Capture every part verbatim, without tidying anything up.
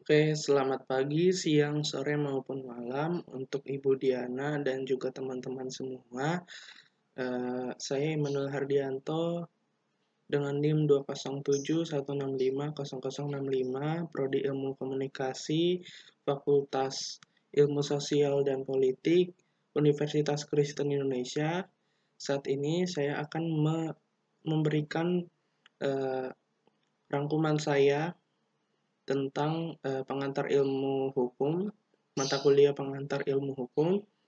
Oke, selamat pagi, siang, sore, maupun malam untuk Ibu Diana dan juga teman-teman semua. Eh, saya Immanuel Hardianto dengan NIM dua nol tujuh satu enam lima nol nol enam lima, Prodi Ilmu Komunikasi, Fakultas Ilmu Sosial dan Politik, Universitas Kristen Indonesia. Saat ini saya akan me- memberikan eh, rangkuman saya tentang uh, pengantar ilmu hukum, mata kuliah pengantar ilmu hukum,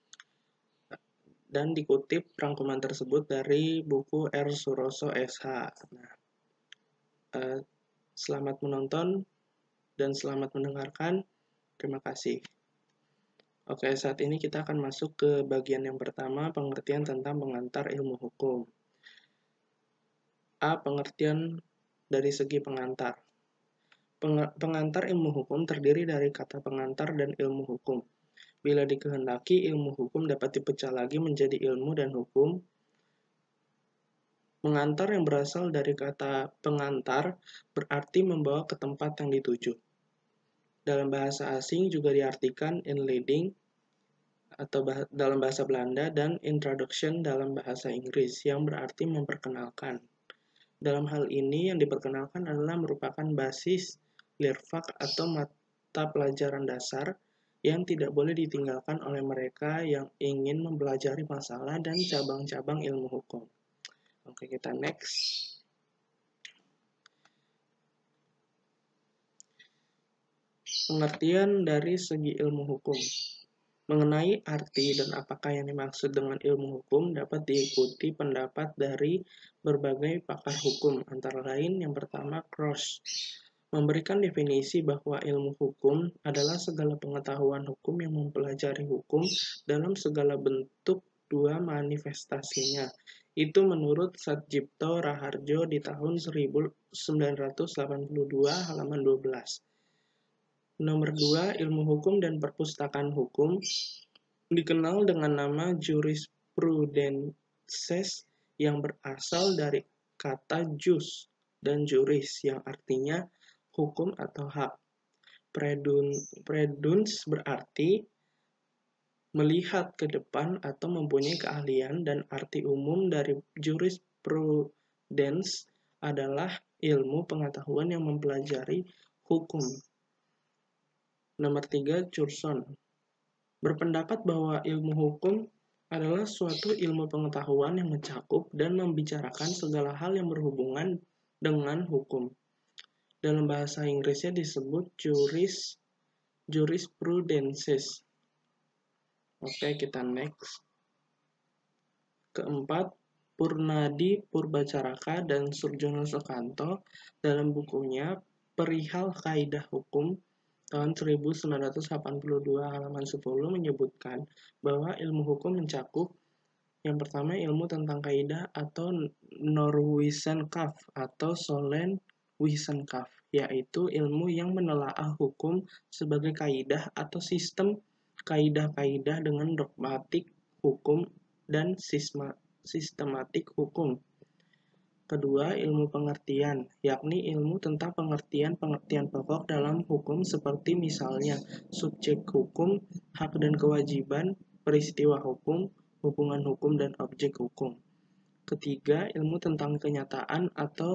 dan dikutip rangkuman tersebut dari buku R. Suroso S H. Nah, uh, selamat menonton dan selamat mendengarkan. Terima kasih. Oke, saat ini kita akan masuk ke bagian yang pertama, pengertian tentang pengantar ilmu hukum. A. Pengertian dari segi pengantar. Pengantar ilmu hukum terdiri dari kata pengantar dan ilmu hukum. Bila dikehendaki, ilmu hukum dapat dipecah lagi menjadi ilmu dan hukum. Mengantar yang berasal dari kata pengantar berarti membawa ke tempat yang dituju. Dalam bahasa asing juga diartikan in leading atau bah dalam bahasa Belanda dan introduction dalam bahasa Inggris yang berarti memperkenalkan. Dalam hal ini yang diperkenalkan adalah merupakan basis Leervak atau mata pelajaran dasar yang tidak boleh ditinggalkan oleh mereka yang ingin mempelajari masalah dan cabang-cabang ilmu hukum. Oke, kita next. Pengertian dari segi ilmu hukum. Mengenai arti dan apakah yang dimaksud dengan ilmu hukum dapat diikuti pendapat dari berbagai pakar hukum, antara lain yang pertama Cross memberikan definisi bahwa ilmu hukum adalah segala pengetahuan hukum yang mempelajari hukum dalam segala bentuk dua manifestasinya. Itu menurut Satjipto Raharjo di tahun seribu sembilan ratus delapan puluh dua halaman dua belas. Nomor dua, ilmu hukum dan perpustakaan hukum dikenal dengan nama jurisprudenses yang berasal dari kata jus dan juris yang artinya hukum atau hak. Predun, preduns berarti melihat ke depan atau mempunyai keahlian, dan arti umum dari jurisprudens adalah ilmu pengetahuan yang mempelajari hukum. Nomor tiga, Curzon berpendapat bahwa ilmu hukum adalah suatu ilmu pengetahuan yang mencakup dan membicarakan segala hal yang berhubungan dengan hukum. Dalam bahasa Inggrisnya disebut juris jurisprudences. Oke, kita next. Keempat, Purnadi Purbacaraka dan Surjono Sukanto dalam bukunya Perihal Kaidah Hukum tahun seribu sembilan ratus delapan puluh dua halaman sepuluh menyebutkan bahwa ilmu hukum mencakup yang pertama ilmu tentang kaidah atau Norwissenschaft atau Solenwissenschaft, yaitu ilmu yang menelaah hukum sebagai kaidah atau sistem kaidah-kaidah dengan dogmatik hukum dan sistematik hukum. Kedua, ilmu pengertian, yakni ilmu tentang pengertian-pengertian pokok dalam hukum seperti misalnya subjek hukum, hak dan kewajiban, peristiwa hukum, hubungan hukum dan objek hukum. Ketiga, ilmu tentang kenyataan atau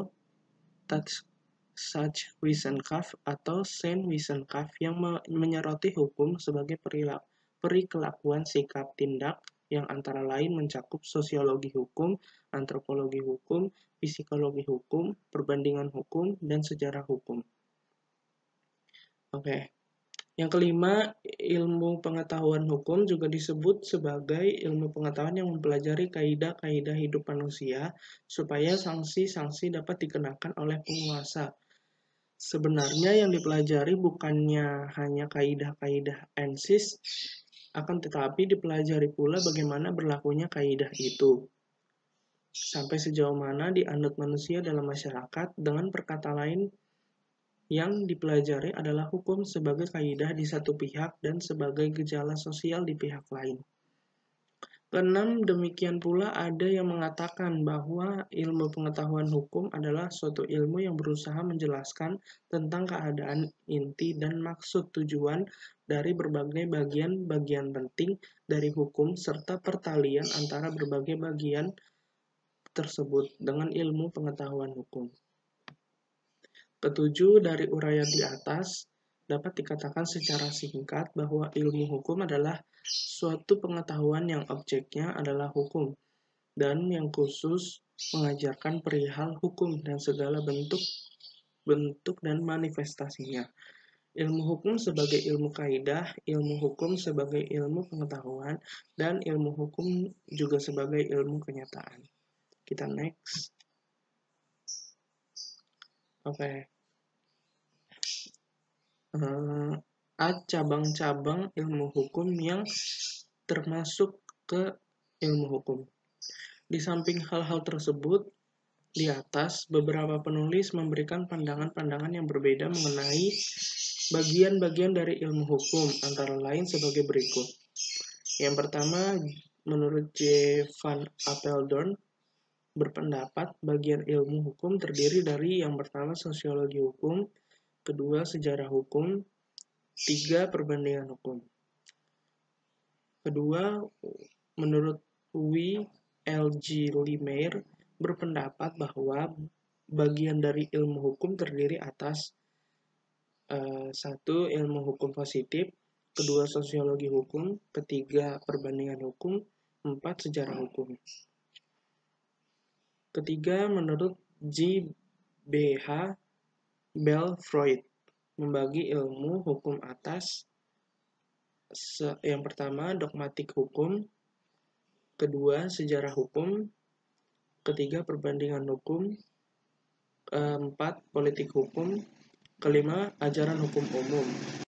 Sachwissenschaft atau Seinwissenschaft yang menyoroti hukum sebagai perikelakuan sikap tindak yang antara lain mencakup sosiologi hukum, antropologi hukum, psikologi hukum, perbandingan hukum, dan sejarah hukum. Oke. Yang kelima, ilmu pengetahuan hukum juga disebut sebagai ilmu pengetahuan yang mempelajari kaidah-kaidah hidup manusia supaya sanksi-sanksi dapat dikenakan oleh penguasa. Sebenarnya yang dipelajari bukannya hanya kaidah-kaidah ensis, akan tetapi dipelajari pula bagaimana berlakunya kaidah itu. Sampai sejauh mana dianut manusia dalam masyarakat, dengan perkata lain, yang dipelajari adalah hukum sebagai kaidah di satu pihak dan sebagai gejala sosial di pihak lain. Keenam, demikian pula ada yang mengatakan bahwa ilmu pengetahuan hukum adalah suatu ilmu yang berusaha menjelaskan tentang keadaan inti dan maksud tujuan dari berbagai bagian-bagian penting dari hukum serta pertalian antara berbagai bagian tersebut dengan ilmu pengetahuan hukum. Ketujuh, dari uraian di atas, dapat dikatakan secara singkat bahwa ilmu hukum adalah suatu pengetahuan yang objeknya adalah hukum, dan yang khusus mengajarkan perihal hukum dan segala bentuk bentuk dan manifestasinya. Ilmu hukum sebagai ilmu kaidah, ilmu hukum sebagai ilmu pengetahuan, dan ilmu hukum juga sebagai ilmu kenyataan. Kita next. Oke. Okay. Uh, A. Cabang-cabang ilmu hukum yang termasuk ke ilmu hukum. Di samping hal-hal tersebut, di atas, beberapa penulis memberikan pandangan-pandangan yang berbeda mengenai bagian-bagian dari ilmu hukum, antara lain sebagai berikut. Yang pertama, menurut J. Van Apeldoorn, berpendapat bagian ilmu hukum terdiri dari yang pertama sosiologi hukum, kedua sejarah hukum, tiga perbandingan hukum. Kedua, menurut W. L G. Lemaire, berpendapat bahwa bagian dari ilmu hukum terdiri atas uh, satu, ilmu hukum positif, kedua, sosiologi hukum, ketiga, perbandingan hukum, empat, sejarah hukum. Ketiga, menurut J. B. H. Bell Freud, membagi ilmu hukum atas yang pertama, dogmatik hukum, kedua, sejarah hukum, ketiga, perbandingan hukum, keempat, politik hukum, kelima, ajaran hukum umum.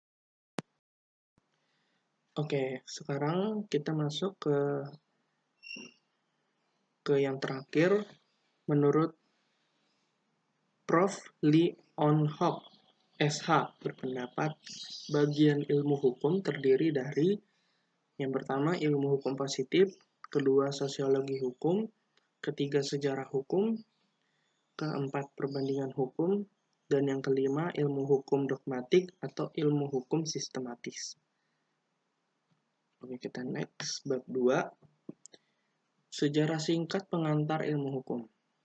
Oke, sekarang kita masuk ke ke yang terakhir. Menurut Profesor Lee On Hok, S H, berpendapat bagian ilmu hukum terdiri dari yang pertama, ilmu hukum positif, kedua, sosiologi hukum, ketiga, sejarah hukum, keempat, perbandingan hukum, dan yang kelima, ilmu hukum dogmatik atau ilmu hukum sistematis. Oke, kita next, bab dua. Sejarah singkat pengantar ilmu hukum.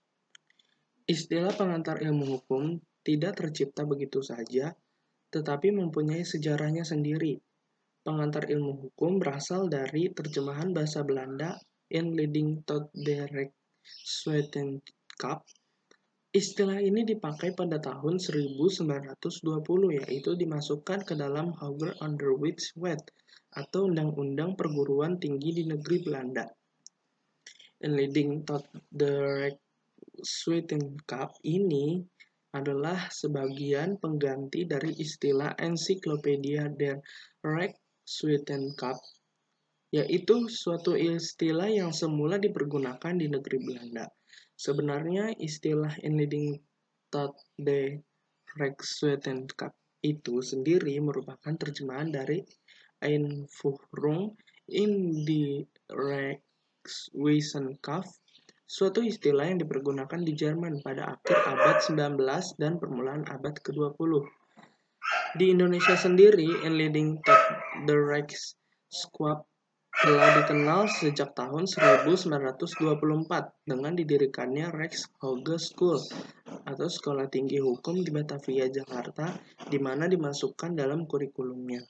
Istilah pengantar ilmu hukum tidak tercipta begitu saja, tetapi mempunyai sejarahnya sendiri. Pengantar ilmu hukum berasal dari terjemahan bahasa Belanda Inleiding tot de Rechtswetenschap. Istilah ini dipakai pada tahun seribu sembilan ratus dua puluh, yaitu dimasukkan ke dalam Hoger Onderwijswet atau Undang-Undang Perguruan Tinggi di Negeri Belanda. Inleiding tot de Rechtswetenschap ini adalah sebagian pengganti dari istilah Encyclopedia der Rechtswetenschap, yaitu suatu istilah yang semula dipergunakan di negeri Belanda. Sebenarnya istilah Inleiding tot de Rechtswetenschap itu sendiri merupakan terjemahan dari Einführung in die Rechtswetenschap, suatu istilah yang dipergunakan di Jerman pada akhir abad sembilan belas dan permulaan abad ke dua puluh. Di Indonesia sendiri, Inleiding tot de Rechtswetenschap telah dikenal sejak tahun seribu sembilan ratus dua puluh empat dengan didirikannya Rechtshogeschool atau Sekolah Tinggi Hukum di Batavia, Jakarta, di mana dimasukkan dalam kurikulumnya.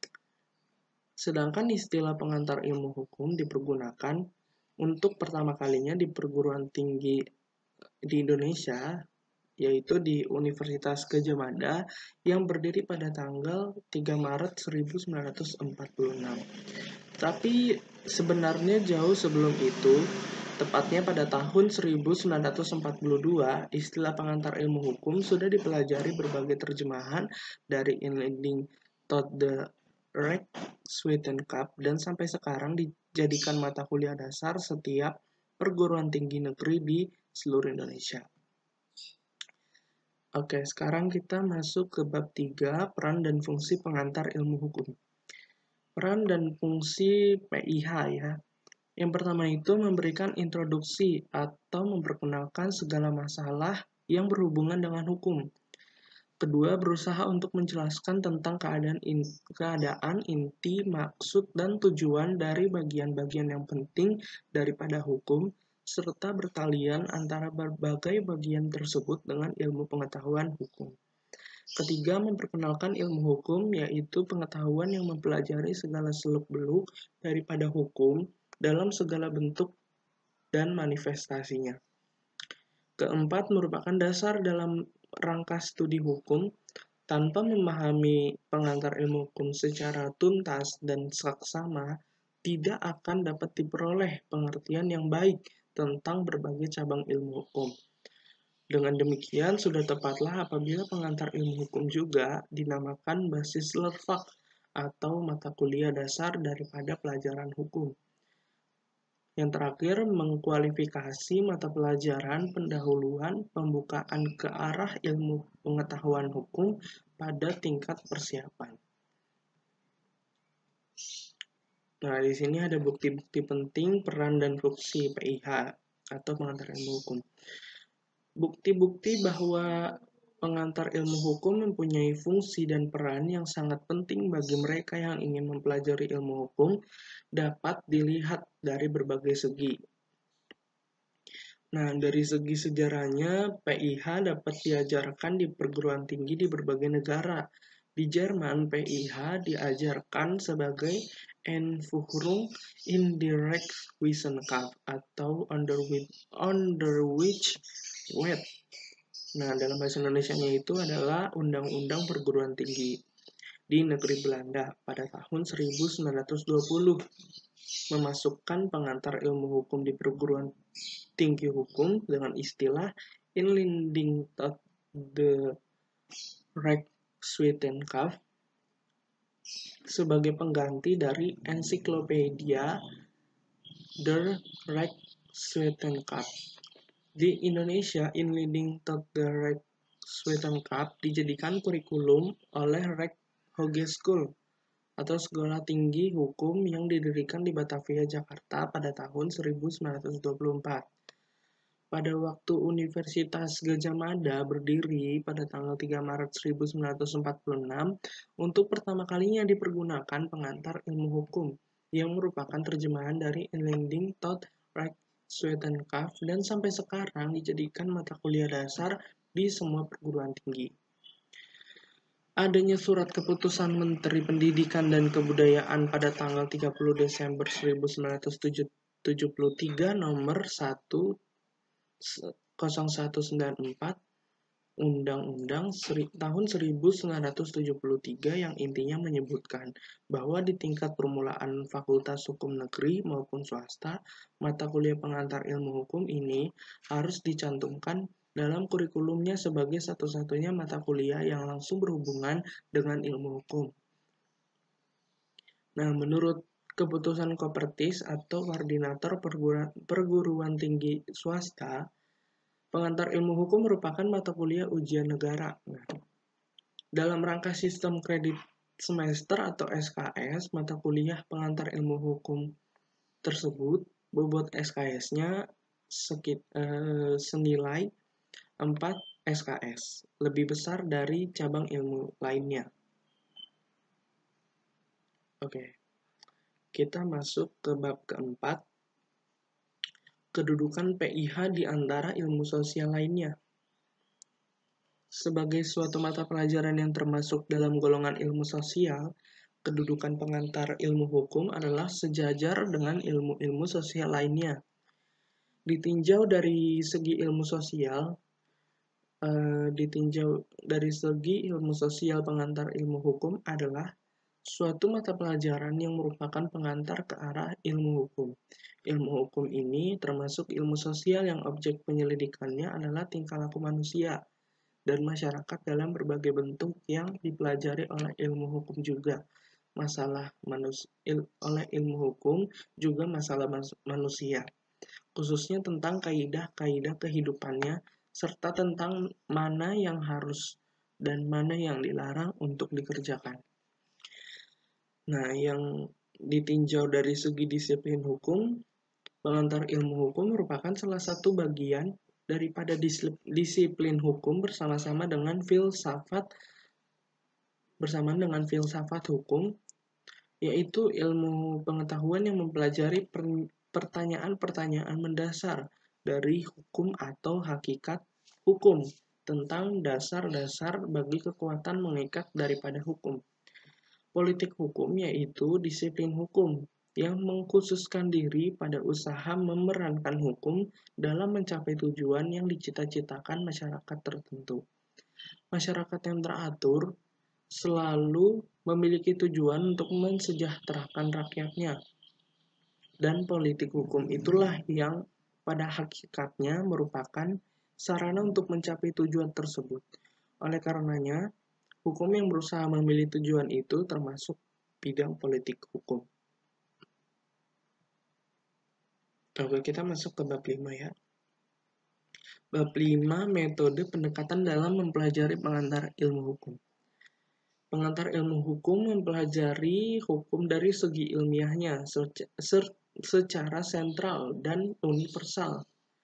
Sedangkan istilah pengantar ilmu hukum dipergunakan untuk pertama kalinya di perguruan tinggi di Indonesia, yaitu di Universitas Gadjah Mada yang berdiri pada tanggal tiga Maret seribu sembilan ratus empat puluh enam. Tapi sebenarnya jauh sebelum itu, tepatnya pada tahun seribu sembilan ratus empat puluh dua, istilah pengantar ilmu hukum sudah dipelajari berbagai terjemahan dari Inleiding tot de Rechtswetenschap dan sampai sekarang dijadikan mata kuliah dasar setiap perguruan tinggi negeri di seluruh Indonesia. Oke, sekarang kita masuk ke bab tiga, peran dan fungsi pengantar ilmu hukum. Peran dan fungsi P I H ya. Yang pertama itu memberikan introduksi atau memperkenalkan segala masalah yang berhubungan dengan hukum. Kedua, berusaha untuk menjelaskan tentang keadaan, in, keadaan inti, maksud, dan tujuan dari bagian-bagian yang penting daripada hukum, serta bertalian antara berbagai bagian tersebut dengan ilmu pengetahuan hukum. Ketiga, memperkenalkan ilmu hukum, yaitu pengetahuan yang mempelajari segala seluk-beluk daripada hukum dalam segala bentuk dan manifestasinya. Keempat, merupakan dasar dalam rangka studi hukum. Tanpa memahami pengantar ilmu hukum secara tuntas dan saksama, tidak akan dapat diperoleh pengertian yang baik tentang berbagai cabang ilmu hukum. Dengan demikian, sudah tepatlah apabila pengantar ilmu hukum juga dinamakan basis lerfak atau mata kuliah dasar daripada pelajaran hukum. Yang terakhir, mengkualifikasi mata pelajaran pendahuluan pembukaan ke arah ilmu pengetahuan hukum pada tingkat persiapan. Nah, di sini ada bukti-bukti penting peran dan fungsi P I H atau pengantar ilmu hukum. Bukti-bukti bahwa pengantar ilmu hukum mempunyai fungsi dan peran yang sangat penting bagi mereka yang ingin mempelajari ilmu hukum dapat dilihat dari berbagai segi. Nah, dari segi sejarahnya, P I H dapat diajarkan di perguruan tinggi di berbagai negara. Di Jerman, P I H diajarkan sebagai Einführung in die Rechtswissenschaft atau under which, under which Wet. Nah, dalam bahasa Indonesianya itu adalah Undang-Undang Perguruan Tinggi di negeri Belanda pada tahun seribu sembilan ratus dua puluh, memasukkan pengantar ilmu hukum di perguruan tinggi hukum dengan istilah Inleiding tot de Rechtswissenschaft sebagai pengganti dari ensiklopedia der Rechtswissenschaft. Di Indonesia, Inleiding tot de Rechtswissenschaft dijadikan kurikulum oleh Rechtshogeschool atau Sekolah Tinggi Hukum yang didirikan di Batavia, Jakarta pada tahun seribu sembilan ratus dua puluh empat. Pada waktu Universitas Gadjah Mada berdiri pada tanggal tiga Maret seribu sembilan ratus empat puluh enam, untuk pertama kalinya dipergunakan pengantar ilmu hukum yang merupakan terjemahan dari Inleiding tot Rechtswissenschaft dan sampai sekarang dijadikan mata kuliah dasar di semua perguruan tinggi. Adanya surat keputusan Menteri Pendidikan dan Kebudayaan pada tanggal tiga puluh Desember seribu sembilan ratus tujuh puluh tiga nomor satu nol satu sembilan empat Undang-Undang tahun seribu sembilan ratus tujuh puluh tiga yang intinya menyebutkan bahwa di tingkat permulaan Fakultas Hukum Negeri maupun swasta, mata kuliah pengantar ilmu hukum ini harus dicantumkan dalam kurikulumnya sebagai satu-satunya mata kuliah yang langsung berhubungan dengan ilmu hukum. Nah, menurut keputusan Kopertis atau Koordinator Perguruan, Perguruan Tinggi Swasta, pengantar ilmu hukum merupakan mata kuliah ujian negara. Nah, dalam rangka sistem kredit semester atau S K S, mata kuliah pengantar ilmu hukum tersebut, bobot S K S-nya sekit, eh, senilai empat S K S, lebih besar dari cabang ilmu lainnya. Oke, kita masuk ke bab keempat, kedudukan P I H di antara ilmu sosial lainnya. Sebagai suatu mata pelajaran yang termasuk dalam golongan ilmu sosial, kedudukan pengantar ilmu hukum adalah sejajar dengan ilmu-ilmu sosial lainnya. Ditinjau dari segi ilmu sosial, eh, ditinjau dari segi ilmu sosial pengantar ilmu hukum adalah suatu mata pelajaran yang merupakan pengantar ke arah ilmu hukum. Ilmu hukum ini termasuk ilmu sosial yang objek penyelidikannya adalah tingkah laku manusia dan masyarakat dalam berbagai bentuk yang dipelajari oleh ilmu hukum juga. Masalah manus il oleh ilmu hukum juga masalah manusia, khususnya tentang kaidah-kaidah kehidupannya, serta tentang mana yang harus dan mana yang dilarang untuk dikerjakan. Nah, yang ditinjau dari segi disiplin hukum, Pengantar ilmu hukum merupakan salah satu bagian daripada disiplin hukum bersama-sama dengan filsafat bersamaan dengan filsafat hukum, yaitu ilmu pengetahuan yang mempelajari pertanyaan-pertanyaan mendasar dari hukum atau hakikat hukum tentang dasar-dasar bagi kekuatan mengikat daripada hukum. Politik hukum yaitu disiplin hukum yang mengkhususkan diri pada usaha memerankan hukum dalam mencapai tujuan yang dicita-citakan masyarakat tertentu. Masyarakat yang teratur selalu memiliki tujuan untuk mensejahterakan rakyatnya. Dan politik hukum itulah yang pada hakikatnya merupakan sarana untuk mencapai tujuan tersebut. Oleh karenanya, hukum yang berusaha memilih tujuan itu termasuk bidang politik hukum. Oke, kita masuk ke bab lima ya. Bab lima, metode pendekatan dalam mempelajari pengantar ilmu hukum. Pengantar ilmu hukum mempelajari hukum dari segi ilmiahnya secara sentral dan universal.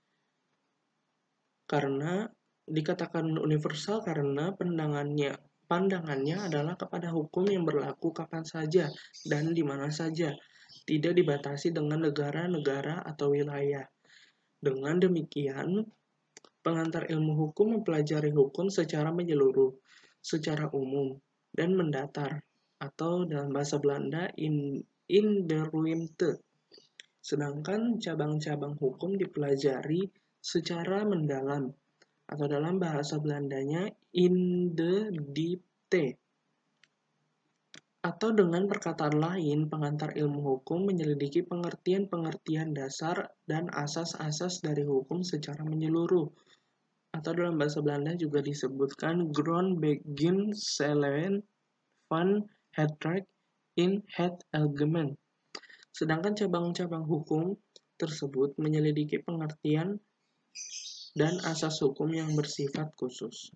Karena dikatakan universal karena pandangannya pandangannya adalah kepada hukum yang berlaku kapan saja dan di mana saja, tidak dibatasi dengan negara-negara atau wilayah. Dengan demikian, pengantar ilmu hukum mempelajari hukum secara menyeluruh, secara umum, dan mendatar, atau dalam bahasa Belanda in, in de ruimte. Sedangkan cabang-cabang hukum dipelajari secara mendalam, atau dalam bahasa Belandanya in de diepte. Atau dengan perkataan lain, pengantar ilmu hukum menyelidiki pengertian-pengertian dasar dan asas-asas dari hukum secara menyeluruh. Atau dalam bahasa Belanda juga disebutkan grondbeginselen van het recht in het algemeen. Sedangkan cabang-cabang hukum tersebut menyelidiki pengertian dan asas hukum yang bersifat khusus.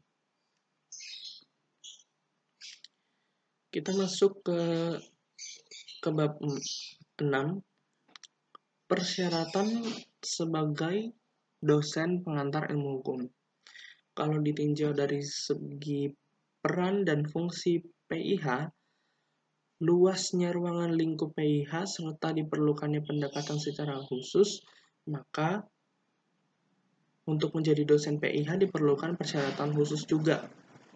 Kita masuk ke ke bab enam, persyaratan sebagai dosen pengantar ilmu hukum. Kalau ditinjau dari segi peran dan fungsi P I H, luasnya ruangan lingkup P I H serta diperlukannya pendekatan secara khusus, maka untuk menjadi dosen P I H diperlukan persyaratan khusus juga.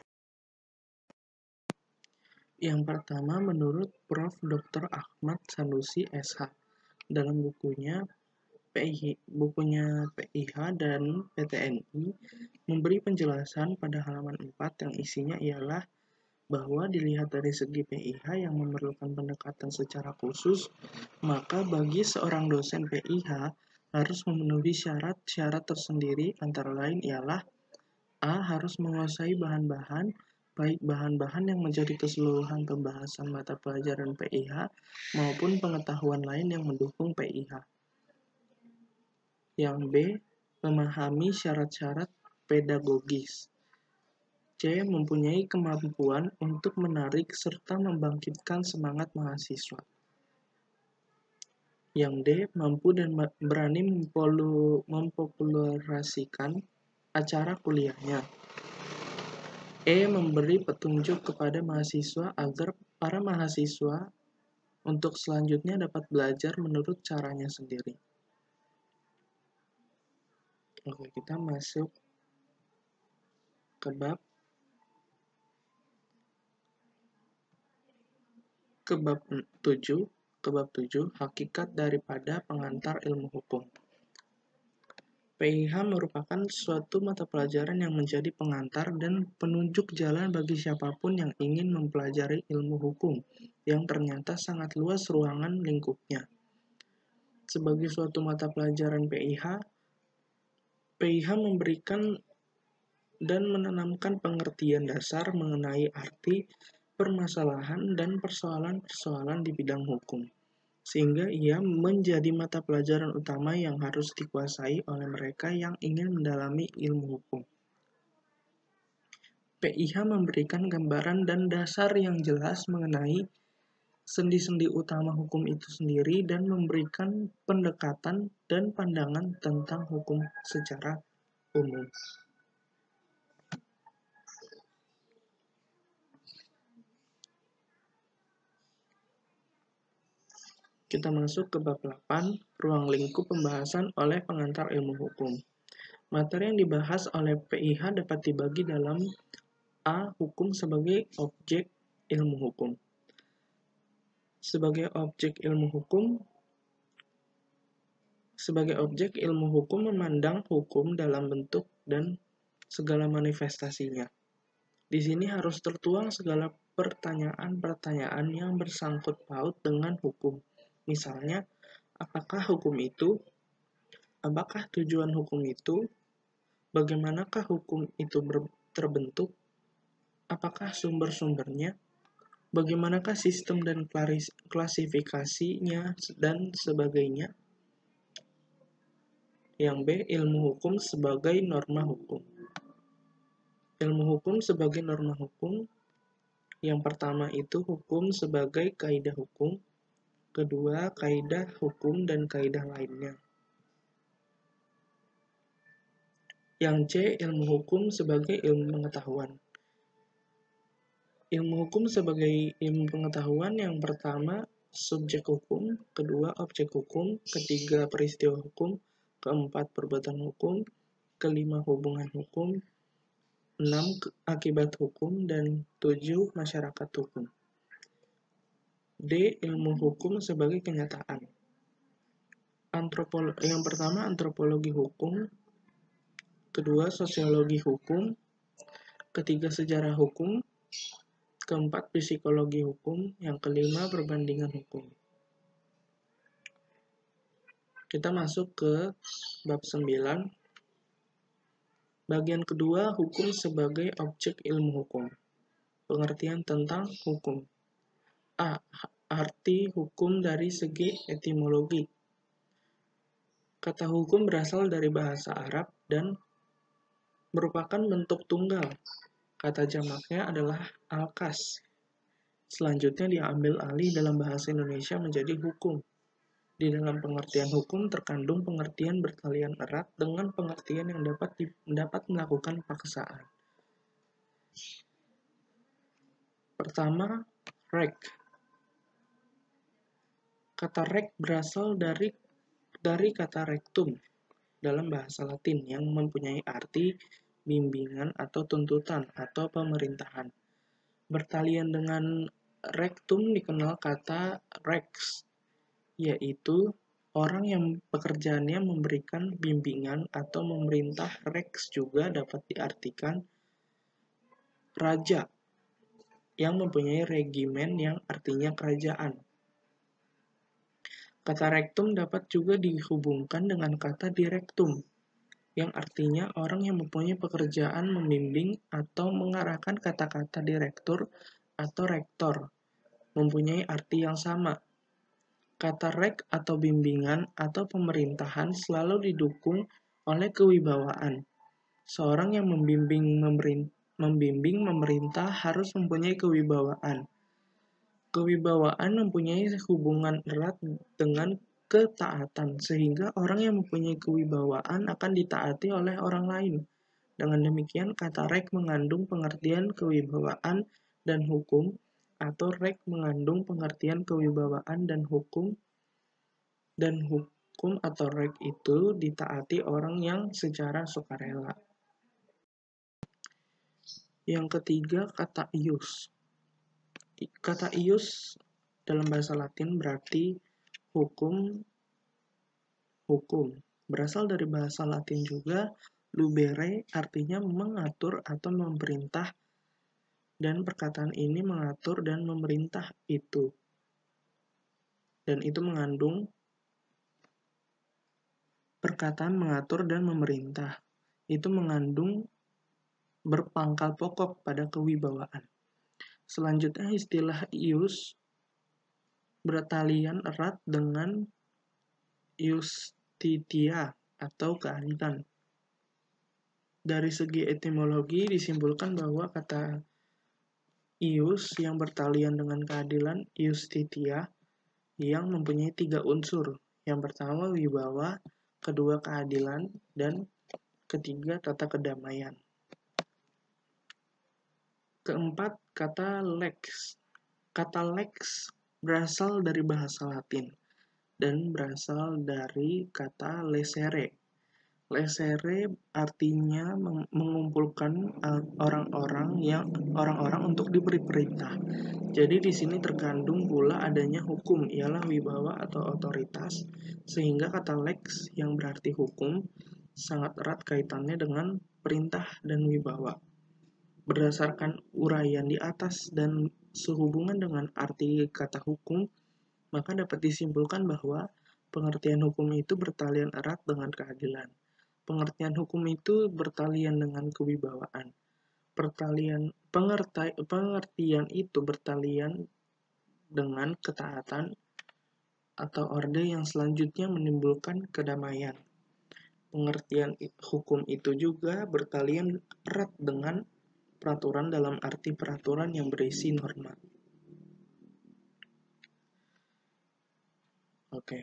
Yang pertama, menurut Profesor Doktor Ahmad Sanusi S H dalam bukunya P I H, bukunya P I H dan P T N I memberi penjelasan pada halaman empat yang isinya ialah bahwa dilihat dari segi P I H yang memerlukan pendekatan secara khusus, maka bagi seorang dosen P I H harus memenuhi syarat-syarat tersendiri, antara lain ialah A. Harus menguasai bahan-bahan, baik bahan-bahan yang menjadi keseluruhan pembahasan mata pelajaran P I H maupun pengetahuan lain yang mendukung P I H. Yang B. Memahami syarat-syarat pedagogis. C. Mempunyai kemampuan untuk menarik serta membangkitkan semangat mahasiswa. Yang D. Mampu dan berani mempopulerasikan acara kuliahnya. E. Memberi petunjuk kepada mahasiswa agar para mahasiswa untuk selanjutnya dapat belajar menurut caranya sendiri. Oke, kita masuk ke bab ke bab tujuh, ke bab tujuh, hakikat daripada pengantar ilmu hukum. P I H merupakan suatu mata pelajaran yang menjadi pengantar dan penunjuk jalan bagi siapapun yang ingin mempelajari ilmu hukum, yang ternyata sangat luas ruangan lingkupnya. Sebagai suatu mata pelajaran P I H, P I H memberikan dan menanamkan pengertian dasar mengenai arti, permasalahan, dan persoalan-persoalan di bidang hukum, sehingga ia menjadi mata pelajaran utama yang harus dikuasai oleh mereka yang ingin mendalami ilmu hukum. P I H memberikan gambaran dan dasar yang jelas mengenai sendi-sendi utama hukum itu sendiri dan memberikan pendekatan dan pandangan tentang hukum secara umum. Kita masuk ke bab delapan, ruang lingkup pembahasan oleh pengantar ilmu hukum. Materi yang dibahas oleh P I H dapat dibagi dalam A. Hukum sebagai objek ilmu hukum. Sebagai objek ilmu hukum, sebagai objek ilmu hukum memandang hukum dalam bentuk dan segala manifestasinya. Di sini harus tertuang segala pertanyaan-pertanyaan yang bersangkut paut dengan hukum. Misalnya, apakah hukum itu? Apakah tujuan hukum itu? Bagaimanakah hukum itu terbentuk? Apakah sumber-sumbernya? Bagaimanakah sistem dan klasifikasinya dan sebagainya? Yang B. Ilmu hukum sebagai norma hukum. Ilmu hukum sebagai norma hukum. Yang pertama itu hukum sebagai kaidah hukum. Kedua, kaidah hukum dan kaidah lainnya. Yang C. Ilmu hukum sebagai ilmu pengetahuan. Ilmu hukum sebagai ilmu pengetahuan yang pertama, subjek hukum. Kedua, objek hukum. Ketiga, peristiwa hukum. Keempat, perbuatan hukum. Kelima, hubungan hukum. Enam, akibat hukum. Dan tujuh, masyarakat hukum. D. Ilmu hukum sebagai kenyataan. Antropolo- yang pertama, antropologi hukum. Kedua, sosiologi hukum. Ketiga, sejarah hukum. Keempat, psikologi hukum. Yang kelima, perbandingan hukum. Kita masuk ke bab sembilan. Bagian kedua, hukum sebagai objek ilmu hukum. Pengertian tentang hukum. A. Arti hukum dari segi etimologi. Kata hukum berasal dari bahasa Arab dan merupakan bentuk tunggal. Kata jamaknya adalah alkas. Selanjutnya diambil alih dalam bahasa Indonesia menjadi hukum. Di dalam pengertian hukum terkandung pengertian berkalian erat dengan pengertian yang dapat di, dapat melakukan paksaan. Pertama, rek. Kata rek berasal dari dari kata rectum dalam bahasa Latin yang mempunyai arti bimbingan atau tuntutan atau pemerintahan. Bertalian dengan rectum dikenal kata rex, yaitu orang yang pekerjaannya memberikan bimbingan atau memerintah. Rex juga dapat diartikan raja yang mempunyai regimen yang artinya kerajaan. Kata rectum dapat juga dihubungkan dengan kata direktum yang artinya orang yang mempunyai pekerjaan membimbing atau mengarahkan. Kata-kata direktur atau rektor mempunyai arti yang sama. Kata rek atau bimbingan atau pemerintahan selalu didukung oleh kewibawaan. Seorang yang membimbing, memerin, membimbing memerintah harus mempunyai kewibawaan. Kewibawaan mempunyai hubungan erat dengan ketaatan, sehingga orang yang mempunyai kewibawaan akan ditaati oleh orang lain. Dengan demikian, kata rek mengandung pengertian kewibawaan dan hukum, atau rek mengandung pengertian kewibawaan dan hukum, dan hukum atau rek itu ditaati orang yang secara sukarela. Yang ketiga, kata ius. Kata ius dalam bahasa Latin berarti hukum, hukum. Berasal dari bahasa Latin juga, lubere artinya mengatur atau memerintah, dan perkataan ini mengatur dan memerintah itu. Dan itu mengandung perkataan mengatur dan memerintah. Itu mengandung berpangkal pokok pada kewibawaan. Selanjutnya istilah ius bertalian erat dengan iustitia atau keadilan. Dari segi etimologi disimpulkan bahwa kata Ius yang bertalian dengan keadilan, Iustitia, yang mempunyai tiga unsur. Yang pertama wibawa, kedua keadilan, dan ketiga tata kedamaian. Keempat, kata lex. Kata lex berasal dari bahasa Latin dan berasal dari kata lesere. Lesere artinya mengumpulkan orang-orang yang orang-orang untuk diberi perintah. Jadi di sini terkandung pula adanya hukum, ialah wibawa atau otoritas, sehingga kata lex yang berarti hukum sangat erat kaitannya dengan perintah dan wibawa. Berdasarkan uraian di atas dan sehubungan dengan arti kata hukum, maka dapat disimpulkan bahwa pengertian hukum itu bertalian erat dengan keadilan. Pengertian hukum itu bertalian dengan kewibawaan. Pertalian, pengerti, pengertian itu bertalian dengan ketaatan atau orde yang selanjutnya menimbulkan kedamaian. Pengertian hukum itu juga bertalian erat dengan peraturan dalam arti peraturan yang berisi norma. Oke.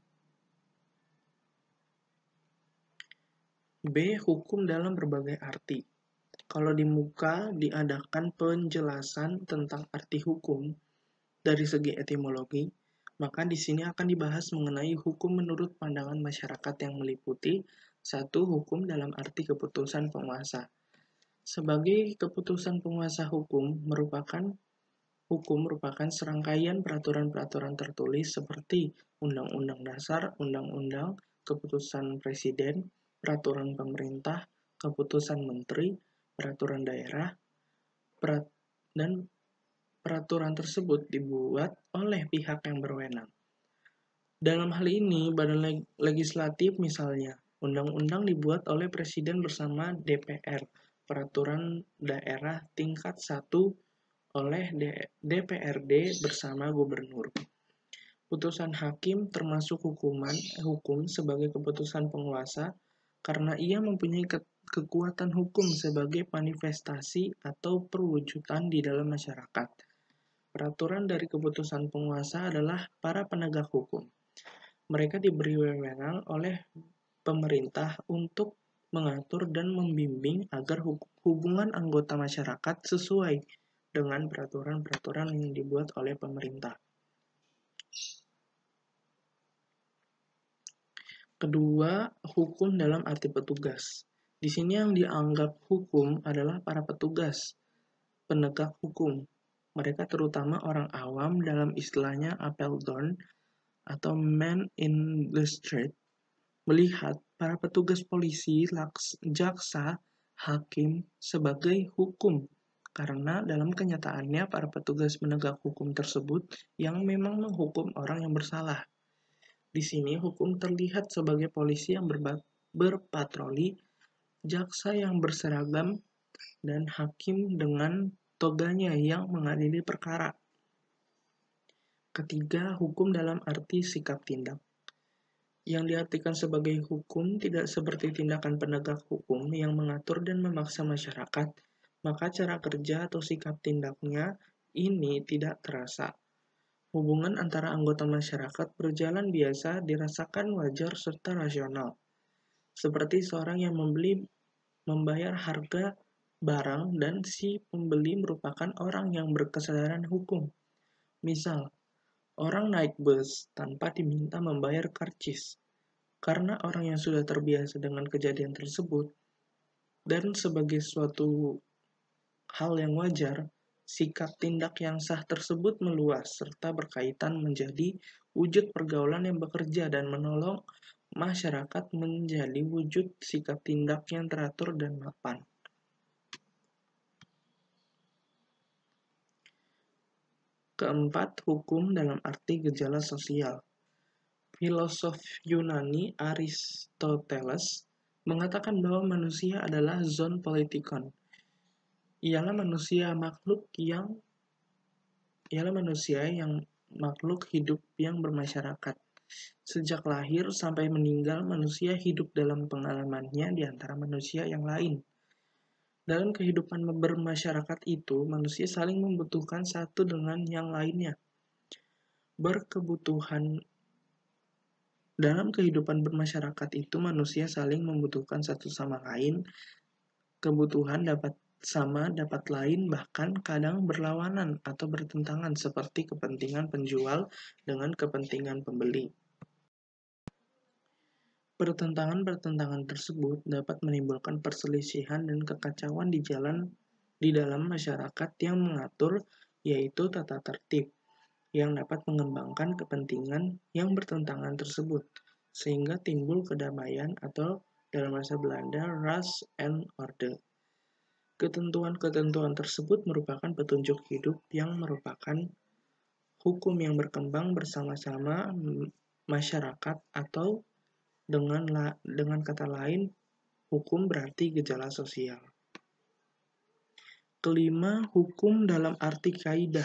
B. Hukum dalam berbagai arti. Kalau di muka diadakan penjelasan tentang arti hukum dari segi etimologi, maka di sini akan dibahas mengenai hukum menurut pandangan masyarakat yang meliputi satu, hukum dalam arti keputusan penguasa. Sebagai keputusan penguasa hukum merupakan hukum merupakan serangkaian peraturan-peraturan tertulis seperti Undang-Undang Dasar, Undang-Undang, keputusan Presiden, peraturan pemerintah, keputusan menteri, peraturan daerah, perat dan peraturan tersebut dibuat oleh pihak yang berwenang. Dalam hal ini, badan legislatif misalnya, undang-undang dibuat oleh Presiden bersama D P R, peraturan daerah tingkat satu oleh D P R D bersama gubernur. Putusan hakim termasuk hukuman hukum sebagai keputusan penguasa karena ia mempunyai ke kekuatan hukum sebagai manifestasi atau perwujudan di dalam masyarakat. Peraturan dari keputusan penguasa adalah para penegak hukum. Mereka diberi wewenang oleh pemerintah untuk mengatur dan membimbing agar hubungan anggota masyarakat sesuai dengan peraturan-peraturan yang dibuat oleh pemerintah. Kedua, hukum dalam arti petugas. Di sini yang dianggap hukum adalah para petugas, penegak hukum. Mereka terutama orang awam, dalam istilahnya Apeldoorn atau man in the street, melihat para petugas polisi, jaksa, hakim sebagai hukum. Karena dalam kenyataannya para petugas penegak hukum tersebut yang memang menghukum orang yang bersalah. Di sini hukum terlihat sebagai polisi yang berpatroli, jaksa yang berseragam, dan hakim dengan toganya yang mengadili perkara. Ketiga, hukum dalam arti sikap tindak. Yang diartikan sebagai hukum tidak seperti tindakan penegak hukum yang mengatur dan memaksa masyarakat, maka cara kerja atau sikap tindaknya ini tidak terasa. Hubungan antara anggota masyarakat berjalan biasa dirasakan wajar serta rasional. Seperti seorang yang membeli membayar harga barang dan si pembeli merupakan orang yang berkesadaran hukum. Misal, orang naik bus tanpa diminta membayar karcis. Karena orang yang sudah terbiasa dengan kejadian tersebut dan sebagai suatu hal yang wajar, sikap tindak yang sah tersebut meluas serta berkaitan menjadi wujud pergaulan yang bekerja dan menolong masyarakat menjadi wujud sikap tindak yang teratur dan mapan. Keempat, hukum dalam arti gejala sosial. Filosof Yunani Aristoteles mengatakan bahwa manusia adalah zoon politikon. Ialah manusia makhluk yang ialah manusia yang makhluk hidup yang bermasyarakat. Sejak lahir sampai meninggal, manusia hidup dalam pengalamannya di antara manusia yang lain. Dalam kehidupan bermasyarakat itu, manusia saling membutuhkan satu dengan yang lainnya. Berkebutuhan dalam kehidupan bermasyarakat itu, manusia saling membutuhkan satu sama lain. Kebutuhan dapat sama, dapat lain, bahkan kadang berlawanan atau bertentangan, seperti kepentingan penjual dengan kepentingan pembeli. Pertentangan-pertentangan tersebut dapat menimbulkan perselisihan dan kekacauan di jalan di dalam masyarakat yang mengatur, yaitu tata tertib, yang dapat mengembangkan kepentingan yang bertentangan tersebut, sehingga timbul kedamaian atau dalam bahasa Belanda, rust and order. Ketentuan-ketentuan tersebut merupakan petunjuk hidup yang merupakan hukum yang berkembang bersama-sama masyarakat, atau dengan la, dengan kata lain, hukum berarti gejala sosial. Kelima, hukum dalam arti kaidah.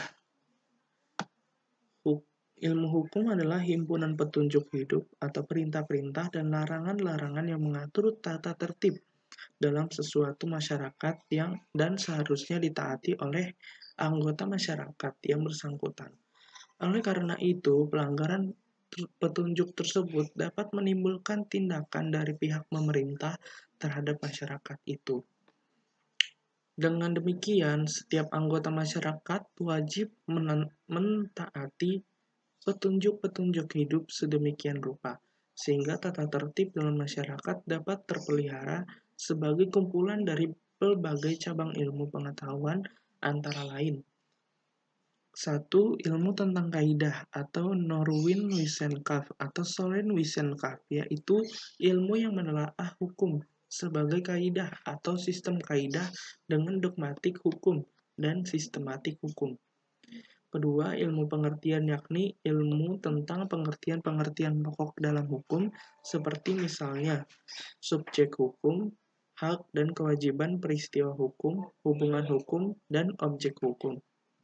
Ilmu hukum adalah himpunan petunjuk hidup atau perintah-perintah dan larangan-larangan yang mengatur tata tertib dalam sesuatu masyarakat yang dan seharusnya ditaati oleh anggota masyarakat yang bersangkutan. Oleh karena itu, pelanggaran petunjuk tersebut dapat menimbulkan tindakan dari pihak pemerintah terhadap masyarakat itu. Dengan demikian, setiap anggota masyarakat wajib mentaati petunjuk-petunjuk hidup sedemikian rupa, sehingga tata tertib dalam masyarakat dapat terpelihara sebagai kumpulan dari berbagai cabang ilmu pengetahuan, antara lain: satu. Ilmu tentang kaidah atau Norwin-Wissenschaft atau Sollen-Wissenschaft, yaitu ilmu yang menelaah hukum sebagai kaidah atau sistem kaidah dengan dogmatik hukum dan sistematik hukum. Kedua, ilmu pengertian, yakni ilmu tentang pengertian-pengertian pokok dalam hukum, seperti misalnya subjek hukum, hak dan kewajiban peristiwa hukum, hubungan hukum, dan objek hukum.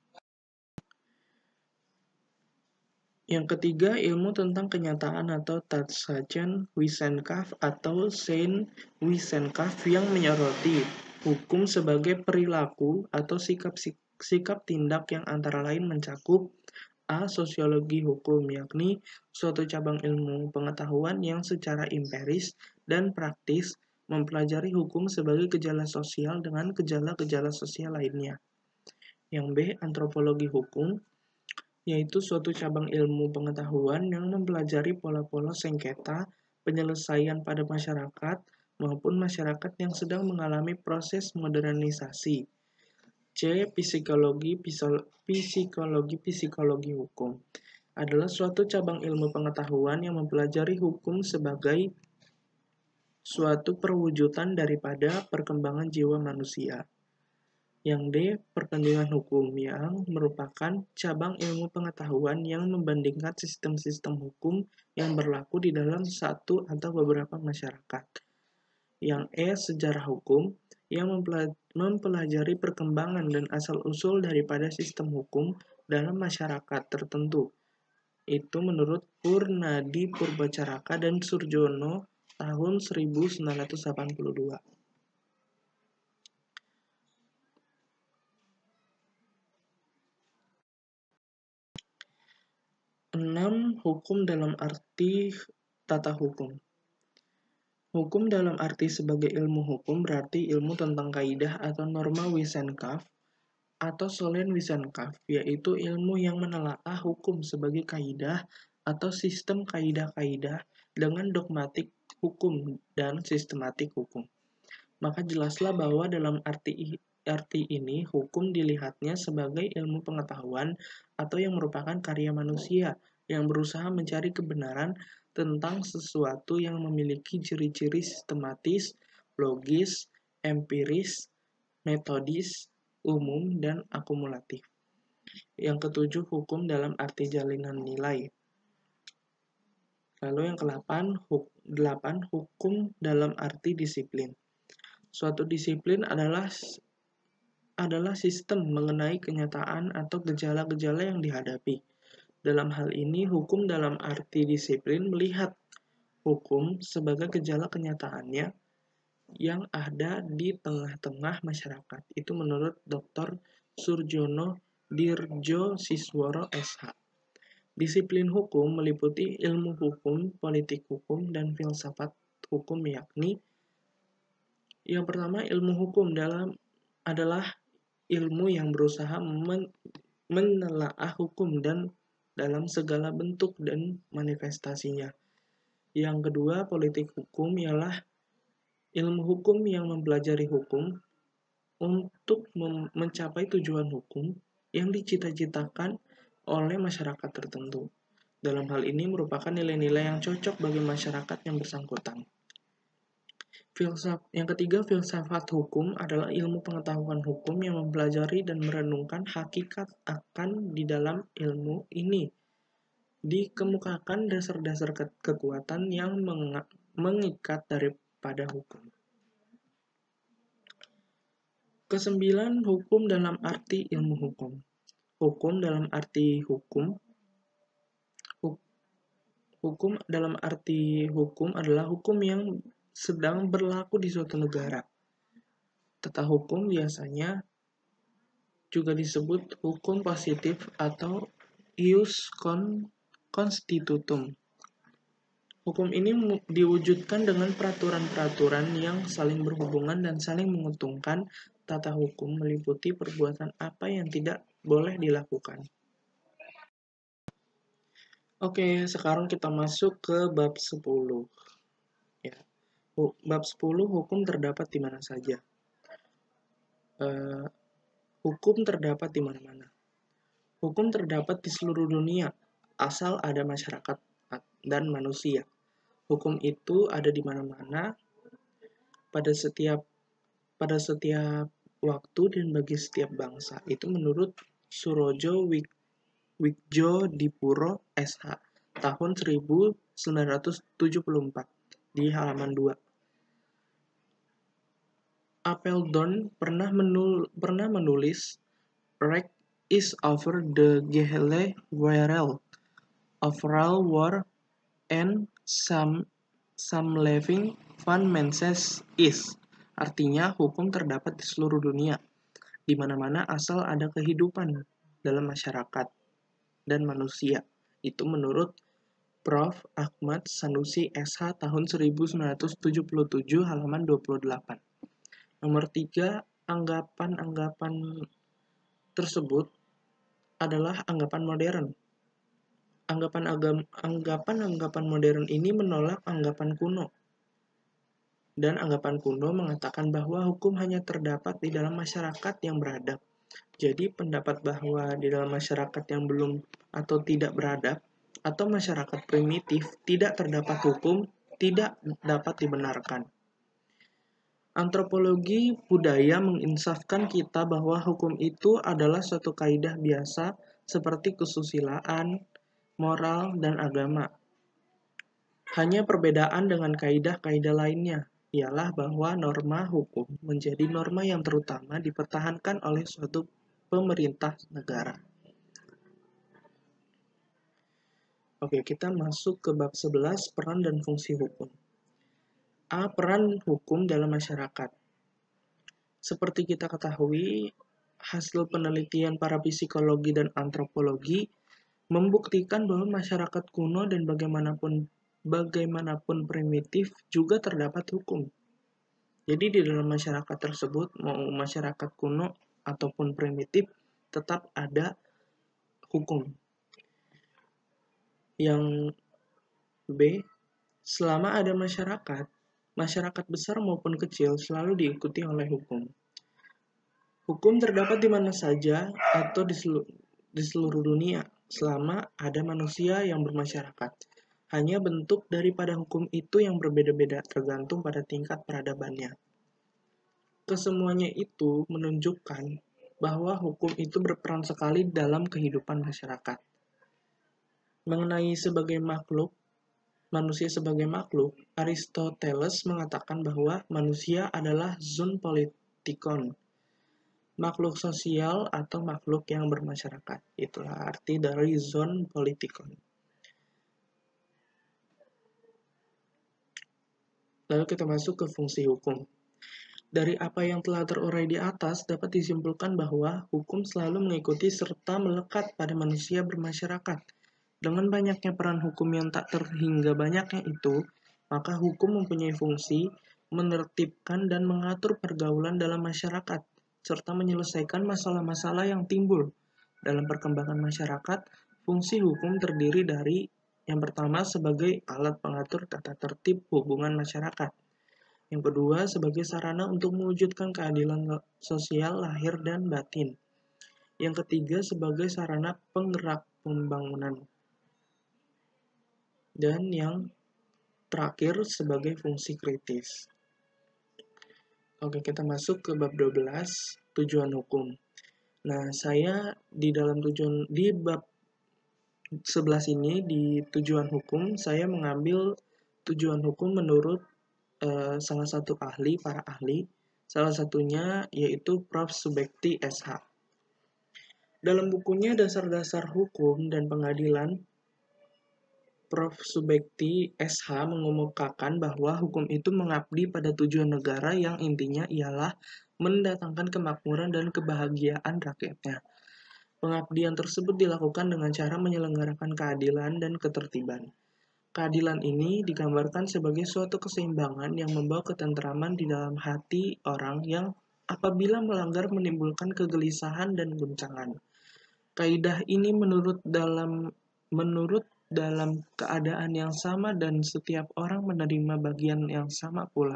Yang ketiga, ilmu tentang kenyataan atau Tatsachen-Wissenschaft atau Sein-Wissenschaft yang menyoroti hukum sebagai perilaku atau sikap-sikap tindak yang antara lain mencakup: A. Sosiologi hukum, yakni suatu cabang ilmu pengetahuan yang secara empiris dan praktis mempelajari hukum sebagai gejala sosial dengan gejala-gejala sosial lainnya. Yang B. Antropologi hukum, yaitu suatu cabang ilmu pengetahuan yang mempelajari pola-pola sengketa penyelesaian pada masyarakat maupun masyarakat yang sedang mengalami proses modernisasi. C. Psikologi Psikologi Psikologi hukum adalah suatu cabang ilmu pengetahuan yang mempelajari hukum sebagai suatu perwujudan daripada perkembangan jiwa manusia. Yang D. Perkembangan hukum, yang merupakan cabang ilmu pengetahuan yang membandingkan sistem-sistem hukum yang berlaku di dalam satu atau beberapa masyarakat. Yang E. Sejarah hukum, yang mempelajari perkembangan dan asal-usul daripada sistem hukum dalam masyarakat tertentu. Itu menurut Purnadi Poerbatjaraka dan Soerjono tahun seribu sembilan ratus delapan puluh dua. enam. Hukum dalam arti tata hukum. Hukum dalam arti sebagai ilmu hukum berarti ilmu tentang kaidah atau norma Wissenschaft atau Sollen-Wissenschaft, yaitu ilmu yang menelaah hukum sebagai kaidah atau sistem kaidah-kaidah dengan dogmatik hukum dan sistematik hukum. Maka jelaslah bahwa dalam arti arti ini hukum dilihatnya sebagai ilmu pengetahuan atau yang merupakan karya manusia yang berusaha mencari kebenaran tentang sesuatu yang memiliki ciri-ciri sistematis, logis, empiris, metodis, umum, dan akumulatif. Yang ketujuh, hukum dalam arti jalinan nilai. Lalu yang kedelapan, delapan, hukum dalam arti disiplin. Suatu disiplin adalah adalah sistem mengenai kenyataan atau gejala-gejala yang dihadapi. Dalam hal ini, hukum dalam arti disiplin melihat hukum sebagai gejala kenyataannya yang ada di tengah-tengah masyarakat. Itu menurut doktor Surjono Dirjosisworo S H. Disiplin hukum meliputi ilmu hukum, politik hukum, dan filsafat hukum, yakni yang pertama, ilmu hukum dalam adalah ilmu yang berusaha men menelaah hukum dan dalam segala bentuk dan manifestasinya. Yang kedua, politik hukum ialah ilmu hukum yang mempelajari hukum untuk mencapai tujuan hukum yang dicita-citakan oleh masyarakat tertentu. Dalam hal ini merupakan nilai-nilai yang cocok bagi masyarakat yang bersangkutan. Filsaf, yang ketiga, filsafat hukum adalah ilmu pengetahuan hukum yang mempelajari dan merenungkan hakikat akan di dalam ilmu ini. Dikemukakan dasar-dasar ke kekuatan yang meng mengikat daripada hukum. Kesembilan, hukum dalam arti ilmu hukum. Hukum dalam arti hukum. Hukum dalam arti hukum adalah hukum yang sedang berlaku di suatu negara. Tata hukum biasanya juga disebut hukum positif atau ius constitutum. Hukum ini diwujudkan dengan peraturan-peraturan yang saling berhubungan dan saling menguntungkan. Tata hukum meliputi perbuatan apa yang tidak boleh dilakukan. Oke, sekarang kita masuk ke bab sepuluh. Ya. Bab sepuluh, hukum terdapat di mana saja. Uh, hukum terdapat di mana-mana. Hukum terdapat di seluruh dunia, asal ada masyarakat dan manusia. Hukum itu ada di mana-mana, pada setiap pada setiap waktu dan bagi setiap bangsa. Itu menurut Surojo Wijdodipuro S H tahun seribu sembilan ratus tujuh puluh empat di halaman dua. Apeldoorn pernah, menul, pernah menulis Recht is over the gehele wereld, overall war and some some living van menses is. Artinya, hukum terdapat di seluruh dunia, di mana-mana asal ada kehidupan dalam masyarakat dan manusia. Itu menurut Profesor Ahmad Sanusi S H tahun seribu sembilan ratus tujuh puluh tujuh halaman dua puluh delapan. Nomor tiga, anggapan-anggapan tersebut adalah anggapan modern. Anggapan-anggapan modern ini menolak anggapan kuno. Dan anggapan kuno mengatakan bahwa hukum hanya terdapat di dalam masyarakat yang beradab. Jadi pendapat bahwa di dalam masyarakat yang belum atau tidak beradab atau masyarakat primitif tidak terdapat hukum tidak dapat dibenarkan. Antropologi budaya menginsafkan kita bahwa hukum itu adalah suatu kaidah biasa seperti kesusilaan, moral, dan agama. Hanya perbedaan dengan kaidah-kaidah lainnya ialah bahwa norma hukum menjadi norma yang terutama dipertahankan oleh suatu pemerintah negara. Oke, kita masuk ke bab sebelas, peran dan fungsi hukum. A. Peran hukum dalam masyarakat. Seperti kita ketahui, hasil penelitian para psikologi dan antropologi membuktikan bahwa masyarakat kuno dan bagaimanapun bagaimanapun primitif juga terdapat hukum. Jadi di dalam masyarakat tersebut, mau masyarakat kuno ataupun primitif, tetap ada hukum. Yang B, selama ada masyarakat, masyarakat besar maupun kecil selalu diikuti oleh hukum. Hukum terdapat di mana saja atau di seluruh, di seluruh dunia selama ada manusia yang bermasyarakat. Hanya bentuk daripada hukum itu yang berbeda-beda tergantung pada tingkat peradabannya. Kesemuanya itu menunjukkan bahwa hukum itu berperan sekali dalam kehidupan masyarakat. Mengenai sebagai makhluk, manusia sebagai makhluk, Aristoteles mengatakan bahwa manusia adalah zoon politikon, makhluk sosial atau makhluk yang bermasyarakat. Itulah arti dari zoon politikon. Lalu kita masuk ke fungsi hukum. Dari apa yang telah terurai di atas, dapat disimpulkan bahwa hukum selalu mengikuti serta melekat pada manusia bermasyarakat. Dengan banyaknya peran hukum yang tak terhingga banyaknya itu, maka hukum mempunyai fungsi menertibkan dan mengatur pergaulan dalam masyarakat, serta menyelesaikan masalah-masalah yang timbul. Dalam perkembangan masyarakat, fungsi hukum terdiri dari yang pertama sebagai alat pengatur tata tertib hubungan masyarakat. Yang kedua, sebagai sarana untuk mewujudkan keadilan sosial lahir dan batin. Yang ketiga, sebagai sarana penggerak pembangunan. Dan yang terakhir, sebagai fungsi kritis. Oke, kita masuk ke bab dua belas, tujuan hukum. Nah, saya di dalam tujuan di bab sebelas ini, di tujuan hukum, saya mengambil tujuan hukum menurut Uh, salah satu ahli, para ahli, salah satunya yaitu Profesor Subekti S H. Dalam bukunya Dasar-Dasar Hukum dan Pengadilan, Profesor Subekti S H mengemukakan bahwa hukum itu mengabdi pada tujuan negara yang intinya ialah mendatangkan kemakmuran dan kebahagiaan rakyatnya. Pengabdian tersebut dilakukan dengan cara menyelenggarakan keadilan dan ketertiban. Keadilan ini digambarkan sebagai suatu keseimbangan yang membawa ketentraman di dalam hati orang yang apabila melanggar menimbulkan kegelisahan dan guncangan. Kaidah ini menurut dalam menurut dalam keadaan yang sama dan setiap orang menerima bagian yang sama pula.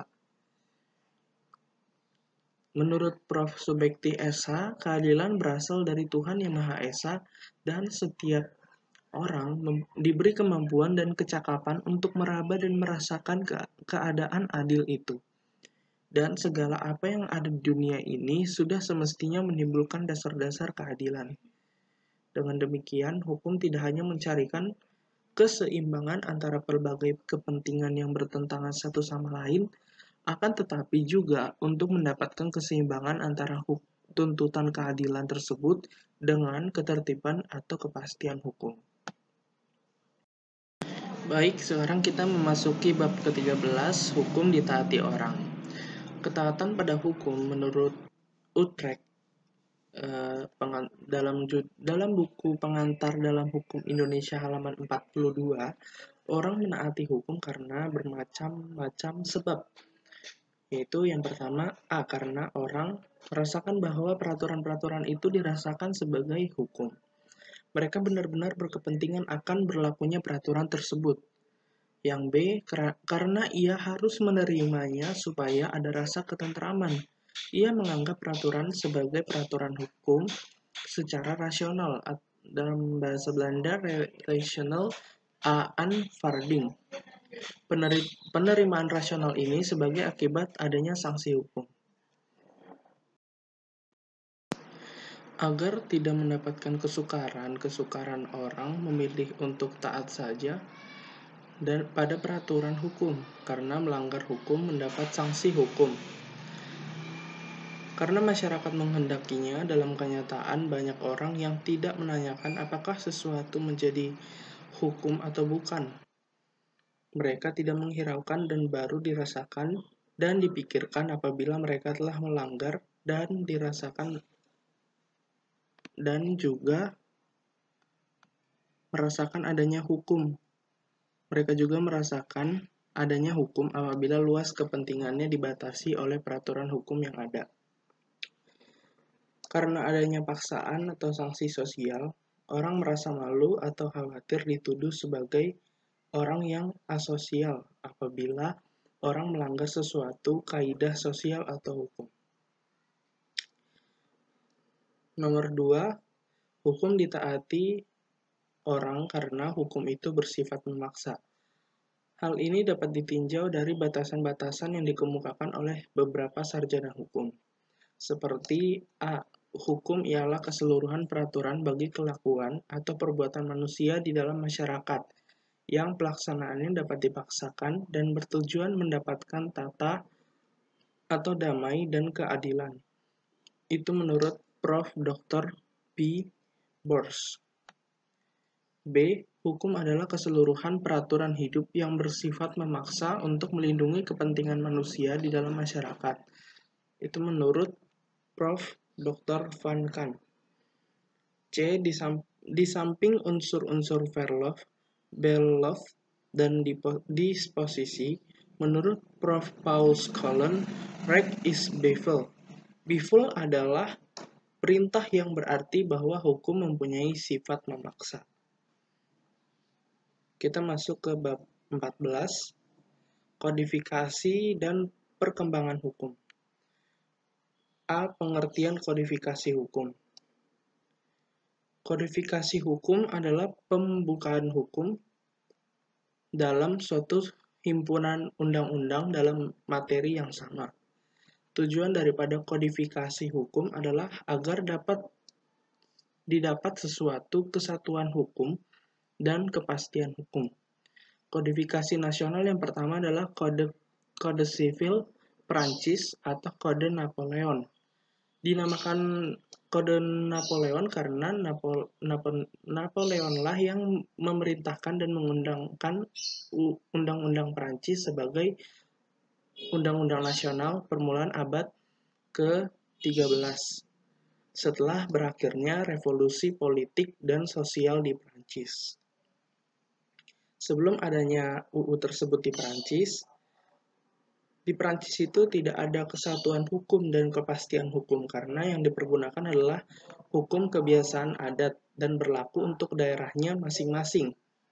Menurut Profesor Subekti S H, keadilan berasal dari Tuhan Yang Maha Esa dan setiap orang diberi kemampuan dan kecakapan untuk meraba dan merasakan ke keadaan adil itu. Dan segala apa yang ada di dunia ini sudah semestinya menimbulkan dasar-dasar keadilan. Dengan demikian, hukum tidak hanya mencarikan keseimbangan antara berbagai kepentingan yang bertentangan satu sama lain, akan tetapi juga untuk mendapatkan keseimbangan antara tuntutan keadilan tersebut dengan ketertiban atau kepastian hukum. Baik, sekarang kita memasuki bab ke tiga belas, hukum ditaati orang. Ketaatan pada hukum menurut Utrecht eh, dalam dalam buku Pengantar dalam Hukum Indonesia halaman empat puluh dua, orang menaati hukum karena bermacam-macam sebab. Yaitu yang pertama, A, karena orang merasakan bahwa peraturan-peraturan itu dirasakan sebagai hukum. Mereka benar-benar berkepentingan akan berlakunya peraturan tersebut. Yang B, karena ia harus menerimanya supaya ada rasa ketentraman. Ia menganggap peraturan sebagai peraturan hukum secara rasional. Dalam bahasa Belanda, rational aanvaarding. Penerimaan rasional ini sebagai akibat adanya sanksi hukum. Agar tidak mendapatkan kesukaran, kesukaran orang memilih untuk taat saja dan pada peraturan hukum, karena melanggar hukum mendapat sanksi hukum. Karena masyarakat menghendakinya, dalam kenyataan banyak orang yang tidak menanyakan apakah sesuatu menjadi hukum atau bukan. Mereka tidak menghiraukan dan baru dirasakan dan dipikirkan apabila mereka telah melanggar dan dirasakan dan juga merasakan adanya hukum. Mereka juga merasakan adanya hukum apabila luas kepentingannya dibatasi oleh peraturan hukum yang ada. Karena adanya paksaan atau sanksi sosial, orang merasa malu atau khawatir dituduh sebagai orang yang asosial apabila orang melanggar sesuatu kaidah sosial atau hukum. Nomor dua, hukum ditaati orang karena hukum itu bersifat memaksa. Hal ini dapat ditinjau dari batasan-batasan yang dikemukakan oleh beberapa sarjana hukum. Seperti A. Hukum ialah keseluruhan peraturan bagi kelakuan atau perbuatan manusia di dalam masyarakat yang pelaksanaannya dapat dipaksakan dan bertujuan mendapatkan tata atau damai dan keadilan. Itu menurut Profesor Doktor B. Bors. B. Hukum adalah keseluruhan peraturan hidup yang bersifat memaksa untuk melindungi kepentingan manusia di dalam masyarakat. Itu menurut Profesor doktor Van Kan. C. Di samping unsur-unsur Verlof, Beloff, dan disposisi, menurut Profesor Paul Scholen, Recht is Bevel. Bevel adalah perintah yang berarti bahwa hukum mempunyai sifat memaksa. Kita masuk ke bab empat belas, kodifikasi dan perkembangan hukum. A. Pengertian kodifikasi hukum. Kodifikasi hukum adalah pembukaan hukum dalam suatu himpunan undang-undang dalam materi yang sama. Tujuan daripada kodifikasi hukum adalah agar dapat didapat sesuatu kesatuan hukum dan kepastian hukum. Kodifikasi nasional yang pertama adalah Kode Kode Sivil Prancis atau Kode Napoleon. Dinamakan Kode Napoleon karena Napol Napol Napoleonlah yang memerintahkan dan mengundangkan undang-undang Prancis sebagai undang-undang nasional permulaan abad ke tiga belas setelah berakhirnya revolusi politik dan sosial di Prancis. Sebelum adanya U U tersebut di Prancis, di Prancis itu tidak ada kesatuan hukum dan kepastian hukum karena yang dipergunakan adalah hukum kebiasaan adat dan berlaku untuk daerahnya masing-masing.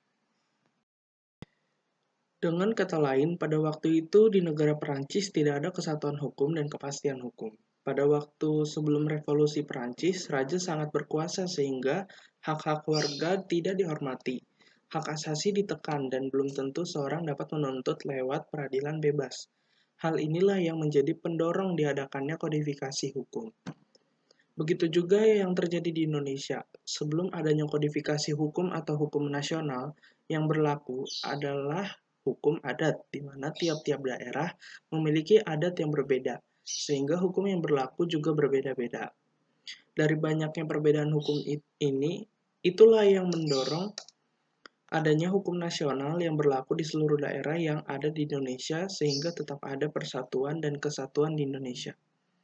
Dengan kata lain, pada waktu itu di negara Prancis tidak ada kesatuan hukum dan kepastian hukum. Pada waktu sebelum revolusi Prancis, raja sangat berkuasa sehingga hak-hak warga tidak dihormati. Hak asasi ditekan dan belum tentu seorang dapat menuntut lewat peradilan bebas. Hal inilah yang menjadi pendorong diadakannya kodifikasi hukum. Begitu juga yang terjadi di Indonesia. Sebelum adanya kodifikasi hukum atau hukum nasional, yang berlaku adalah hukum adat, di mana tiap-tiap daerah memiliki adat yang berbeda, sehingga hukum yang berlaku juga berbeda-beda. Dari banyaknya perbedaan hukum ini, itulah yang mendorong adanya hukum nasional yang berlaku di seluruh daerah yang ada di Indonesia sehingga tetap ada persatuan dan kesatuan di Indonesia.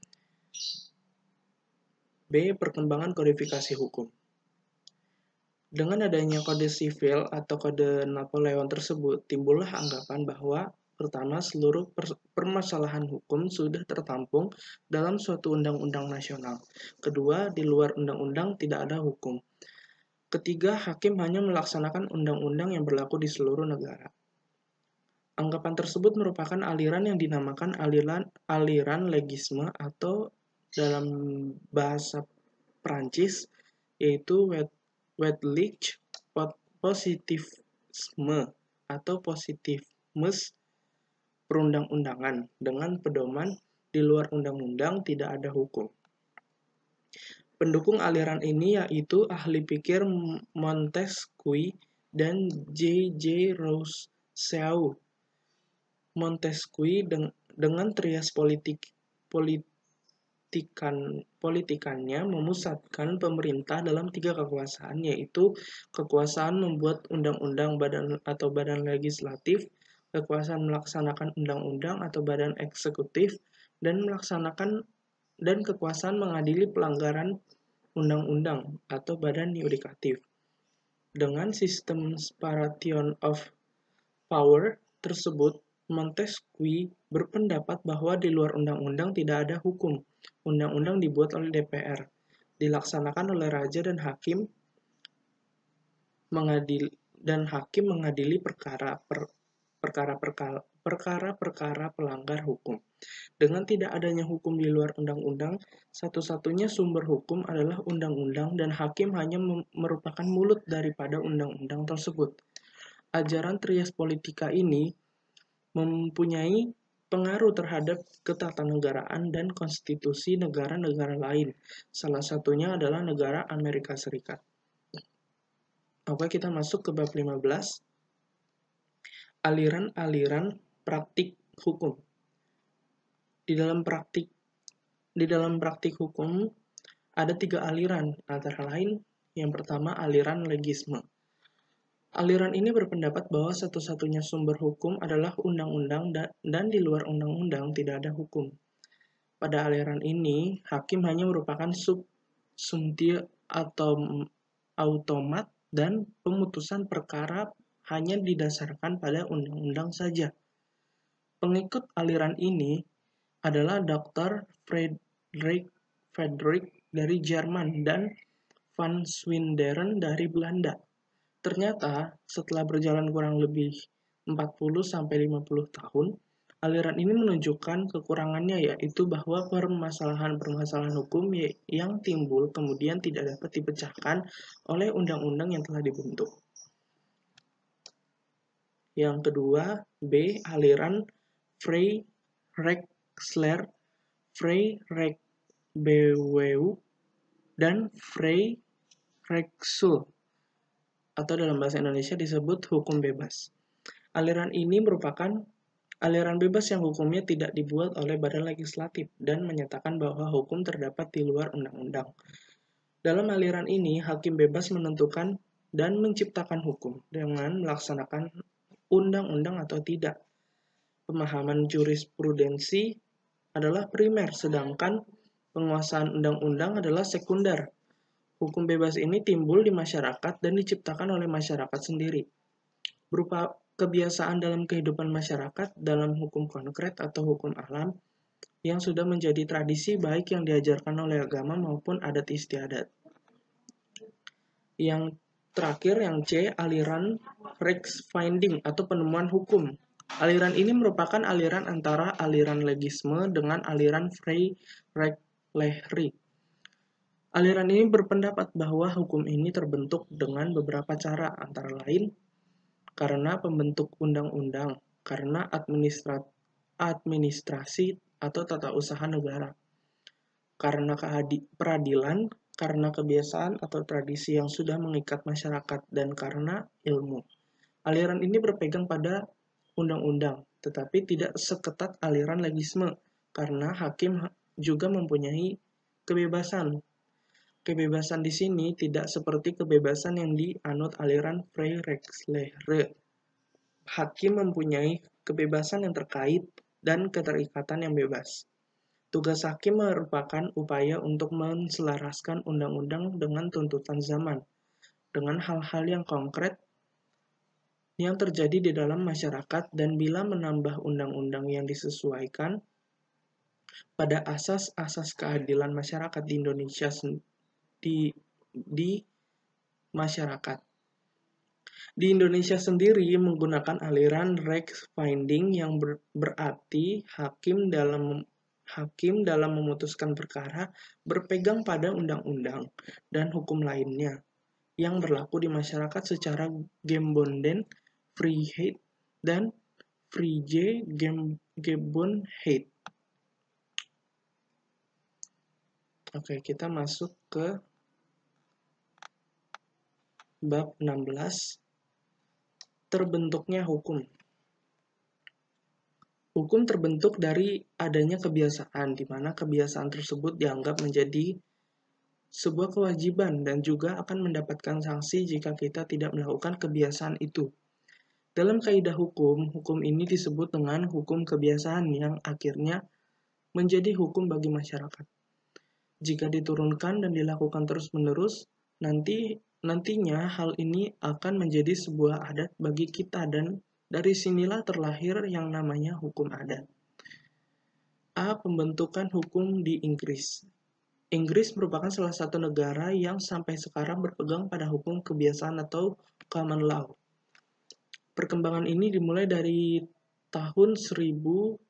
B. Perkembangan kodifikasi hukum. Dengan adanya kode sivil atau kode Napoleon tersebut, timbullah anggapan bahwa pertama, seluruh permasalahan hukum sudah tertampung dalam suatu undang-undang nasional. Kedua, di luar undang-undang tidak ada hukum. Ketiga, hakim hanya melaksanakan undang-undang yang berlaku di seluruh negara. Anggapan tersebut merupakan aliran yang dinamakan aliran aliran legisme atau dalam bahasa Prancis yaitu wedlich positivisme atau positivisme perundang-undangan dengan pedoman di luar undang-undang tidak ada hukum. Pendukung aliran ini yaitu ahli pikir Montesquieu dan J J Rousseau. Montesquieu deng dengan trias politik politikan politikannya memusatkan pemerintah dalam tiga kekuasaan, yaitu kekuasaan membuat undang-undang badan atau badan legislatif, kekuasaan melaksanakan undang-undang atau badan eksekutif, dan melaksanakan dan kekuasaan mengadili pelanggaran undang-undang atau badan yudikatif. Dengan sistem separation of power tersebut, Montesquieu berpendapat bahwa di luar undang-undang tidak ada hukum. Undang-undang dibuat oleh D P R, dilaksanakan oleh raja dan hakim mengadil dan hakim mengadili perkara per, perkara perkara perkara-perkara pelanggar hukum. Dengan tidak adanya hukum di luar undang-undang, satu-satunya sumber hukum adalah undang-undang dan hakim hanya merupakan mulut daripada undang-undang tersebut. Ajaran trias politika ini mempunyai pengaruh terhadap ketatanegaraan dan konstitusi negara-negara lain. Salah satunya adalah negara Amerika Serikat. Oke, kita masuk ke bab lima belas. Aliran-aliran praktik hukum. Di dalam praktik di dalam praktik hukum ada tiga aliran, antara lain yang pertama aliran legisme. Aliran ini berpendapat bahwa satu-satunya sumber hukum adalah undang-undang dan di luar undang-undang tidak ada hukum. Pada aliran ini, hakim hanya merupakan subsunti atau automat dan pemutusan perkara hanya didasarkan pada undang-undang saja. Pengikut aliran ini adalah doktor Friedrich Friedrich dari Jerman dan Van Swinderen dari Belanda. Ternyata, setelah berjalan kurang lebih empat puluh sampai lima puluh tahun, aliran ini menunjukkan kekurangannya, yaitu bahwa permasalahan-permasalahan hukum yang timbul kemudian tidak dapat dipecahkan oleh undang-undang yang telah dibentuk. Yang kedua, B. Aliran Frey-Rexler, Frey-Rech-Beweu, dan Frey-Rexul, atau dalam bahasa Indonesia disebut hukum bebas. Aliran ini merupakan aliran bebas yang hukumnya tidak dibuat oleh badan legislatif dan menyatakan bahwa hukum terdapat di luar undang-undang. Dalam aliran ini, hakim bebas menentukan dan menciptakan hukum dengan melaksanakan undang-undang atau tidak. Pemahaman jurisprudensi adalah primer, sedangkan penguasaan undang-undang adalah sekunder. Hukum bebas ini timbul di masyarakat dan diciptakan oleh masyarakat sendiri, berupa kebiasaan dalam kehidupan masyarakat, dalam hukum konkret atau hukum alam, yang sudah menjadi tradisi baik yang diajarkan oleh agama maupun adat istiadat. Yang terakhir, yang C, aliran Rechtsfinding atau penemuan hukum. Aliran ini merupakan aliran antara aliran legisme dengan aliran Frey-Rech-Lehri. Aliran ini berpendapat bahwa hukum ini terbentuk dengan beberapa cara, antara lain karena pembentuk undang-undang, karena administrasi atau tata usaha negara, karena peradilan, karena kebiasaan atau tradisi yang sudah mengikat masyarakat, dan karena ilmu. Aliran ini berpegang pada undang-undang, tetapi tidak seketat aliran legisme, karena hakim juga mempunyai kebebasan. Kebebasan di sini tidak seperti kebebasan yang dianut aliran Frey-Rexlehre. Hakim mempunyai kebebasan yang terkait dan keterikatan yang bebas. Tugas hakim merupakan upaya untuk menselaraskan undang-undang dengan tuntutan zaman, dengan hal-hal yang konkret yang terjadi di dalam masyarakat, dan bila menambah undang-undang yang disesuaikan pada asas-asas keadilan masyarakat di Indonesia di, di masyarakat. Di Indonesia sendiri menggunakan aliran Rechtsfinding yang ber, berarti hakim dalam hakim dalam memutuskan perkara berpegang pada undang-undang dan hukum lainnya yang berlaku di masyarakat secara gebonden, Vrijheid, dan Vrije Gebonheid. Oke, kita masuk ke bab enam belas, terbentuknya hukum. Hukum terbentuk dari adanya kebiasaan, di mana kebiasaan tersebut dianggap menjadi sebuah kewajiban dan juga akan mendapatkan sanksi jika kita tidak melakukan kebiasaan itu. Dalam kaidah hukum, hukum ini disebut dengan hukum kebiasaan yang akhirnya menjadi hukum bagi masyarakat. Jika diturunkan dan dilakukan terus-menerus, nanti nantinya hal ini akan menjadi sebuah adat bagi kita, dan dari sinilah terlahir yang namanya hukum adat. A. Pembentukan hukum di Inggris. Inggris merupakan salah satu negara yang sampai sekarang berpegang pada hukum kebiasaan atau common law. Perkembangan ini dimulai dari tahun seribu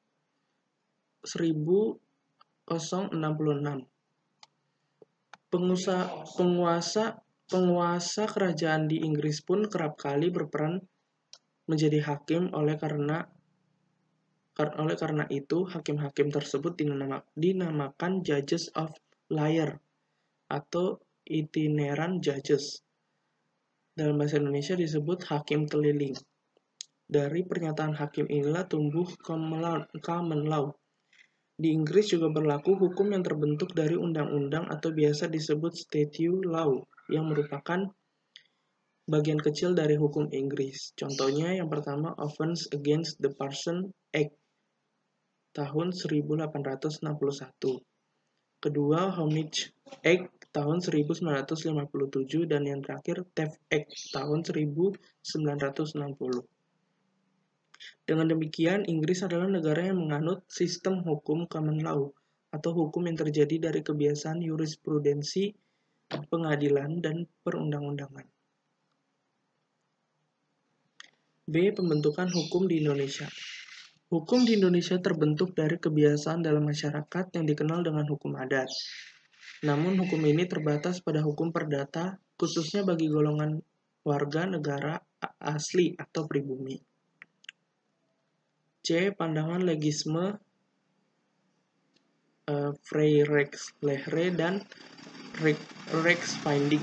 enam puluh enam. Penguasa, penguasa, penguasa kerajaan di Inggris pun kerap kali berperan menjadi hakim. Oleh karena oleh karena itu, hakim-hakim tersebut dinamakan Judges of Lyre atau itinerant judges. Dalam bahasa Indonesia disebut hakim keliling. Dari pernyataan hakim inilah tumbuh common law. Di Inggris juga berlaku hukum yang terbentuk dari undang-undang atau biasa disebut statute law, yang merupakan bagian kecil dari hukum Inggris. Contohnya yang pertama, Offence Against the Person Act. tahun seribu delapan ratus enam puluh satu. Kedua, Homage Act tahun seribu sembilan ratus lima puluh tujuh, dan yang terakhir Theft Act tahun seribu sembilan ratus enam puluh. Dengan demikian, Inggris adalah negara yang menganut sistem hukum common law, atau hukum yang terjadi dari kebiasaan jurisprudensi, pengadilan, dan perundang-undangan. B. Pembentukan hukum di Indonesia. Hukum di Indonesia terbentuk dari kebiasaan dalam masyarakat yang dikenal dengan hukum adat. Namun, hukum ini terbatas pada hukum perdata, khususnya bagi golongan warga negara asli atau pribumi. C. Pandangan legisme uh, Frey-Rex-Lehre dan Rex-Finding.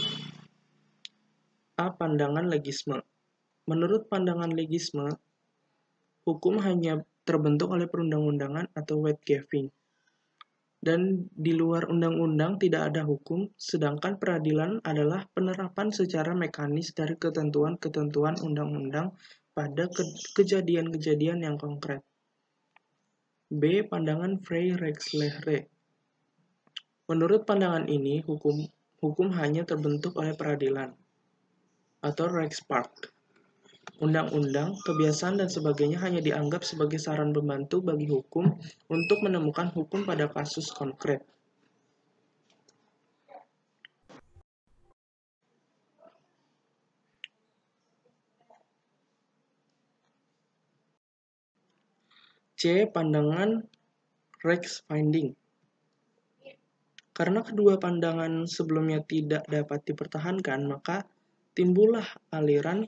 A. Pandangan legisme. Menurut pandangan legisme, hukum hanya terbentuk oleh perundang-undangan atau wetgeving. Dan di luar undang-undang tidak ada hukum, sedangkan peradilan adalah penerapan secara mekanis dari ketentuan-ketentuan undang-undang pada ke kejadian-kejadian yang konkret. B. Pandangan Frey-Rex-Lehre. Menurut pandangan ini, hukum hukum hanya terbentuk oleh peradilan atau Rechtspraak. Undang-undang, kebiasaan, dan sebagainya hanya dianggap sebagai saran pembantu bagi hukum untuk menemukan hukum pada kasus konkret. C. Pandangan Rex-Finding. Karena kedua pandangan sebelumnya tidak dapat dipertahankan, maka timbullah aliran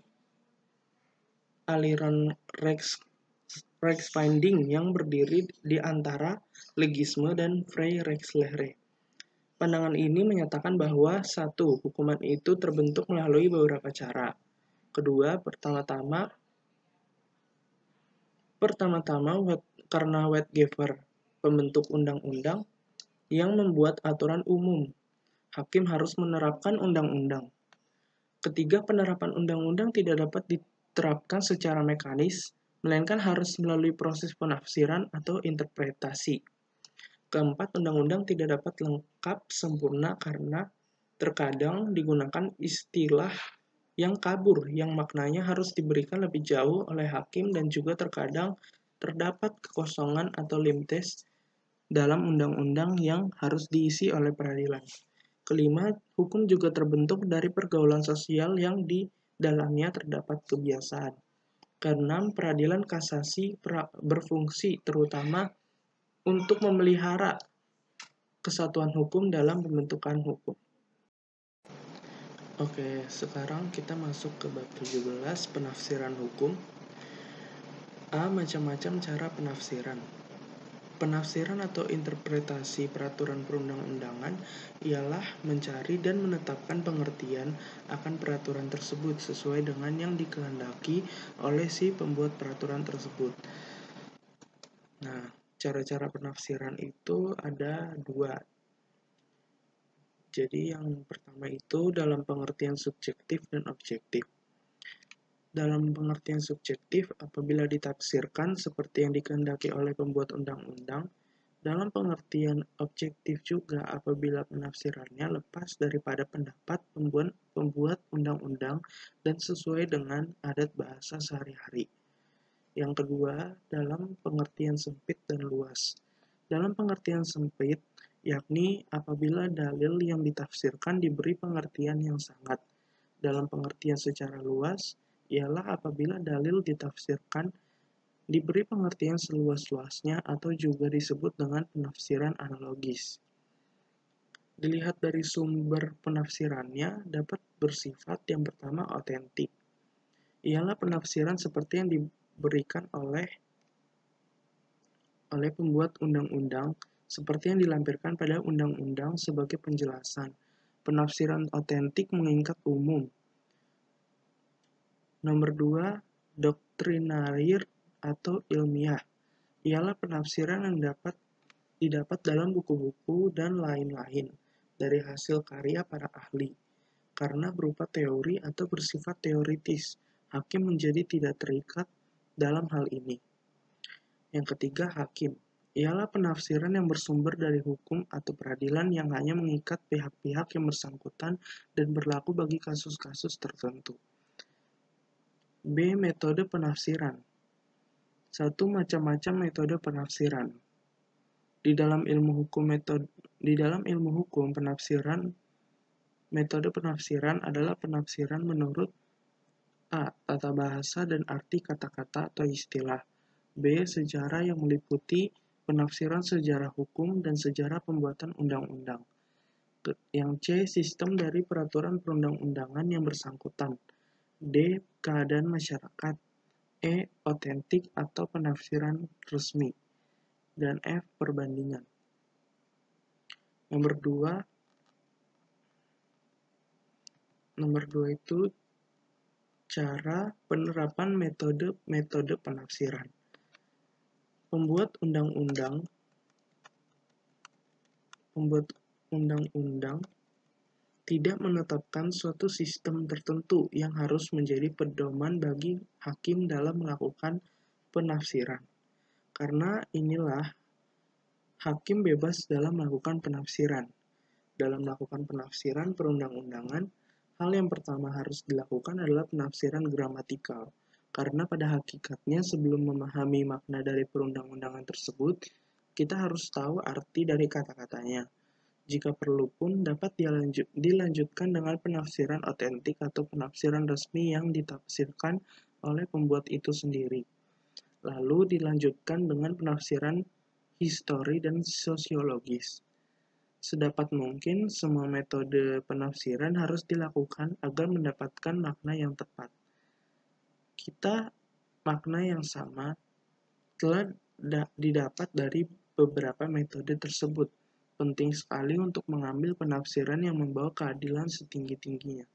aliran Rex Rex-Finding yang berdiri di antara legisme dan Frey-Rex-Lehre. Pandangan ini menyatakan bahwa satu, hukuman itu terbentuk melalui beberapa cara. Kedua, pertama-tama pertama-tama karena wetgever, pembentuk undang-undang yang membuat aturan umum. Hakim harus menerapkan undang-undang. Ketiga, penerapan undang-undang tidak dapat diterapkan secara mekanis, melainkan harus melalui proses penafsiran atau interpretasi. Keempat, undang-undang tidak dapat lengkap sempurna karena terkadang digunakan istilah yang kabur, yang maknanya harus diberikan lebih jauh oleh hakim, dan juga terkadang terdapat kekosongan atau limtes dalam undang-undang yang harus diisi oleh peradilan. Kelima, hukum juga terbentuk dari pergaulan sosial yang di dalamnya terdapat kebiasaan. Keenam, peradilan kasasi berfungsi terutama untuk memelihara kesatuan hukum dalam pembentukan hukum. Oke, sekarang kita masuk ke bab tujuh belas, penafsiran hukum. A. Macam-macam cara penafsiran. Penafsiran atau interpretasi peraturan perundang-undangan ialah mencari dan menetapkan pengertian akan peraturan tersebut sesuai dengan yang dikehendaki oleh si pembuat peraturan tersebut. Nah, cara-cara penafsiran itu ada dua. Jadi yang pertama itu dalam pengertian subjektif dan objektif. Dalam pengertian subjektif, apabila ditafsirkan seperti yang dikehendaki oleh pembuat undang-undang. Dalam pengertian objektif juga apabila penafsirannya lepas daripada pendapat pembuat, pembuat undang-undang dan sesuai dengan adat bahasa sehari-hari. Yang kedua, dalam pengertian sempit dan luas. Dalam pengertian sempit, yakni apabila dalil yang ditafsirkan diberi pengertian yang sangat. Dalam pengertian secara luas, ialah apabila dalil ditafsirkan diberi pengertian seluas-luasnya atau juga disebut dengan penafsiran analogis. Dilihat dari sumber penafsirannya dapat bersifat yang pertama otentik. Ialah penafsiran seperti yang diberikan oleh oleh pembuat undang-undang seperti yang dilampirkan pada undang-undang sebagai penjelasan. Penafsiran otentik mengikat umum. Nomor dua, doktrinarir atau ilmiah. Ialah penafsiran yang dapat didapat dalam buku-buku dan lain-lain dari hasil karya para ahli. Karena berupa teori atau bersifat teoritis, hakim menjadi tidak terikat dalam hal ini. Yang ketiga, hakim. Ialah penafsiran yang bersumber dari hukum atau peradilan yang hanya mengikat pihak-pihak yang bersangkutan dan berlaku bagi kasus-kasus tertentu. B. Metode penafsiran. Satu, macam-macam metode penafsiran. Di dalam ilmu hukum metode di dalam ilmu hukum penafsiran metode penafsiran adalah penafsiran menurut A. Tata bahasa dan arti kata-kata atau istilah. B. Sejarah yang meliputi penafsiran sejarah hukum dan sejarah pembuatan undang-undang. Yang C. Sistem dari peraturan perundang-undangan yang bersangkutan. D. Keadaan masyarakat. E. Otentik atau penafsiran resmi. Dan F. Perbandingan. Nomor dua, nomor dua itu cara penerapan metode-metode penafsiran. Pembuat undang-undang Pembuat undang-undang tidak menetapkan suatu sistem tertentu yang harus menjadi pedoman bagi hakim dalam melakukan penafsiran. Karena inilah hakim bebas dalam melakukan penafsiran. Dalam melakukan penafsiran perundang-undangan, hal yang pertama harus dilakukan adalah penafsiran gramatikal. Karena pada hakikatnya sebelum memahami makna dari perundang-undangan tersebut, kita harus tahu arti dari kata-katanya. Jika perlu pun dapat dilanjut, dilanjutkan dengan penafsiran otentik atau penafsiran resmi yang ditafsirkan oleh pembuat itu sendiri. Lalu dilanjutkan dengan penafsiran histori dan sosiologis. Sedapat mungkin, semua metode penafsiran harus dilakukan agar mendapatkan makna yang tepat. Kita makna yang sama telah didapat dari beberapa metode tersebut. Penting sekali untuk mengambil penafsiran yang membawa keadilan setinggi-tingginya.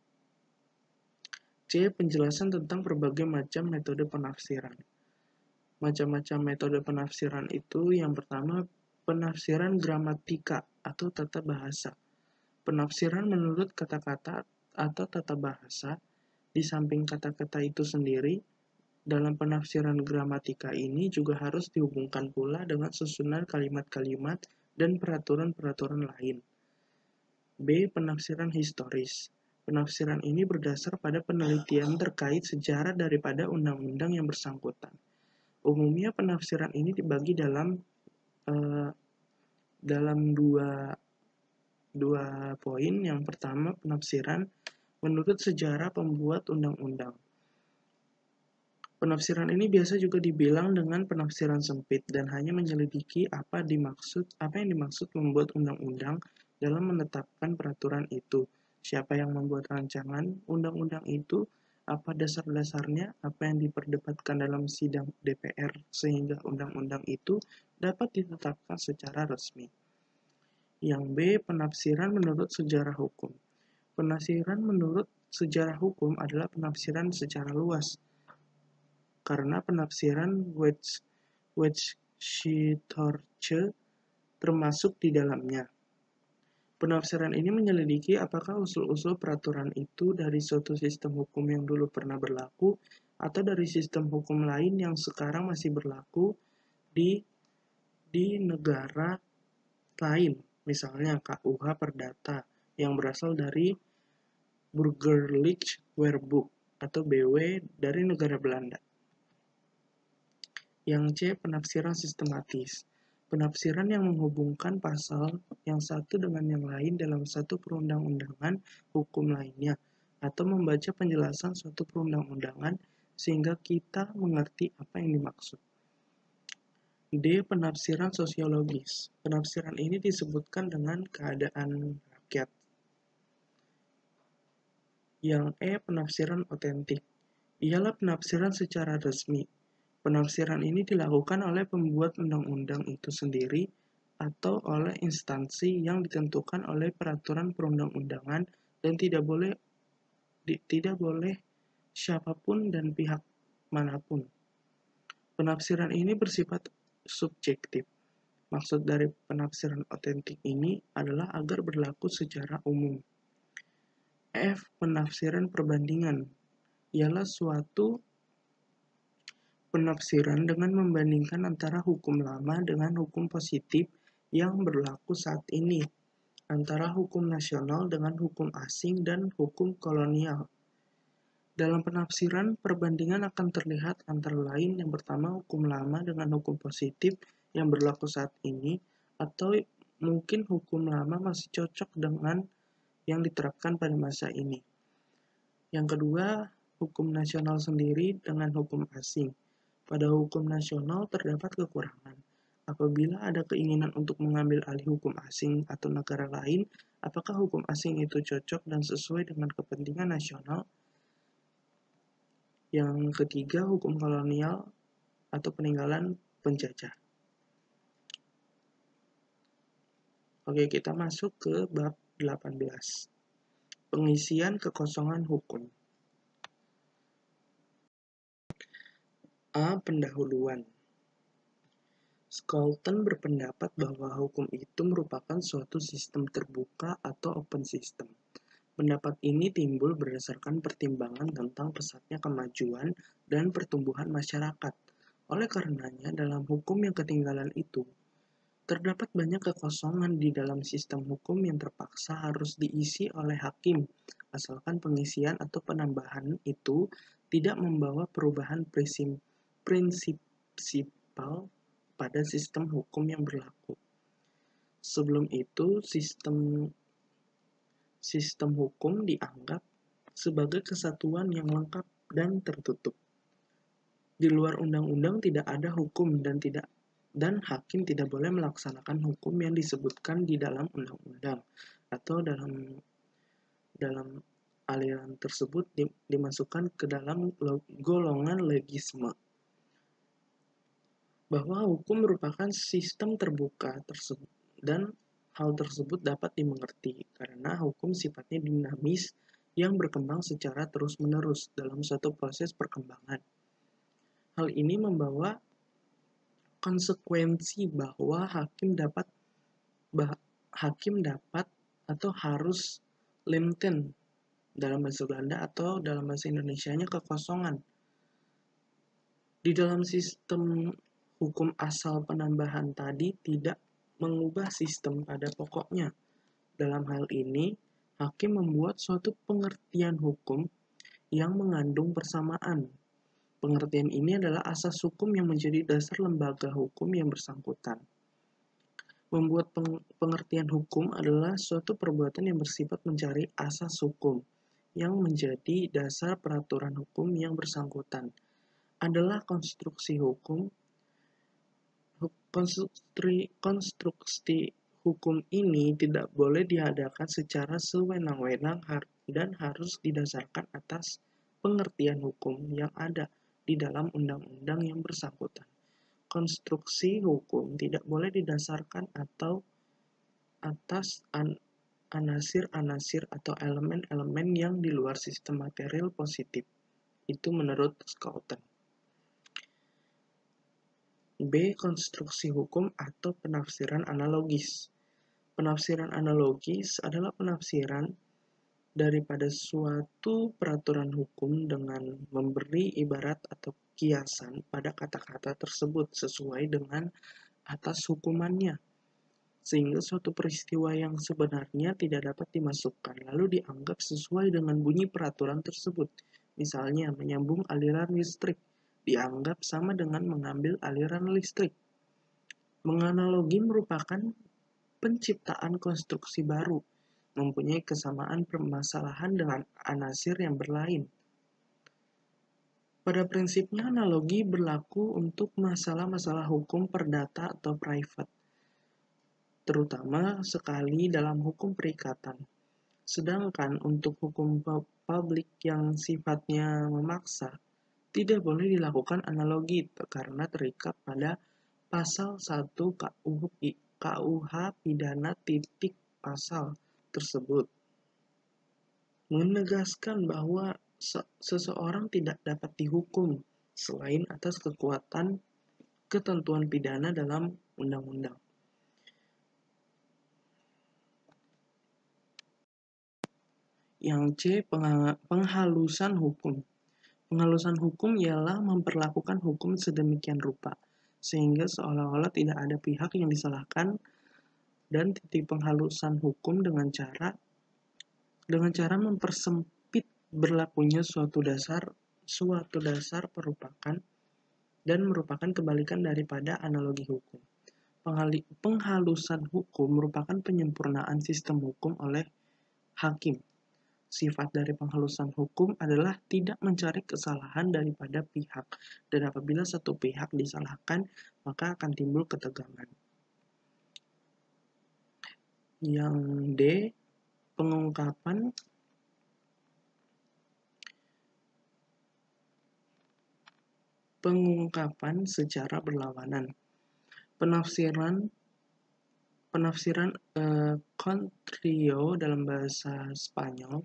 C. Penjelasan tentang berbagai macam metode penafsiran. Macam-macam metode penafsiran itu yang pertama, penafsiran gramatika atau tata bahasa. Penafsiran menurut kata-kata atau tata bahasa. Di samping kata-kata itu sendiri, dalam penafsiran gramatika ini juga harus dihubungkan pula dengan susunan kalimat-kalimat dan peraturan-peraturan lain. B. Penafsiran historis. Penafsiran ini berdasar pada penelitian terkait sejarah daripada undang-undang yang bersangkutan. Umumnya penafsiran ini dibagi dalam uh, dalam dua dua poin. Yang pertama, penafsiran menurut sejarah pembuat undang-undang. Penafsiran ini biasa juga dibilang dengan penafsiran sempit dan hanya menyelidiki apa dimaksud apa yang dimaksud membuat undang-undang dalam menetapkan peraturan itu. Siapa yang membuat rancangan undang-undang itu, apa dasar-dasarnya, apa yang diperdebatkan dalam sidang D P R sehingga undang-undang itu dapat ditetapkan secara resmi. Yang B. Penafsiran menurut sejarah hukum. Penafsiran menurut sejarah hukum adalah penafsiran secara luas, karena penafsiran Wetzschtorche termasuk di dalamnya. Penafsiran ini menyelidiki apakah usul-usul peraturan itu dari suatu sistem hukum yang dulu pernah berlaku atau dari sistem hukum lain yang sekarang masih berlaku di di negara lain, misalnya K U H Perdata yang berasal dari Burgerlijk Weerboek atau B W dari negara Belanda. Yang C. Penafsiran sistematis. Penafsiran yang menghubungkan pasal yang satu dengan yang lain dalam satu perundang-undangan hukum lainnya, atau membaca penjelasan suatu perundang-undangan sehingga kita mengerti apa yang dimaksud. D. Penafsiran sosiologis. Penafsiran ini disebutkan dengan keadaan rakyat. Yang E. Penafsiran otentik. Ialah penafsiran secara resmi. Penafsiran ini dilakukan oleh pembuat undang-undang itu sendiri atau oleh instansi yang ditentukan oleh peraturan perundang-undangan dan tidak boleh di, tidak boleh siapapun dan pihak manapun. Penafsiran ini bersifat subjektif. Maksud dari penafsiran otentik ini adalah agar berlaku secara umum. F. Penafsiran perbandingan ialah suatu penafsiran dengan membandingkan antara hukum lama dengan hukum positif yang berlaku saat ini, antara hukum nasional dengan hukum asing dan hukum kolonial. Dalam penafsiran, perbandingan akan terlihat antara lain yang pertama hukum lama dengan hukum positif yang berlaku saat ini, atau mungkin hukum lama masih cocok dengan yang diterapkan pada masa ini. Yang kedua, hukum nasional sendiri dengan hukum asing. Pada hukum nasional terdapat kekurangan. Apabila ada keinginan untuk mengambil alih hukum asing atau negara lain, apakah hukum asing itu cocok dan sesuai dengan kepentingan nasional? Yang ketiga, hukum kolonial atau peninggalan penjajah. Oke, kita masuk ke bab delapan belas. Pengisian kekosongan hukum. A. Pendahuluan. Scholten berpendapat bahwa hukum itu merupakan suatu sistem terbuka atau open system. Pendapat ini timbul berdasarkan pertimbangan tentang pesatnya kemajuan dan pertumbuhan masyarakat. Oleh karenanya, dalam hukum yang ketinggalan itu, terdapat banyak kekosongan di dalam sistem hukum yang terpaksa harus diisi oleh hakim, asalkan pengisian atau penambahan itu tidak membawa perubahan prinsip prinsipal pada sistem hukum yang berlaku. Sebelum itu, sistem sistem hukum dianggap sebagai kesatuan yang lengkap dan tertutup. Di luar undang-undang tidak ada hukum dan tidak dan hakim tidak boleh melaksanakan hukum yang disebutkan di dalam undang-undang atau dalam dalam aliran tersebut dimasukkan ke dalam golongan legisme. Bahwa hukum merupakan sistem terbuka tersebut dan hal tersebut dapat dimengerti karena hukum sifatnya dinamis yang berkembang secara terus-menerus dalam suatu proses perkembangan. Hal ini membawa konsekuensi bahwa hakim dapat bah, hakim dapat atau harus limten dalam bahasa Belanda atau dalam bahasa Indonesianya kekosongan. Di dalam sistem hukum asal penambahan tadi tidak mengubah sistem pada pokoknya. Dalam hal ini, hakim membuat suatu pengertian hukum yang mengandung persamaan. Pengertian ini adalah asas hukum yang menjadi dasar lembaga hukum yang bersangkutan. Membuat pengertian hukum adalah suatu perbuatan yang bersifat mencari asas hukum yang menjadi dasar peraturan hukum yang bersangkutan. Adalah konstruksi hukum. Konstruksi, konstruksi hukum ini tidak boleh diadakan secara sewenang-wenang dan harus didasarkan atas pengertian hukum yang ada di dalam undang-undang yang bersangkutan. Konstruksi hukum tidak boleh didasarkan atau atas an anasir-anasir atau elemen-elemen yang di luar sistem material positif. Itu menurut Scholten. B. Konstruksi hukum atau penafsiran analogis. Penafsiran analogis adalah penafsiran daripada suatu peraturan hukum dengan memberi ibarat atau kiasan pada kata-kata tersebut sesuai dengan atas hukumannya, sehingga suatu peristiwa yang sebenarnya tidak dapat dimasukkan lalu dianggap sesuai dengan bunyi peraturan tersebut. Misalnya, menyambung aliran listrik dianggap sama dengan mengambil aliran listrik. Menganalogi merupakan penciptaan konstruksi baru, mempunyai kesamaan permasalahan dengan anasir yang berlain. Pada prinsipnya, analogi berlaku untuk masalah-masalah hukum perdata atau private, terutama sekali dalam hukum perikatan. Sedangkan untuk hukum publik yang sifatnya memaksa, tidak boleh dilakukan analogi karena terikat pada pasal satu K U H pidana titik pasal tersebut. Menegaskan bahwa seseorang tidak dapat dihukum selain atas kekuatan ketentuan pidana dalam undang-undang. Yang C. Penghalusan hukum. Penghalusan hukum ialah memperlakukan hukum sedemikian rupa, sehingga seolah-olah tidak ada pihak yang disalahkan, dan titik penghalusan hukum dengan cara dengan cara mempersempit berlakunya suatu dasar suatu dasar merupakan dan merupakan kebalikan daripada analogi hukum. Penghalusan hukum merupakan penyempurnaan sistem hukum oleh hakim. Sifat dari penghalusan hukum adalah tidak mencari kesalahan daripada pihak, dan apabila satu pihak disalahkan, maka akan timbul ketegangan. Yang D, pengungkapan pengungkapan secara berlawanan. Penafsiran penafsiran eh, contrario dalam bahasa Spanyol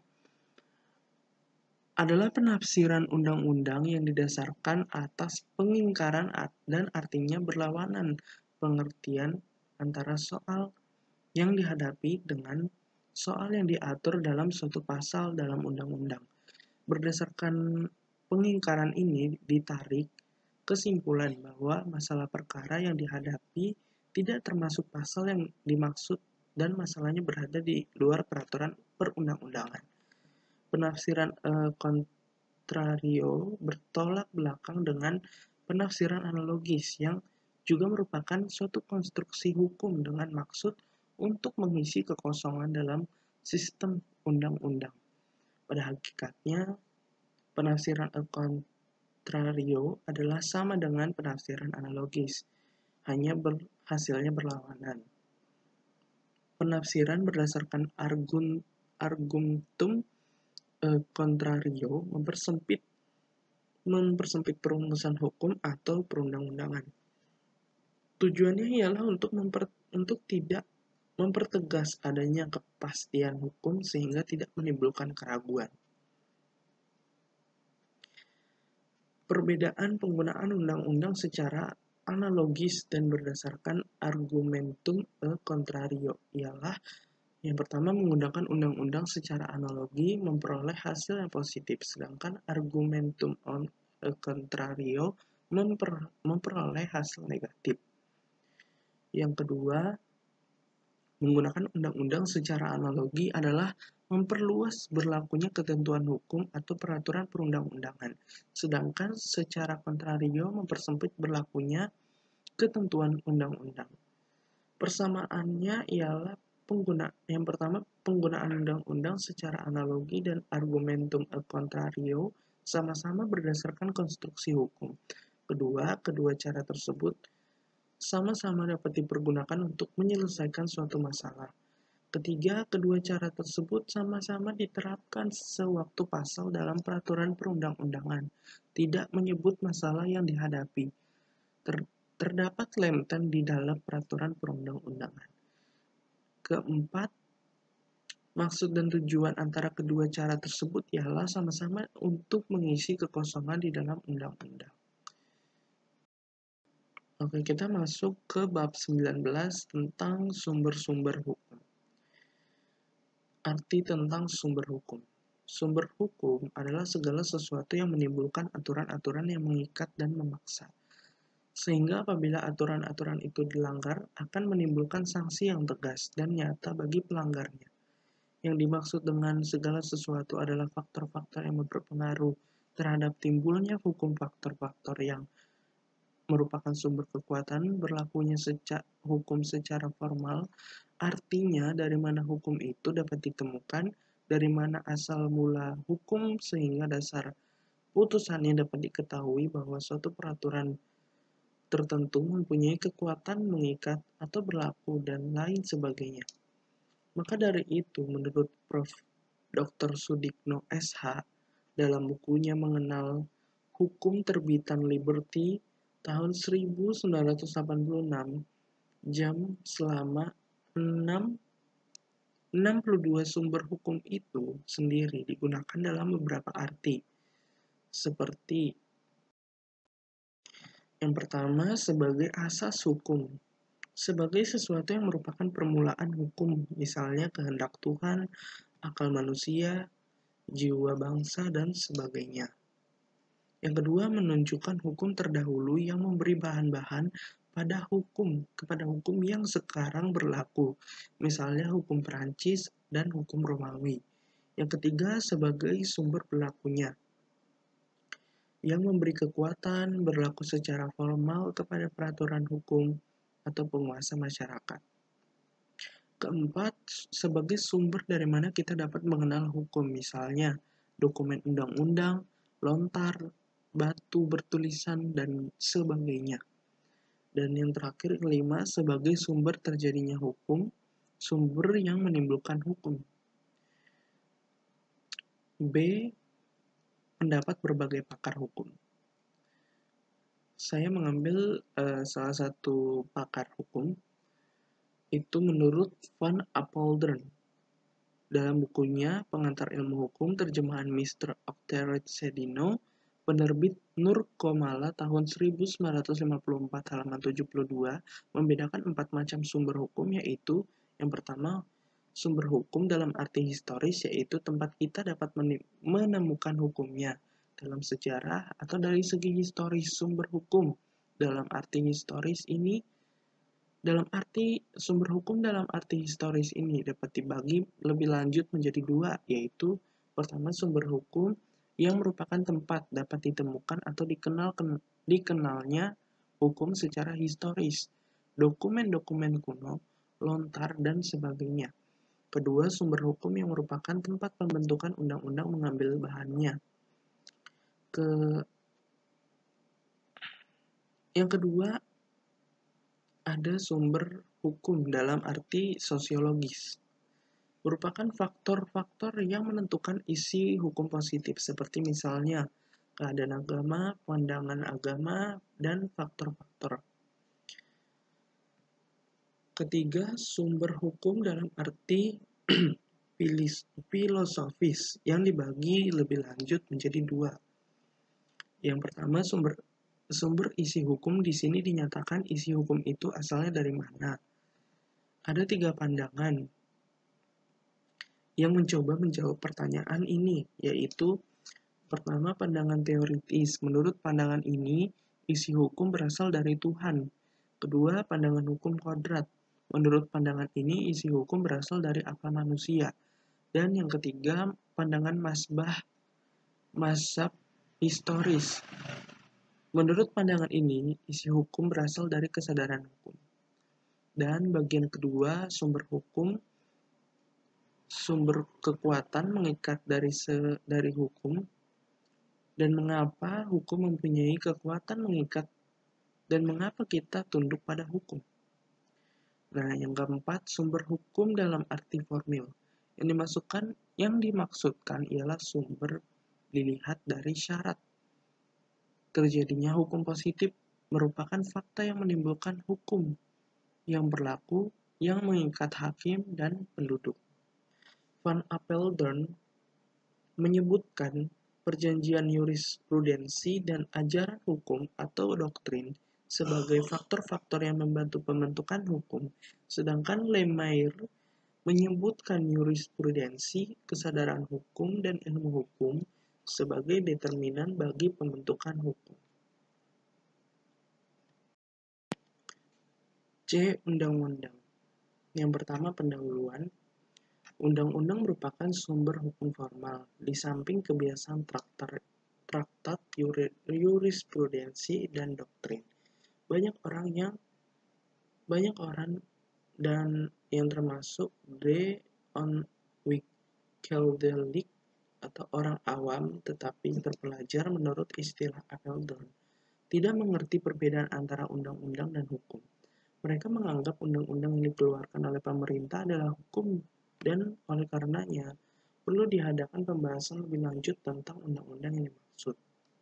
adalah penafsiran undang-undang yang didasarkan atas pengingkaran dan artinya berlawanan pengertian antara soal yang dihadapi dengan soal yang diatur dalam suatu pasal dalam undang-undang. Berdasarkan pengingkaran ini ditarik kesimpulan bahwa masalah perkara yang dihadapi tidak termasuk pasal yang dimaksud dan masalahnya berada di luar peraturan perundang-undangan. Penafsiran eh, contrario bertolak belakang dengan penafsiran analogis yang juga merupakan suatu konstruksi hukum dengan maksud untuk mengisi kekosongan dalam sistem undang-undang. Pada hakikatnya, penafsiran contrario adalah sama dengan penafsiran analogis, hanya ber, hasilnya berlawanan. Penafsiran berdasarkan argun, argumentum contrario mempersempit mempersempit perumusan hukum atau perundang-undangan. Tujuannya ialah untuk memper, untuk tidak mempertegas adanya kepastian hukum sehingga tidak menimbulkan keraguan. Perbedaan penggunaan undang-undang secara analogis dan berdasarkan argumentum contrario ialah yang pertama, menggunakan undang-undang secara analogi memperoleh hasil yang positif, sedangkan argumentum on contrario memper, memperoleh hasil negatif. Yang kedua, menggunakan undang-undang secara analogi adalah memperluas berlakunya ketentuan hukum atau peraturan perundang-undangan, sedangkan secara kontrario mempersempit berlakunya ketentuan undang-undang. Persamaannya ialah Pengguna, yang pertama, penggunaan undang-undang secara analogi dan argumentum contrario sama-sama berdasarkan konstruksi hukum. Kedua, kedua cara tersebut sama-sama dapat dipergunakan untuk menyelesaikan suatu masalah. Ketiga, kedua cara tersebut sama-sama diterapkan sewaktu pasal dalam peraturan perundang-undangan, tidak menyebut masalah yang dihadapi. Ter- terdapat lemten di dalam peraturan perundang-undangan. Keempat, maksud dan tujuan antara kedua cara tersebut ialah sama-sama untuk mengisi kekosongan di dalam undang-undang. Oke, kita masuk ke bab sembilan belas tentang sumber-sumber hukum. Arti tentang sumber hukum. Sumber hukum adalah segala sesuatu yang menimbulkan aturan-aturan yang mengikat dan memaksa. Sehingga apabila aturan-aturan itu dilanggar, akan menimbulkan sanksi yang tegas dan nyata bagi pelanggarnya. Yang dimaksud dengan segala sesuatu adalah faktor-faktor yang berpengaruh terhadap timbulnya hukum, faktor-faktor yang merupakan sumber kekuatan berlakunya secara hukum secara formal, artinya dari mana hukum itu dapat ditemukan, dari mana asal mula hukum sehingga dasar putusannya dapat diketahui bahwa suatu peraturan tertentu mempunyai kekuatan mengikat atau berlaku dan lain sebagainya. Maka dari itu, menurut Profesor Doktor Sudikno S H dalam bukunya mengenal hukum terbitan Liberty tahun seribu sembilan ratus delapan puluh enam, jam selama enam puluh dua sumber hukum itu sendiri digunakan dalam beberapa arti, seperti yang pertama sebagai asas hukum, sebagai sesuatu yang merupakan permulaan hukum, misalnya kehendak Tuhan, akal manusia, jiwa bangsa, dan sebagainya. Yang kedua, menunjukkan hukum terdahulu yang memberi bahan-bahan pada hukum kepada hukum yang sekarang berlaku, misalnya hukum Perancis dan hukum Romawi. Yang ketiga, sebagai sumber berlakunya, yang memberi kekuatan berlaku secara formal kepada peraturan hukum atau penguasa masyarakat. Keempat, sebagai sumber dari mana kita dapat mengenal hukum, misalnya dokumen undang-undang, lontar, batu bertulisan, dan sebagainya. Dan yang terakhir, kelima, sebagai sumber terjadinya hukum, sumber yang menimbulkan hukum. B. Pendapat berbagai pakar hukum. Saya mengambil uh, salah satu pakar hukum, itu menurut Van Apeldoorn. Dalam bukunya Pengantar Ilmu Hukum, terjemahan mister Octavio Sedino, penerbit Nur Komala tahun seribu sembilan ratus lima puluh empat halaman tujuh puluh dua, membedakan empat macam sumber hukum, yaitu yang pertama, sumber hukum dalam arti historis, yaitu tempat kita dapat menemukan hukumnya dalam sejarah atau dari segi historis. Sumber hukum dalam arti historis ini Dalam arti sumber hukum dalam arti historis ini dapat dibagi lebih lanjut menjadi dua, yaitu pertama, sumber hukum yang merupakan tempat dapat ditemukan atau dikenal dikenalnya hukum secara historis, dokumen-dokumen kuno, lontar, dan sebagainya. Kedua, sumber hukum yang merupakan tempat pembentukan undang-undang mengambil bahannya. Ke yang kedua, ada sumber hukum dalam arti sosiologis, merupakan faktor-faktor yang menentukan isi hukum positif, seperti misalnya keadaan agama, pandangan agama, dan faktor-faktor. Ketiga, sumber hukum dalam arti filosofis yang dibagi lebih lanjut menjadi dua. Yang pertama, sumber sumber isi hukum. Di sini dinyatakan isi hukum itu asalnya dari mana. Ada tiga pandangan yang mencoba menjawab pertanyaan ini, yaitu pertama, pandangan teoritis. Menurut pandangan ini, isi hukum berasal dari Tuhan. Kedua, pandangan hukum kodrat. Menurut pandangan ini, isi hukum berasal dari akal manusia. Dan yang ketiga, pandangan masbah, mazhab historis. Menurut pandangan ini, isi hukum berasal dari kesadaran hukum. Dan bagian kedua, sumber hukum, sumber kekuatan mengikat dari se, dari hukum, dan mengapa hukum mempunyai kekuatan mengikat, dan mengapa kita tunduk pada hukum. Nah, yang keempat, sumber hukum dalam arti formil. Yang dimasukkan, yang dimaksudkan ialah sumber dilihat dari syarat. Terjadinya hukum positif merupakan fakta yang menimbulkan hukum yang berlaku, yang mengikat hakim dan penduduk. Van Apeldoorn menyebutkan perjanjian jurisprudensi dan ajaran hukum atau doktrin sebagai faktor-faktor yang membantu pembentukan hukum, sedangkan Lemaitre menyebutkan jurisprudensi, kesadaran hukum, dan ilmu hukum sebagai determinan bagi pembentukan hukum. C. Undang-undang. Yang pertama, pendahuluan. Undang-undang merupakan sumber hukum formal, di samping kebiasaan traktat, traktat jurisprudensi dan doktrin. Banyak orang yang banyak orang dan yang termasuk D. on Wikeldelik atau orang awam tetapi terpelajar menurut istilah Apeldoorn tidak mengerti perbedaan antara undang-undang dan hukum. Mereka menganggap undang-undang yang dikeluarkan oleh pemerintah adalah hukum, dan oleh karenanya perlu diadakan pembahasan lebih lanjut tentang undang-undang yang dimaksud.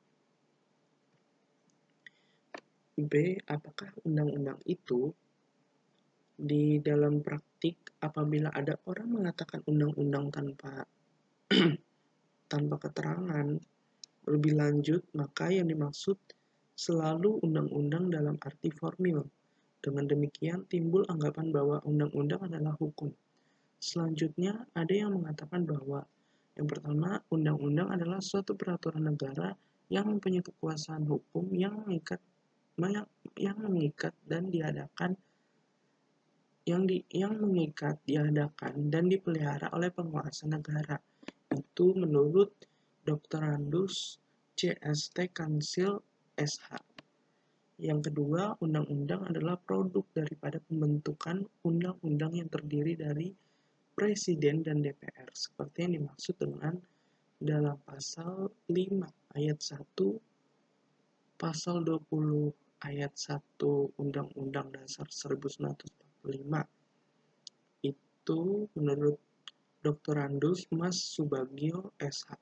B. Apakah undang-undang itu? Di dalam praktik, apabila ada orang mengatakan undang-undang tanpa tanpa keterangan lebih lanjut, maka yang dimaksud selalu undang-undang dalam arti formil. Dengan demikian, timbul anggapan bahwa undang-undang adalah hukum. Selanjutnya, ada yang mengatakan bahwa yang pertama, undang-undang adalah suatu peraturan negara yang mempunyai kekuasaan hukum yang mengikat yang, yang mengikat dan diadakan yang di yang mengikat, diadakan dan dipelihara oleh penguasa negara. Itu menurut doktor Andus C S T Kansil S H. Yang kedua, undang-undang adalah produk daripada pembentukan undang-undang yang terdiri dari Presiden dan D P R, seperti yang dimaksud dengan dalam pasal lima ayat satu, pasal dua puluh ayat satu Undang-Undang Dasar seribu sembilan ratus empat puluh lima. Itu menurut doktor Andus Mas Subagio S H.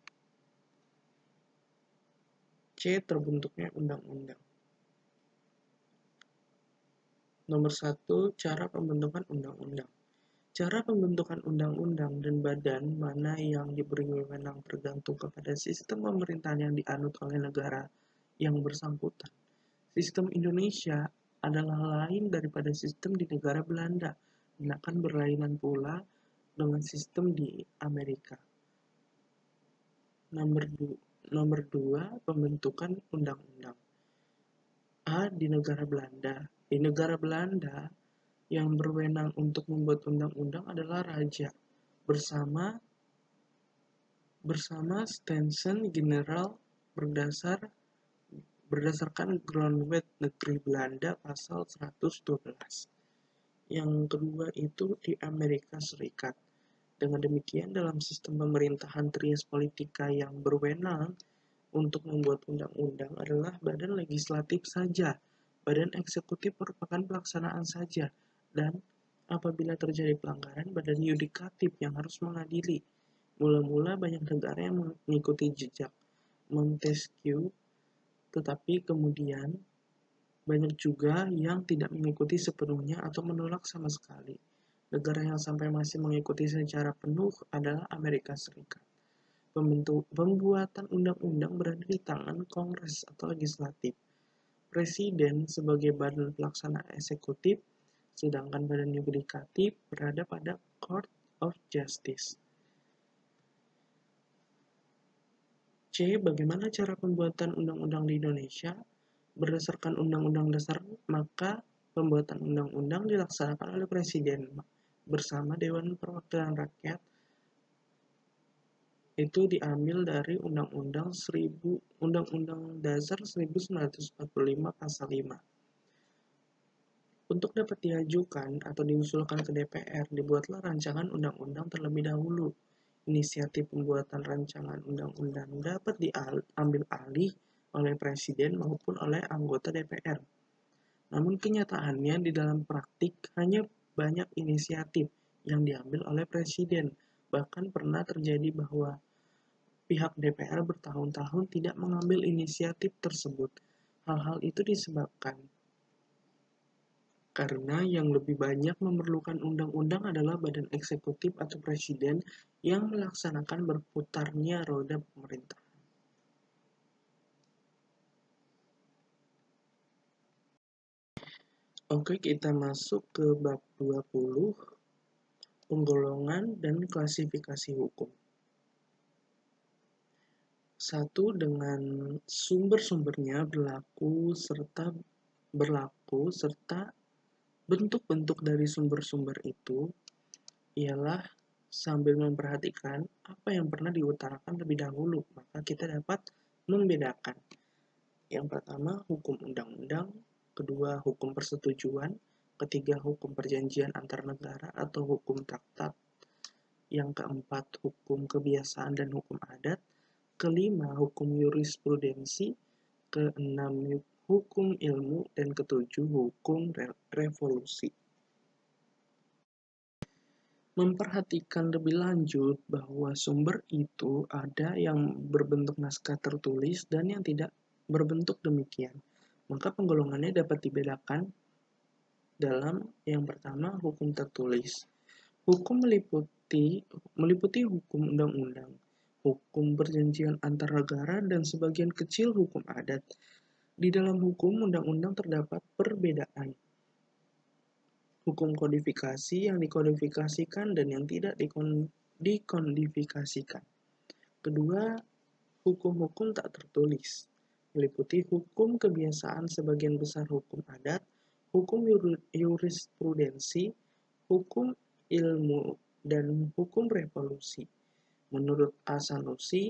C. Terbentuknya undang-undang. Nomor satu, cara pembentukan undang-undang. Cara pembentukan undang-undang dan badan mana yang diberi wewenang tergantung kepada sistem pemerintahan yang dianut oleh negara yang bersangkutan. Sistem Indonesia adalah lain daripada sistem di negara Belanda dan akan berlainan pula dengan sistem di Amerika. Nomor dua, nomor dua pembentukan undang-undang. A. Di negara Belanda. Di negara Belanda, yang berwenang untuk membuat undang-undang adalah raja bersama bersama Stansen General berdasar berdasarkan Grondwet Negeri Belanda pasal seratus dua belas. Yang kedua itu di Amerika Serikat. Dengan demikian, dalam sistem pemerintahan trias politika yang berwenang untuk membuat undang-undang adalah badan legislatif saja. Badan eksekutif merupakan pelaksanaan saja, dan apabila terjadi pelanggaran, badan yudikatif yang harus mengadili. Mula-mula banyak negara yang mengikuti jejak Montesquieu, tetapi kemudian banyak juga yang tidak mengikuti sepenuhnya atau menolak sama sekali. Negara yang sampai masih mengikuti secara penuh adalah Amerika Serikat. Pembentuk, pembuatan undang-undang berada di tangan Kongres atau legislatif. Presiden sebagai badan pelaksana eksekutif, sedangkan badan yudikatif berada pada Court of Justice. C. Bagaimana cara pembuatan undang-undang di Indonesia? Berdasarkan Undang-Undang Dasar, maka pembuatan undang-undang dilaksanakan oleh Presiden bersama Dewan Perwakilan Rakyat. Itu diambil dari Undang-Undang seribu Undang-Undang Dasar seribu sembilan ratus empat puluh lima pasal lima. Untuk dapat diajukan atau diusulkan ke D P R, dibuatlah rancangan undang-undang terlebih dahulu. Inisiatif pembuatan rancangan undang-undang dapat diambil alih oleh Presiden maupun oleh anggota D P R. Namun kenyataannya di dalam praktik hanya banyak inisiatif yang diambil oleh Presiden. Bahkan pernah terjadi bahwa pihak D P R bertahun-tahun tidak mengambil inisiatif tersebut. Hal-hal itu disebabkan karena yang lebih banyak memerlukan undang-undang adalah badan eksekutif atau presiden yang melaksanakan berputarnya roda pemerintahan. Oke, kita masuk ke bab dua puluh, penggolongan dan klasifikasi hukum. Satu, dengan sumber-sumbernya berlaku serta berlaku serta bentuk-bentuk dari sumber-sumber itu ialah sambil memperhatikan apa yang pernah diutarakan lebih dahulu, maka kita dapat membedakan. Yang pertama, hukum undang-undang, kedua, hukum persetujuan, ketiga, hukum perjanjian antar negara atau hukum traktat, yang keempat, hukum kebiasaan dan hukum adat, kelima, hukum jurisprudensi, keenam, hukum ilmu, dan ketujuh, hukum revolusi. Memperhatikan lebih lanjut bahwa sumber itu ada yang berbentuk naskah tertulis dan yang tidak berbentuk demikian. Maka penggolongannya dapat dibedakan dalam yang pertama, hukum tertulis. Hukum meliputi meliputi hukum undang-undang, hukum perjanjian antar negara, dan sebagian kecil hukum adat. Di dalam hukum undang-undang terdapat perbedaan. Hukum kodifikasi yang dikodifikasikan dan yang tidak dikon- dikodifikasikan. Kedua, hukum-hukum tak tertulis, meliputi hukum kebiasaan sebagian besar hukum adat, hukum jurisprudensi, hukum ilmu, dan hukum revolusi. Menurut Al-Sanusi,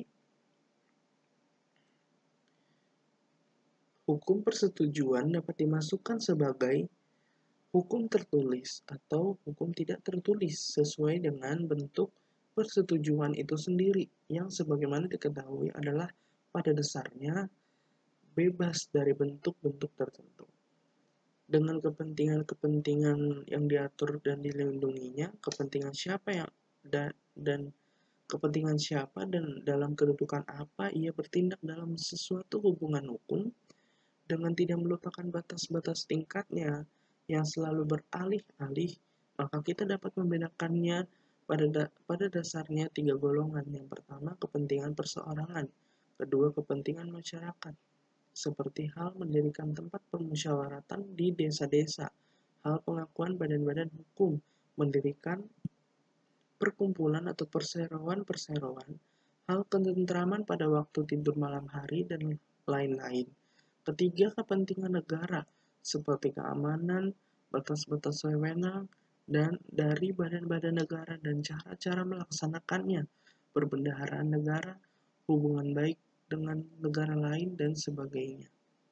hukum persetujuan dapat dimasukkan sebagai hukum tertulis atau hukum tidak tertulis sesuai dengan bentuk persetujuan itu sendiri yang sebagaimana diketahui adalah pada dasarnya bebas dari bentuk-bentuk tertentu. Dengan kepentingan-kepentingan yang diatur dan dilindunginya, kepentingan siapa yang dan, dan kepentingan siapa dan dalam kedudukan apa ia bertindak dalam sesuatu hubungan hukum dengan tidak melupakan batas-batas tingkatnya yang selalu beralih-alih, maka kita dapat membedakannya pada da pada dasarnya tiga golongan. Yang pertama, kepentingan perseorangan, kedua, kepentingan masyarakat, seperti hal mendirikan tempat permusyawaratan di desa-desa, hal pengakuan badan-badan hukum, mendirikan perkumpulan atau perseroan-perseroan, hal ketentraman pada waktu tidur malam hari, dan lain-lain. Ketiga, kepentingan negara, seperti keamanan, batas-batas wewenang, dan dari badan-badan negara dan cara-cara melaksanakannya, perbendaharaan negara, hubungan baik dengan negara lain, dan sebagainya.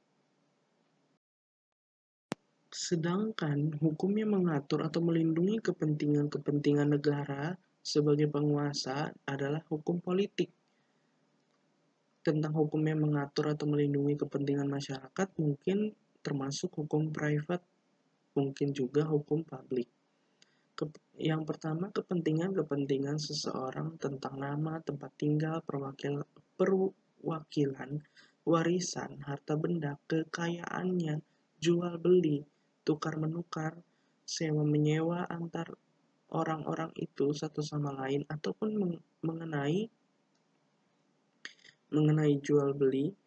Sedangkan hukum yang mengatur atau melindungi kepentingan-kepentingan negara sebagai penguasa adalah hukum politik. Tentang hukum yang mengatur atau melindungi kepentingan masyarakat mungkin termasuk hukum private, mungkin juga hukum publik. Yang pertama, kepentingan-kepentingan seseorang tentang nama, tempat tinggal, perwakil, perwakilan, warisan, harta benda, kekayaannya, jual beli, tukar menukar, sewa menyewa antar orang-orang itu satu sama lain, ataupun meng mengenai mengenai jual beli,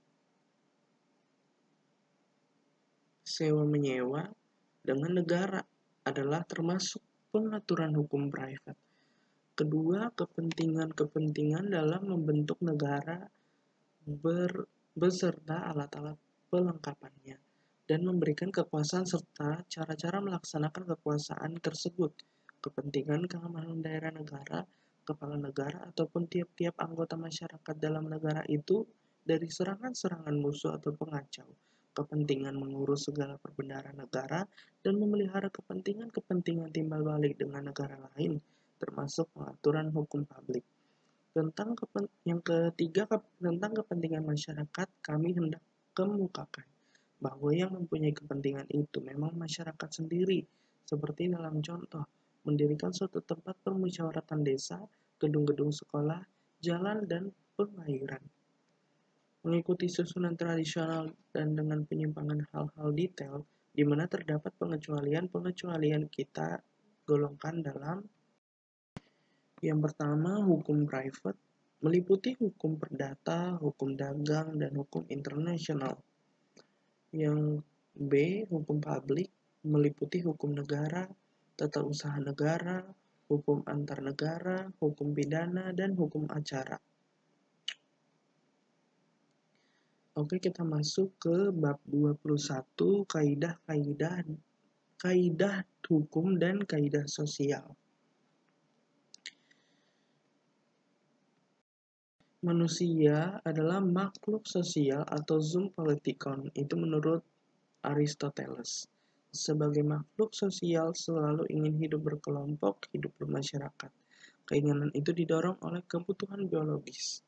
sewa menyewa dengan negara adalah termasuk pengaturan hukum private. Kedua, kepentingan-kepentingan dalam membentuk negara ber, beserta alat-alat pelengkapannya dan memberikan kekuasaan serta cara-cara melaksanakan kekuasaan tersebut. Kepentingan keamanan daerah negara, kepala negara, ataupun tiap-tiap anggota masyarakat dalam negara itu dari serangan-serangan musuh atau pengacau. Kepentingan mengurus segala perbendaharaan negara dan memelihara kepentingan-kepentingan timbal balik dengan negara lain, termasuk pengaturan hukum publik. Tentang yang ketiga, tentang kepentingan masyarakat, kami hendak kemukakan bahwa yang mempunyai kepentingan itu memang masyarakat sendiri, seperti dalam contoh, mendirikan suatu tempat permusyawaratan desa, gedung-gedung sekolah, jalan, dan pengairan. Mengikuti susunan tradisional dan dengan penyimpangan hal-hal detail, di mana terdapat pengecualian-pengecualian kita golongkan dalam yang pertama, hukum private, meliputi hukum perdata, hukum dagang, dan hukum internasional. Yang B, hukum publik, meliputi hukum negara, tata usaha negara, hukum antar negara, hukum pidana, dan hukum acara. Oke, kita masuk ke bab dua puluh satu, kaidah-kaidah kaidah hukum dan kaidah sosial. Manusia adalah makhluk sosial atau zoon politikon, itu menurut Aristoteles. Sebagai makhluk sosial selalu ingin hidup berkelompok, hidup bermasyarakat. Keinginan itu didorong oleh kebutuhan biologis.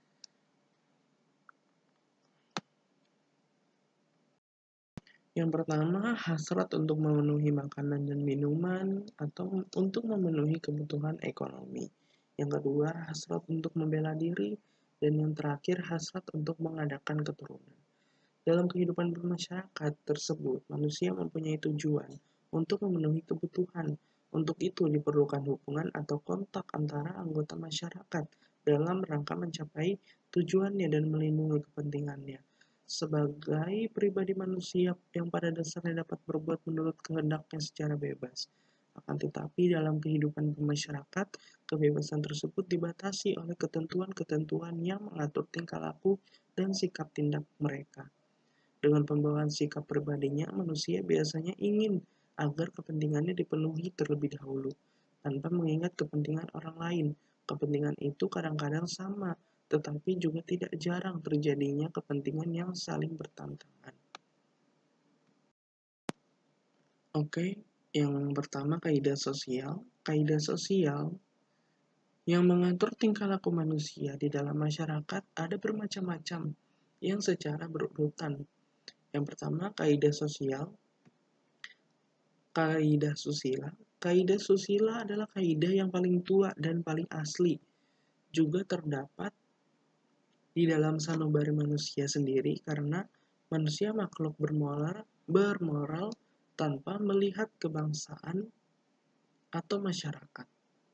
Yang pertama, hasrat untuk memenuhi makanan dan minuman atau untuk memenuhi kebutuhan ekonomi. Yang kedua, hasrat untuk membela diri. Dan yang terakhir, hasrat untuk mengadakan keturunan. Dalam kehidupan bermasyarakat tersebut, manusia mempunyai tujuan untuk memenuhi kebutuhan. Untuk itu diperlukan hubungan atau kontak antara anggota masyarakat dalam rangka mencapai tujuannya dan melindungi kepentingannya. Sebagai pribadi manusia yang pada dasarnya dapat berbuat menurut kehendaknya secara bebas, Akan tetapi dalam kehidupan bermasyarakat, kebebasan tersebut dibatasi oleh ketentuan-ketentuan yang mengatur tingkah laku dan sikap tindak mereka. Dengan pembawaan sikap pribadinya, manusia biasanya ingin agar kepentingannya dipenuhi terlebih dahulu, tanpa mengingat kepentingan orang lain. Kepentingan itu kadang-kadang sama, tetapi juga tidak jarang terjadinya kepentingan yang saling bertentangan. Oke, yang pertama kaidah sosial. Kaidah sosial yang mengatur tingkah laku manusia di dalam masyarakat ada bermacam-macam yang secara berurutan. Yang pertama, kaidah sosial. Kaidah susila. Kaidah susila adalah kaidah yang paling tua dan paling asli. Juga terdapat di dalam sanubari manusia sendiri karena manusia makhluk bermoral, bermoral tanpa melihat kebangsaan atau masyarakat.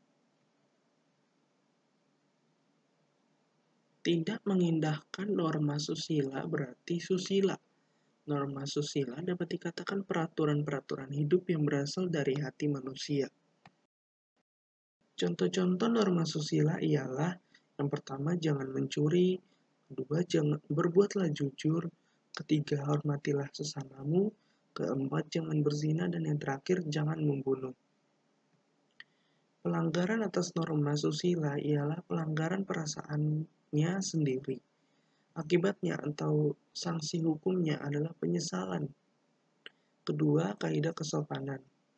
Tidak mengindahkan norma susila berarti susila. Norma susila dapat dikatakan peraturan-peraturan hidup yang berasal dari hati manusia. Contoh-contoh norma susila ialah yang pertama, jangan mencuri. Kedua, jangan berbuatlah jujur. Ketiga, hormatilah sesamamu. Keempat, jangan berzina. Dan yang terakhir, jangan membunuh. Pelanggaran atas norma susila ialah pelanggaran perasaannya sendiri. Akibatnya atau sanksi hukumnya adalah penyesalan. Kedua, kaidah kesopanan.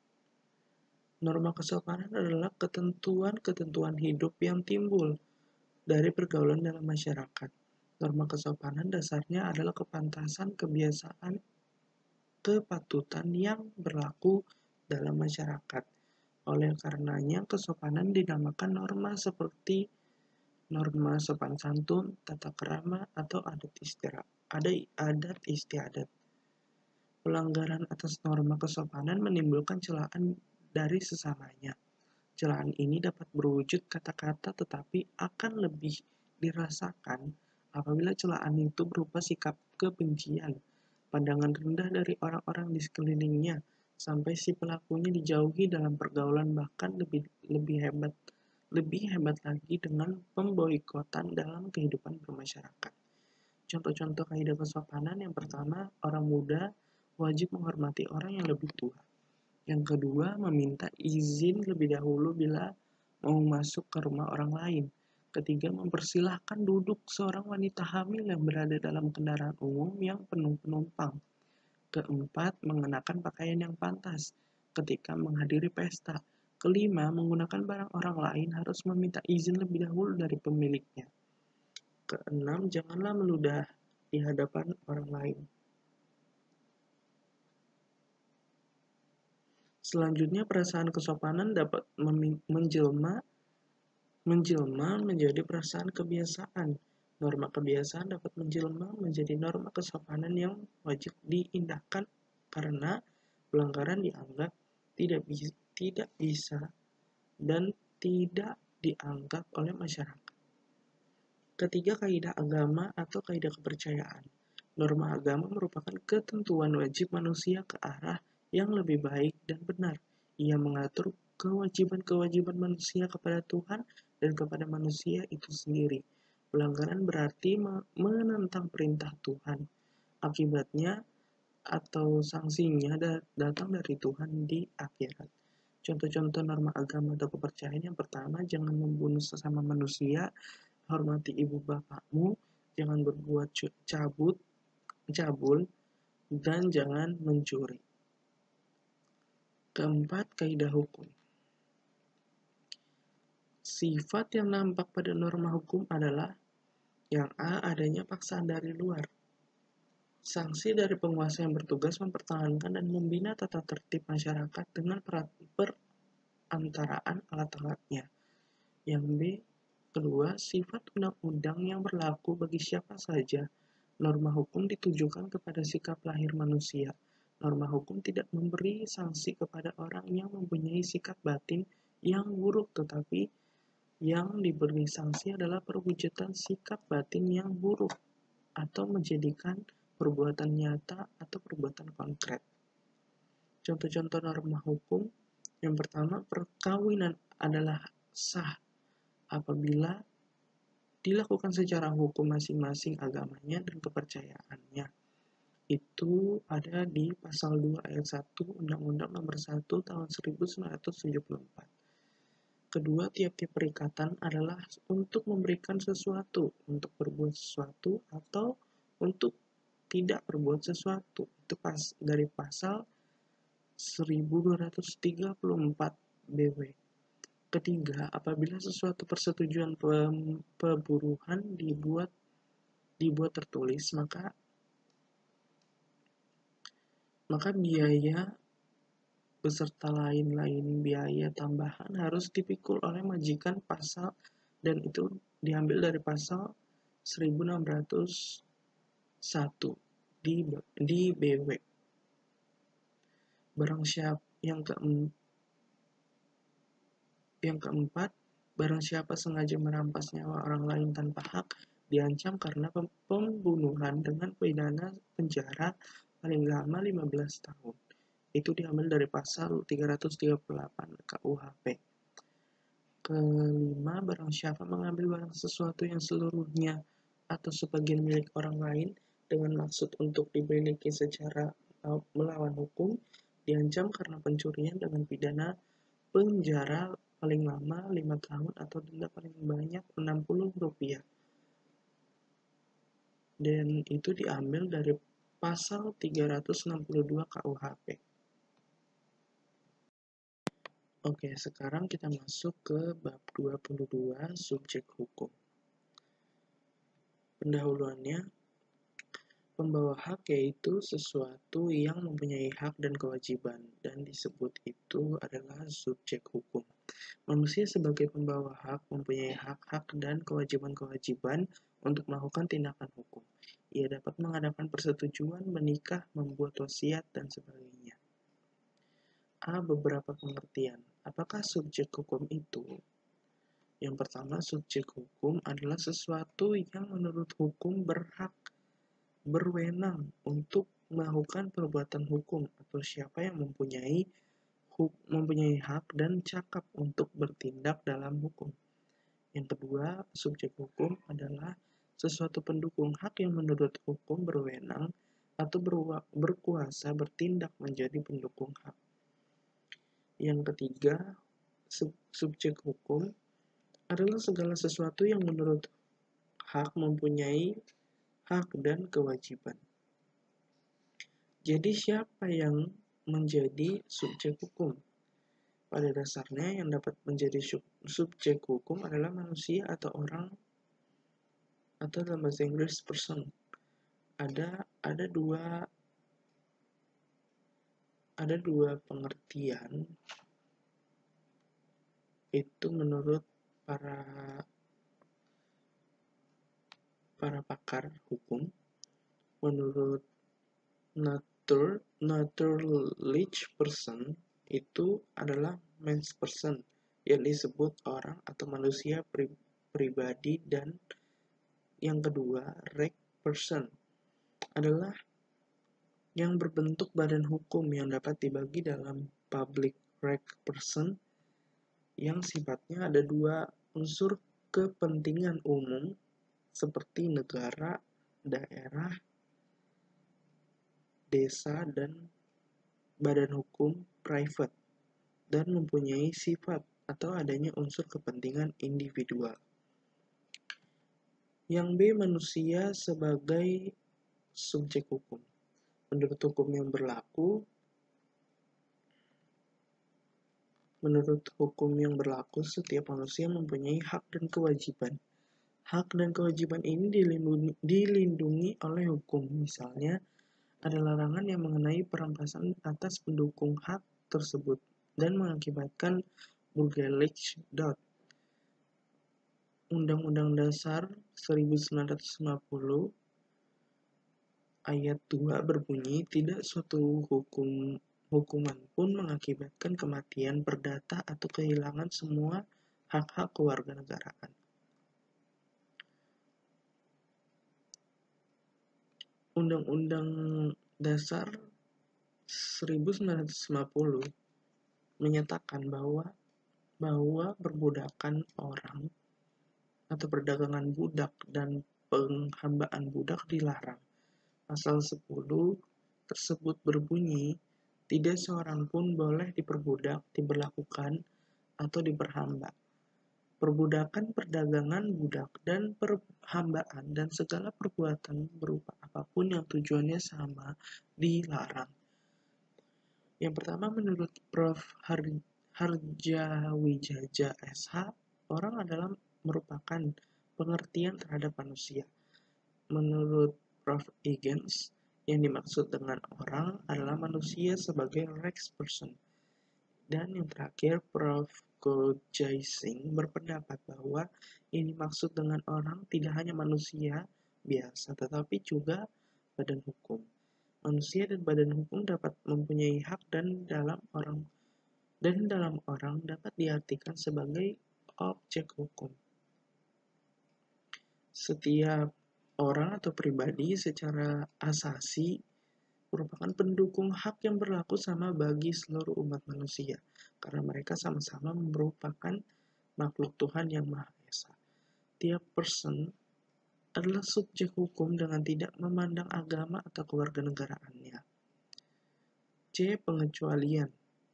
Norma kesopanan adalah ketentuan-ketentuan hidup yang timbul dari pergaulan dalam masyarakat. Norma kesopanan dasarnya adalah kepantasan, kebiasaan, kepatutan yang berlaku dalam masyarakat. Oleh karenanya, kesopanan dinamakan norma seperti norma sopan santun, tata krama, atau adat istiadat. Adat istiadat. Pelanggaran atas norma kesopanan menimbulkan celaan dari sesamanya. Celaan ini dapat berwujud kata-kata tetapi akan lebih dirasakan apabila celaan itu berupa sikap kebencian, pandangan rendah dari orang-orang di sekelilingnya, sampai si pelakunya dijauhi dalam pergaulan, bahkan lebih lebih hebat lebih hebat lagi dengan pemboikotan dalam kehidupan bermasyarakat. Contoh-contoh kaidah kesopanan yang pertama, orang muda wajib menghormati orang yang lebih tua. Yang kedua, meminta izin lebih dahulu bila mau masuk ke rumah orang lain. Ketiga, mempersilahkan duduk seorang wanita hamil yang berada dalam kendaraan umum yang penuh penumpang. Keempat, mengenakan pakaian yang pantas ketika menghadiri pesta. Kelima, menggunakan barang orang lain harus meminta izin lebih dahulu dari pemiliknya. Keenam, janganlah meludah di hadapan orang lain. Selanjutnya, perasaan kesopanan dapat menjelma menjelma menjadi perasaan kebiasaan. Norma kebiasaan dapat menjelma menjadi norma kesopanan yang wajib diindahkan karena pelanggaran dianggap tidak bisa, tidak bisa dan tidak dianggap oleh masyarakat. Ketiga, kaidah agama atau kaidah kepercayaan. Norma agama merupakan ketentuan wajib manusia ke arah yang lebih baik dan benar. Ia mengatur kewajiban-kewajiban manusia kepada Tuhan dan kepada manusia itu sendiri. Pelanggaran berarti menentang perintah Tuhan. Akibatnya atau sanksinya datang dari Tuhan di akhirat. Contoh-contoh norma agama atau kepercayaan yang pertama, jangan membunuh sesama manusia, hormati ibu bapakmu, jangan berbuat cabut, cabul, dan jangan mencuri. Keempat, kaidah hukum. Sifat yang nampak pada norma hukum adalah yang A, adanya paksaan dari luar. Sanksi dari penguasa yang bertugas mempertahankan dan membina tata tertib masyarakat dengan perantaraan alat-alatnya. Yang B, kedua, sifat undang-undang yang berlaku bagi siapa saja. Norma hukum ditujukan kepada sikap lahir manusia. Norma hukum tidak memberi sanksi kepada orang yang mempunyai sikap batin yang buruk, tetapi yang diberi sanksi adalah perwujudan sikap batin yang buruk atau menjadikan perbuatan nyata atau perbuatan konkret. Contoh-contoh norma hukum Yang pertama, perkawinan adalah sah apabila dilakukan secara hukum masing-masing agamanya dan kepercayaannya. Itu ada di pasal dua ayat satu Undang-Undang Nomor satu Tahun seribu sembilan ratus tujuh puluh empat. Kedua, tiap-tiap perikatan adalah untuk memberikan sesuatu, untuk berbuat sesuatu, atau untuk tidak berbuat sesuatu. Itu pas dari pasal seribu dua ratus tiga puluh empat B W. Ketiga, apabila sesuatu persetujuan pemburuan dibuat dibuat tertulis, maka maka biaya beserta lain-lain biaya tambahan harus dipikul oleh majikan pasal, dan itu diambil dari pasal seribu enam ratus satu di di B W. Barang siapa yang ke yang keempat, barang siapa sengaja merampas nyawa orang lain tanpa hak diancam karena pembunuhan dengan pidana penjara paling lama lima belas tahun. Itu diambil dari pasal tiga ratus tiga puluh delapan K U H P. Kelima, barang siapa mengambil barang sesuatu yang seluruhnya atau sebagian milik orang lain dengan maksud untuk dimiliki secara melawan hukum, diancam karena pencurian dengan pidana penjara paling lama lima tahun atau denda paling banyak enam puluh rupiah. Dan itu diambil dari pasal tiga ratus enam puluh dua K U H P. Oke, sekarang kita masuk ke bab dua puluh dua, subjek hukum. Pendahuluannya, pembawa hak yaitu sesuatu yang mempunyai hak dan kewajiban, dan disebut itu adalah subjek hukum. Manusia sebagai pembawa hak mempunyai hak-hak dan kewajiban-kewajiban untuk melakukan tindakan hukum. Ia dapat mengadakan persetujuan, menikah, membuat wasiat, dan sebagainya. A. Beberapa pengertian. Apakah subjek hukum itu? Yang pertama, subjek hukum adalah sesuatu yang menurut hukum berhak, berwenang untuk melakukan perbuatan hukum, atau siapa yang mempunyai huk, mempunyai hak dan cakap untuk bertindak dalam hukum. Yang kedua, subjek hukum adalah sesuatu pendukung hak yang menurut hukum berwenang atau berkuasa bertindak menjadi pendukung hak. Yang ketiga, sub subjek hukum adalah segala sesuatu yang menurut hak mempunyai hak dan kewajiban. Jadi siapa yang menjadi subjek hukum? Pada dasarnya yang dapat menjadi sub subjek hukum adalah manusia atau orang, atau dalam bahasa Inggris person. Ada ada dua ada dua pengertian itu menurut para para pakar hukum. Menurut nature naturalist person itu adalah man's person, yang disebut orang atau manusia pri, pribadi, dan yang kedua reg person adalah yang berbentuk badan hukum yang dapat dibagi dalam public reg person yang sifatnya ada dua unsur kepentingan umum seperti negara, daerah, desa, dan badan hukum private, dan mempunyai sifat atau adanya unsur kepentingan individual. Yang B, manusia sebagai subjek hukum. Menurut hukum yang berlaku, menurut hukum yang berlaku, setiap manusia mempunyai hak dan kewajiban. Hak dan kewajiban ini dilindungi, dilindungi oleh hukum. Misalnya, ada larangan yang mengenai perampasan atas pendukung hak tersebut dan mengakibatkan Bugelich dot. Undang-Undang Dasar seribu sembilan ratus lima puluh ayat dua berbunyi, tidak suatu hukum hukuman pun mengakibatkan kematian perdata atau kehilangan semua hak-hak kewarganegaraan. Undang-Undang Dasar seribu sembilan ratus lima puluh menyatakan bahwa bahwa perbudakan orang atau perdagangan budak dan penghambaan budak dilarang. Pasal sepuluh tersebut berbunyi, tidak seorang pun boleh diperbudak, diberlakukan, atau diperhamba. Perbudakan, perdagangan budak, dan perhambaan, dan segala perbuatan berupa apapun yang tujuannya sama, dilarang. Yang pertama, menurut Profesor Har- Harjawijaja S H, orang adalah merupakan pengertian terhadap manusia. Menurut Profesor Higgins, yang dimaksud dengan orang adalah manusia sebagai Rex person. Dan yang terakhir, Profesor Kojaising berpendapat bahwa ini maksud dengan orang tidak hanya manusia biasa, tetapi juga badan hukum. Manusia dan badan hukum dapat mempunyai hak dan dalam orang dan dalam orang dapat diartikan sebagai objek hukum. Setiap orang atau pribadi secara asasi merupakan pendukung hak yang berlaku sama bagi seluruh umat manusia, karena mereka sama-sama merupakan makhluk Tuhan yang Maha Esa. Tiap person adalah subjek hukum dengan tidak memandang agama atau kewarganegaraannya. C. Pengecualian.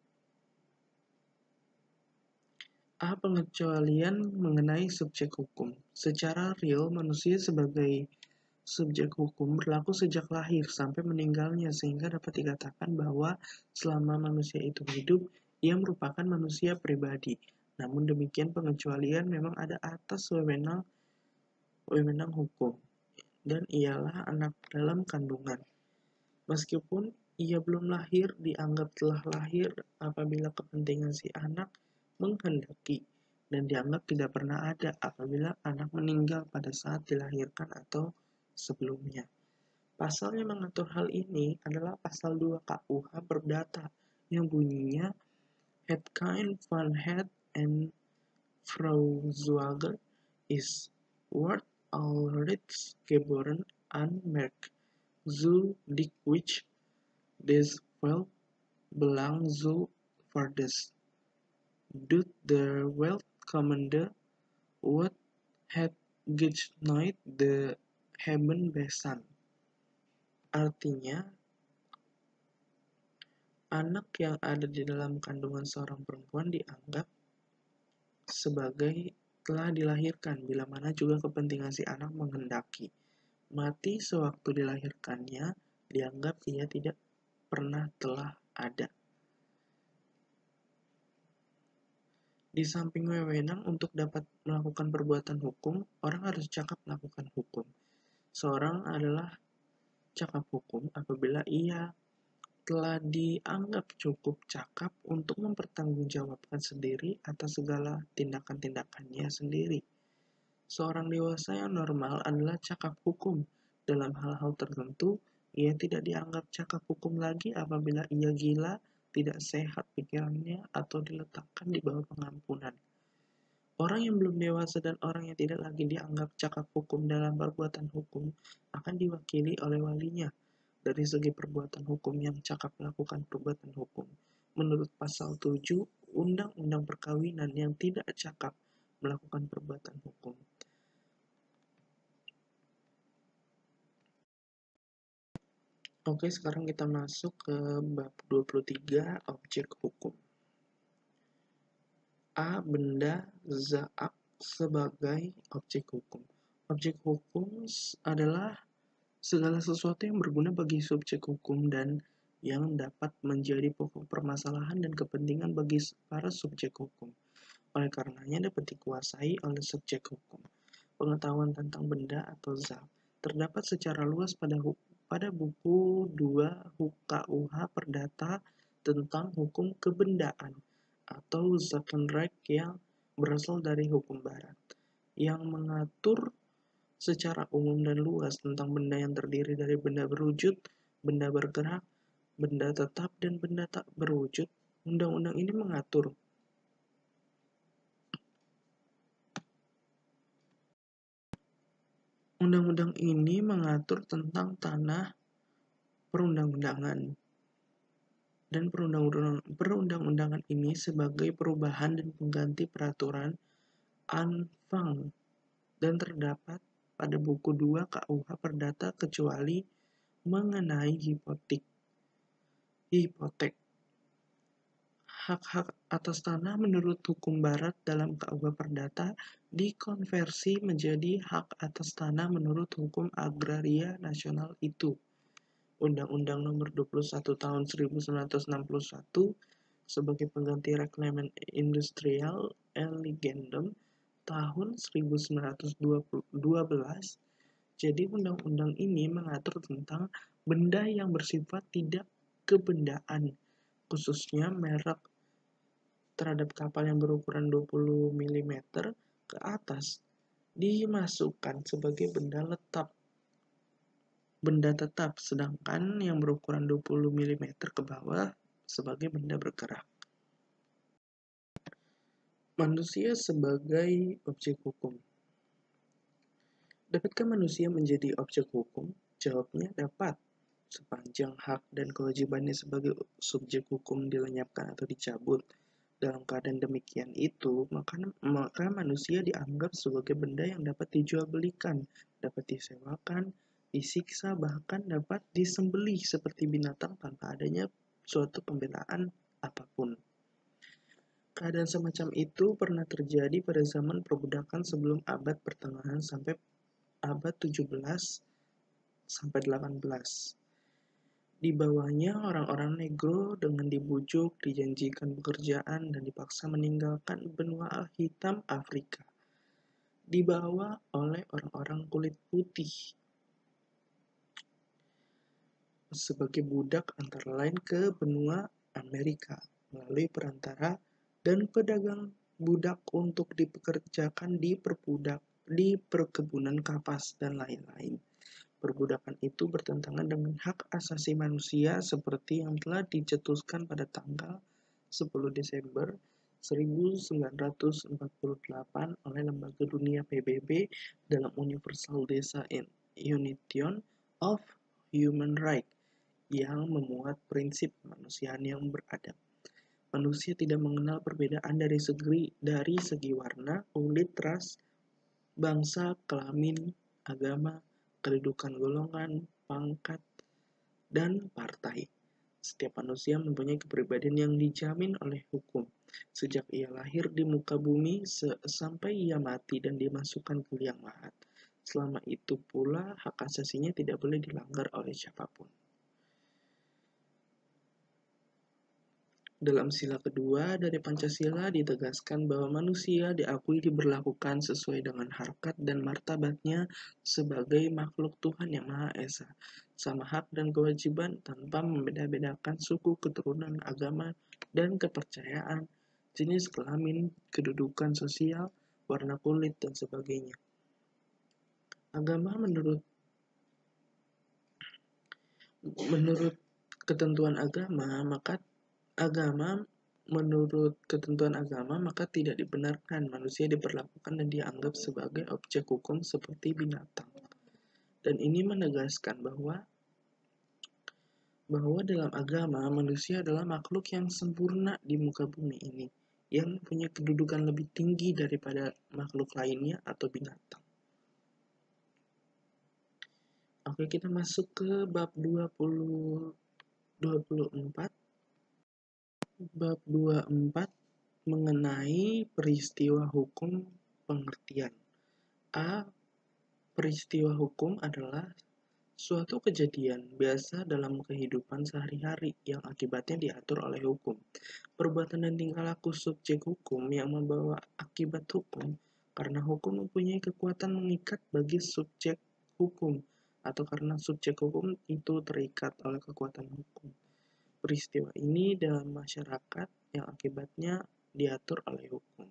A. Pengecualian mengenai subjek hukum. Secara real, manusia sebagai subjek hukum berlaku sejak lahir sampai meninggalnya, sehingga dapat dikatakan bahwa selama manusia itu hidup, ia merupakan manusia pribadi. Namun demikian, pengecualian memang ada atas wewenang wewenang hukum, dan ialah anak dalam kandungan. Meskipun ia belum lahir, dianggap telah lahir apabila kepentingan si anak menghendaki, dan dianggap tidak pernah ada apabila anak meninggal pada saat dilahirkan atau sebelumnya. Pasal yang mengatur hal ini adalah pasal dua K U H Perdata yang bunyinya Het kind van het en vrouw zwager is wordt al reeds geboren aanmerk. Zo dikwijls des wel belang zo verdes. Doet de welkomende wat het gets nooit de hebben besan. Artinya, anak yang ada di dalam kandungan seorang perempuan dianggap sebagai telah dilahirkan, bila mana juga kepentingan si anak menghendaki. Mati sewaktu dilahirkannya, dianggap ia tidak pernah telah ada. Di samping wewenang untuk dapat melakukan perbuatan hukum, orang harus cakap melakukan hukum. Seorang adalah cakap hukum apabila ia telah dianggap cukup cakap untuk mempertanggungjawabkan sendiri atas segala tindakan-tindakannya sendiri. Seorang dewasa yang normal adalah cakap hukum. Dalam hal-hal tertentu, ia tidak dianggap cakap hukum lagi apabila ia gila, tidak sehat pikirannya, atau diletakkan di bawah pengampunan. Orang yang belum dewasa dan orang yang tidak lagi dianggap cakap hukum dalam perbuatan hukum akan diwakili oleh walinya. Dari segi perbuatan hukum yang cakap melakukan perbuatan hukum, menurut pasal tujuh Undang-Undang Perkawinan yang tidak cakap melakukan perbuatan hukum. Oke, sekarang kita masuk ke bab dua puluh tiga, objek hukum. A. Benda zaak sebagai objek hukum. Objek hukum adalah segala sesuatu yang berguna bagi subjek hukum dan yang dapat menjadi pokok permasalahan dan kepentingan bagi para subjek hukum. Oleh karenanya dapat dikuasai oleh subjek hukum. Pengetahuan tentang benda atau zat terdapat secara luas pada hukum. Pada buku dua K U H Perdata tentang hukum kebendaan atau Zakenrecht yang berasal dari hukum barat, yang mengatur secara umum dan luas tentang benda yang terdiri dari benda berwujud, benda bergerak, benda tetap, dan benda tak berwujud. Undang-undang ini mengatur Undang-undang ini mengatur tentang tanah perundang-undangan. dan perundang-undangan, perundang-undangan ini sebagai perubahan dan pengganti peraturan Anfang dan terdapat pada buku dua K U H Perdata kecuali mengenai hipotek. Hipotek. Hak-hak atas tanah menurut hukum barat dalam K U H Perdata dikonversi menjadi hak atas tanah menurut hukum agraria nasional itu. Undang-Undang Nomor dua puluh satu Tahun seribu sembilan ratus enam puluh satu sebagai pengganti Reglemen Industrial Elegendum tahun seribu sembilan ratus dua belas. Jadi undang-undang ini mengatur tentang benda yang bersifat tidak kebendaan, khususnya merek terhadap kapal yang berukuran dua puluh milimeter ke atas dimasukkan sebagai benda letap, benda tetap, sedangkan yang berukuran dua puluh milimeter ke bawah sebagai benda bergerak. Manusia sebagai objek hukum. Dapatkah manusia menjadi objek hukum? Jawabnya dapat, sepanjang hak dan kewajibannya sebagai subjek hukum dilenyapkan atau dicabut. Dalam keadaan demikian itu, maka, maka manusia dianggap sebagai benda yang dapat dijual-belikan, dapat disewakan, disiksa, bahkan dapat disembelih seperti binatang tanpa adanya suatu pembelaan apapun. Keadaan semacam itu pernah terjadi pada zaman perbudakan sebelum abad pertengahan sampai abad tujuh belas sampai delapan belas. Di bawahnya, orang-orang negro dengan dibujuk, dijanjikan pekerjaan, dan dipaksa meninggalkan benua hitam Afrika, dibawa oleh orang-orang kulit putih sebagai budak antara lain ke benua Amerika melalui perantara dan pedagang budak untuk dipekerjakan di perbudak, di perkebunan kapas, dan lain-lain. Perbudakan itu bertentangan dengan hak asasi manusia seperti yang telah dicetuskan pada tanggal sepuluh Desember seribu sembilan ratus empat puluh delapan oleh Lembaga Dunia P B B dalam Universal Declaration of Human Rights yang memuat prinsip kemanusiaan yang beradab. Manusia tidak mengenal perbedaan dari segi, dari segi warna, kulit, ras, bangsa, kelamin, agama, kedudukan golongan, pangkat, dan partai. Setiap manusia mempunyai kepribadian yang dijamin oleh hukum. Sejak ia lahir di muka bumi sampai ia mati dan dimasukkan ke liang lahat. Selama itu pula hak asasinya tidak boleh dilanggar oleh siapapun. Dalam sila kedua dari Pancasila ditegaskan bahwa manusia diakui diberlakukan sesuai dengan harkat dan martabatnya sebagai makhluk Tuhan Yang Maha Esa, sama hak dan kewajiban tanpa membeda-bedakan suku, keturunan, agama, dan kepercayaan, jenis kelamin, kedudukan sosial, warna kulit, dan sebagainya. Agama menurut menurut ketentuan agama, maka agama menurut ketentuan agama maka tidak dibenarkan manusia diperlakukan dan dianggap sebagai objek hukum seperti binatang. Dan ini menegaskan bahwa bahwa dalam agama manusia adalah makhluk yang sempurna di muka bumi ini, yang punya kedudukan lebih tinggi daripada makhluk lainnya atau binatang. Oke, kita masuk ke bab dua puluh dua puluh empat. Bab dua puluh empat mengenai peristiwa hukum pengertian. A. Peristiwa hukum adalah suatu kejadian biasa dalam kehidupan sehari-hari yang akibatnya diatur oleh hukum. Perbuatan dan tingkah laku subjek hukum yang membawa akibat hukum karena hukum mempunyai kekuatan mengikat bagi subjek hukum atau karena subjek hukum itu terikat oleh kekuatan hukum. Peristiwa ini dalam masyarakat yang akibatnya diatur oleh hukum.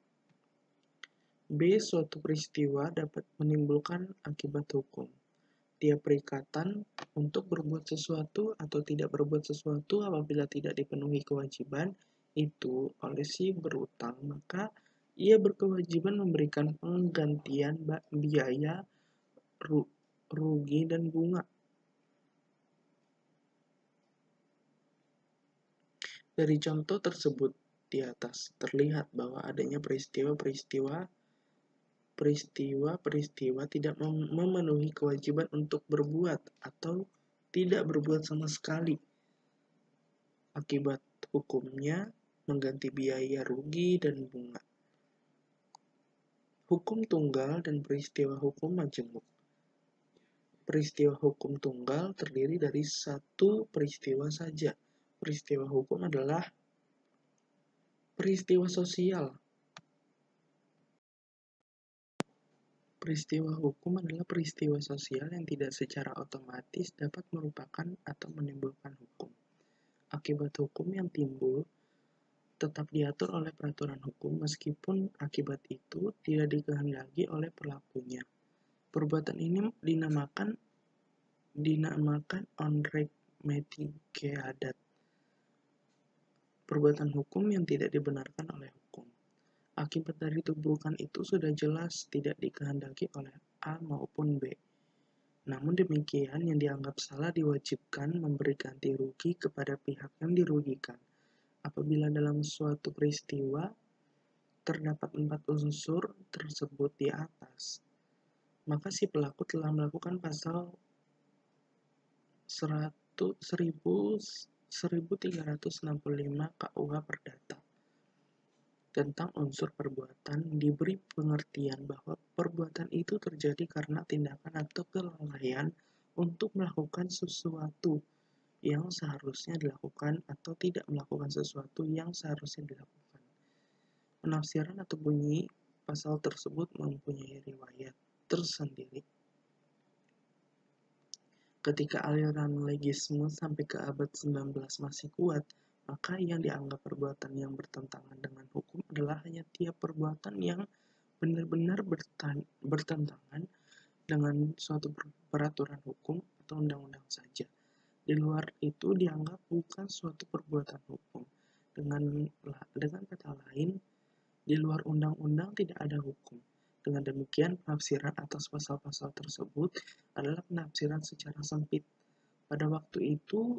B. Suatu peristiwa dapat menimbulkan akibat hukum. Tiap perikatan untuk berbuat sesuatu atau tidak berbuat sesuatu apabila tidak dipenuhi kewajiban itu oleh si berutang, maka ia berkewajiban memberikan penggantian biaya, rugi, dan bunga. Dari contoh tersebut di atas, terlihat bahwa adanya peristiwa-peristiwa peristiwa-peristiwa tidak memenuhi kewajiban untuk berbuat atau tidak berbuat sama sekali. Akibat hukumnya mengganti biaya rugi dan bunga. Hukum tunggal dan peristiwa hukum majemuk. Peristiwa hukum tunggal terdiri dari satu peristiwa saja. Peristiwa hukum adalah peristiwa sosial. Peristiwa hukum adalah peristiwa sosial yang tidak secara otomatis dapat merupakan atau menimbulkan hukum. Akibat hukum yang timbul tetap diatur oleh peraturan hukum meskipun akibat itu tidak dikehendaki oleh pelakunya. Perbuatan ini dinamakan dinamakan onrek metigeadat. Perbuatan hukum yang tidak dibenarkan oleh hukum. Akibat dari tubuhkan itu sudah jelas tidak dikehendaki oleh A maupun B. Namun demikian, yang dianggap salah diwajibkan memberi ganti rugi kepada pihak yang dirugikan. Apabila dalam suatu peristiwa terdapat empat unsur tersebut di atas, maka si pelaku telah melakukan pasal seribu tiga ratus enam puluh lima K U H Perdata tentang unsur perbuatan, diberi pengertian bahwa perbuatan itu terjadi karena tindakan atau kelalaian untuk melakukan sesuatu yang seharusnya dilakukan atau tidak melakukan sesuatu yang seharusnya dilakukan. Penafsiran atau bunyi pasal tersebut mempunyai riwayat tersendiri. Ketika aliran legisme sampai ke abad sembilan belas masih kuat, maka yang dianggap perbuatan yang bertentangan dengan hukum adalah hanya tiap perbuatan yang benar-benar bertentangan dengan suatu peraturan hukum atau undang-undang saja. Di luar itu dianggap bukan suatu perbuatan hukum. Dengan, dengan kata lain, di luar undang-undang tidak ada hukum. Dengan demikian, penafsiran atas pasal-pasal tersebut adalah penafsiran secara sempit. Pada waktu itu,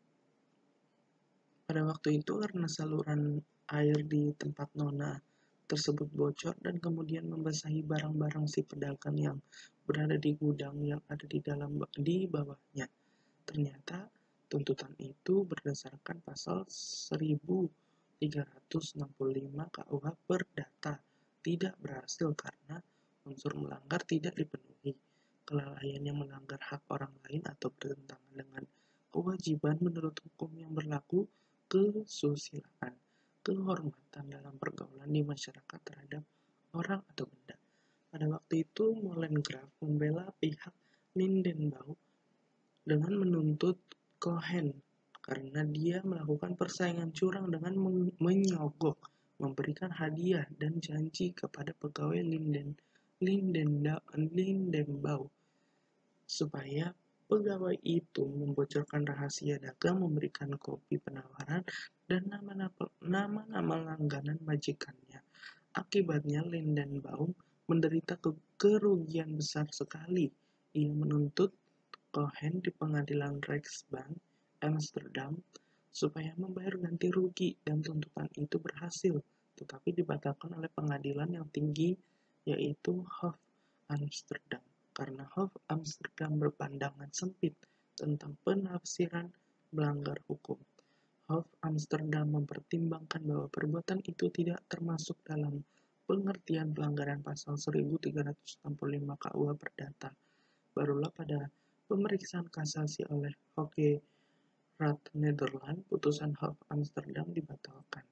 pada waktu itu karena saluran air di tempat nona tersebut bocor dan kemudian membasahi barang-barang si pedagang yang berada di gudang yang ada di dalam di bawahnya. Ternyata tuntutan itu berdasarkan pasal seribu tiga ratus enam puluh lima K U H Perdata tidak berhasil karena unsur melanggar tidak dipenuhi. Kelalaian yang melanggar hak orang lain atau bertentangan dengan kewajiban menurut hukum yang berlaku, kesusilaan, kehormatan dalam pergaulan di masyarakat terhadap orang atau benda. Pada waktu itu, Molengraaf membela pihak Lindenbauer dengan menuntut Cohen karena dia melakukan persaingan curang dengan menyogok, memberikan hadiah dan janji kepada pegawai Linden, Lindenbauer supaya pegawai itu membocorkan rahasia dagang, memberikan kopi penawaran, dan nama-nama langganan majikannya. Akibatnya Lindenbauer menderita ke kerugian besar sekali. Ia menuntut Cohen di pengadilan Rechtsbank Amsterdam supaya membayar ganti rugi dan tuntutan itu berhasil, tetapi dibatalkan oleh pengadilan yang tinggi yaitu Hof Amsterdam. Karena Hof Amsterdam berpandangan sempit tentang penafsiran melanggar hukum. Hof Amsterdam mempertimbangkan bahwa perbuatan itu tidak termasuk dalam pengertian pelanggaran pasal seribu tiga ratus enam puluh lima K U H Perdata. Barulah pada pemeriksaan kasasi oleh Hoge Raad Nederland, putusan Hof Amsterdam dibatalkan.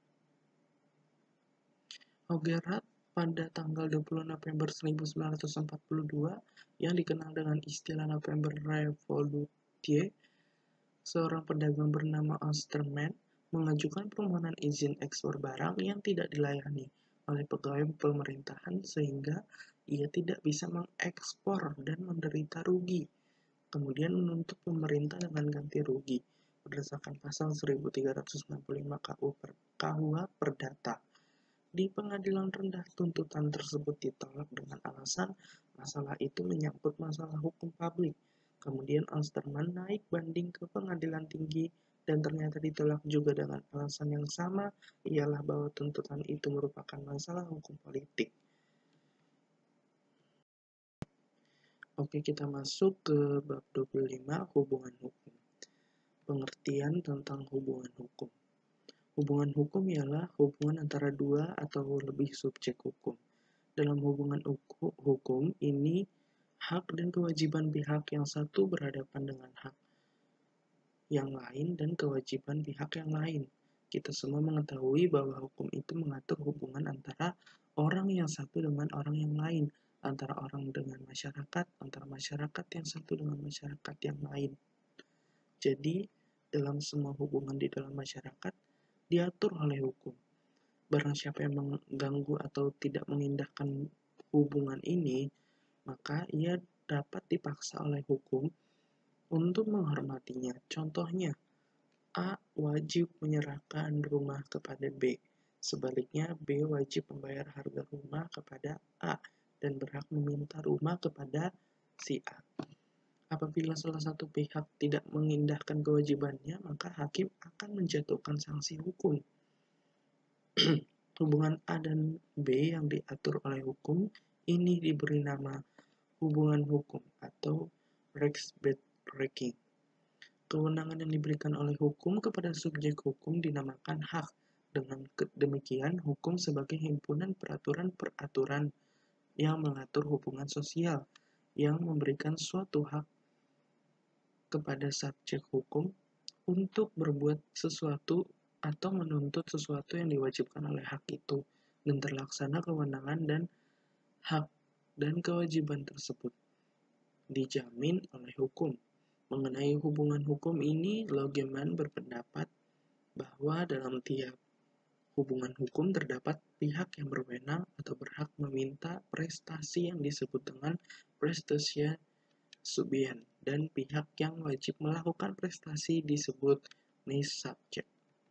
Hoge Raad pada tanggal dua puluh November seribu sembilan ratus empat puluh dua yang dikenal dengan istilah November Revolutie, seorang pedagang bernama Osterman mengajukan permohonan izin ekspor barang yang tidak dilayani oleh pegawai pemerintahan sehingga ia tidak bisa mengekspor dan menderita rugi. Kemudian menuntut pemerintah dengan ganti rugi berdasarkan pasal seribu tiga ratus enam puluh lima K U H Perdata. Di pengadilan rendah, tuntutan tersebut ditolak dengan alasan masalah itu menyangkut masalah hukum publik. Kemudian Osterman naik banding ke pengadilan tinggi dan ternyata ditolak juga dengan alasan yang sama, ialah bahwa tuntutan itu merupakan masalah hukum politik. Oke, kita masuk ke bab dua puluh lima, hubungan hukum. Pengertian tentang hubungan hukum. Hubungan hukum ialah hubungan antara dua atau lebih subjek hukum. Dalam hubungan hukum ini, hak dan kewajiban pihak yang satu berhadapan dengan hak yang lain dan kewajiban pihak yang lain. Kita semua mengetahui bahwa hukum itu mengatur hubungan antara orang yang satu dengan orang yang lain, antara orang dengan masyarakat, antara masyarakat yang satu dengan masyarakat yang lain. Jadi, dalam semua hubungan di dalam masyarakat, diatur oleh hukum. Barang siapa yang mengganggu atau tidak mengindahkan hubungan ini, maka ia dapat dipaksa oleh hukum untuk menghormatinya. Contohnya, A wajib menyerahkan rumah kepada B. Sebaliknya, B wajib membayar harga rumah kepada A dan berhak meminta rumah kepada si A. Apabila salah satu pihak tidak mengindahkan kewajibannya, maka hakim akan menjatuhkan sanksi hukum. Hubungan A dan B yang diatur oleh hukum ini diberi nama hubungan hukum atau rechtsbetrekking. Kewenangan yang diberikan oleh hukum kepada subjek hukum dinamakan hak. Dengan demikian, hukum sebagai himpunan peraturan-peraturan yang mengatur hubungan sosial, yang memberikan suatu hak kepada subjek hukum untuk berbuat sesuatu atau menuntut sesuatu yang diwajibkan oleh hak itu, dan terlaksana kewenangan dan hak dan kewajiban tersebut dijamin oleh hukum. Mengenai hubungan hukum ini, Logeman berpendapat bahwa dalam tiap hubungan hukum terdapat pihak yang berwenang atau berhak meminta prestasi yang disebut dengan prestatia subject, dan pihak yang wajib melakukan prestasi disebut nis subject.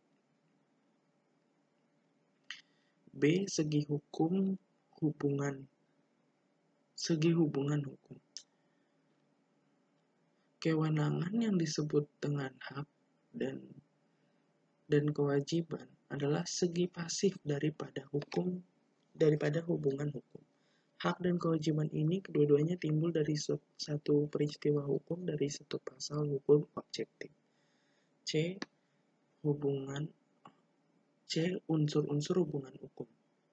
B. Segi hukum hubungan Segi hubungan hukum. Kewenangan yang disebut dengan hak dan dan kewajiban adalah segi pasif daripada hukum daripada hubungan hukum. Hak dan kewajiban ini kedua-duanya timbul dari satu peristiwa hukum dari satu pasal hukum objektif. C. Hubungan C. Unsur-unsur hubungan hukum.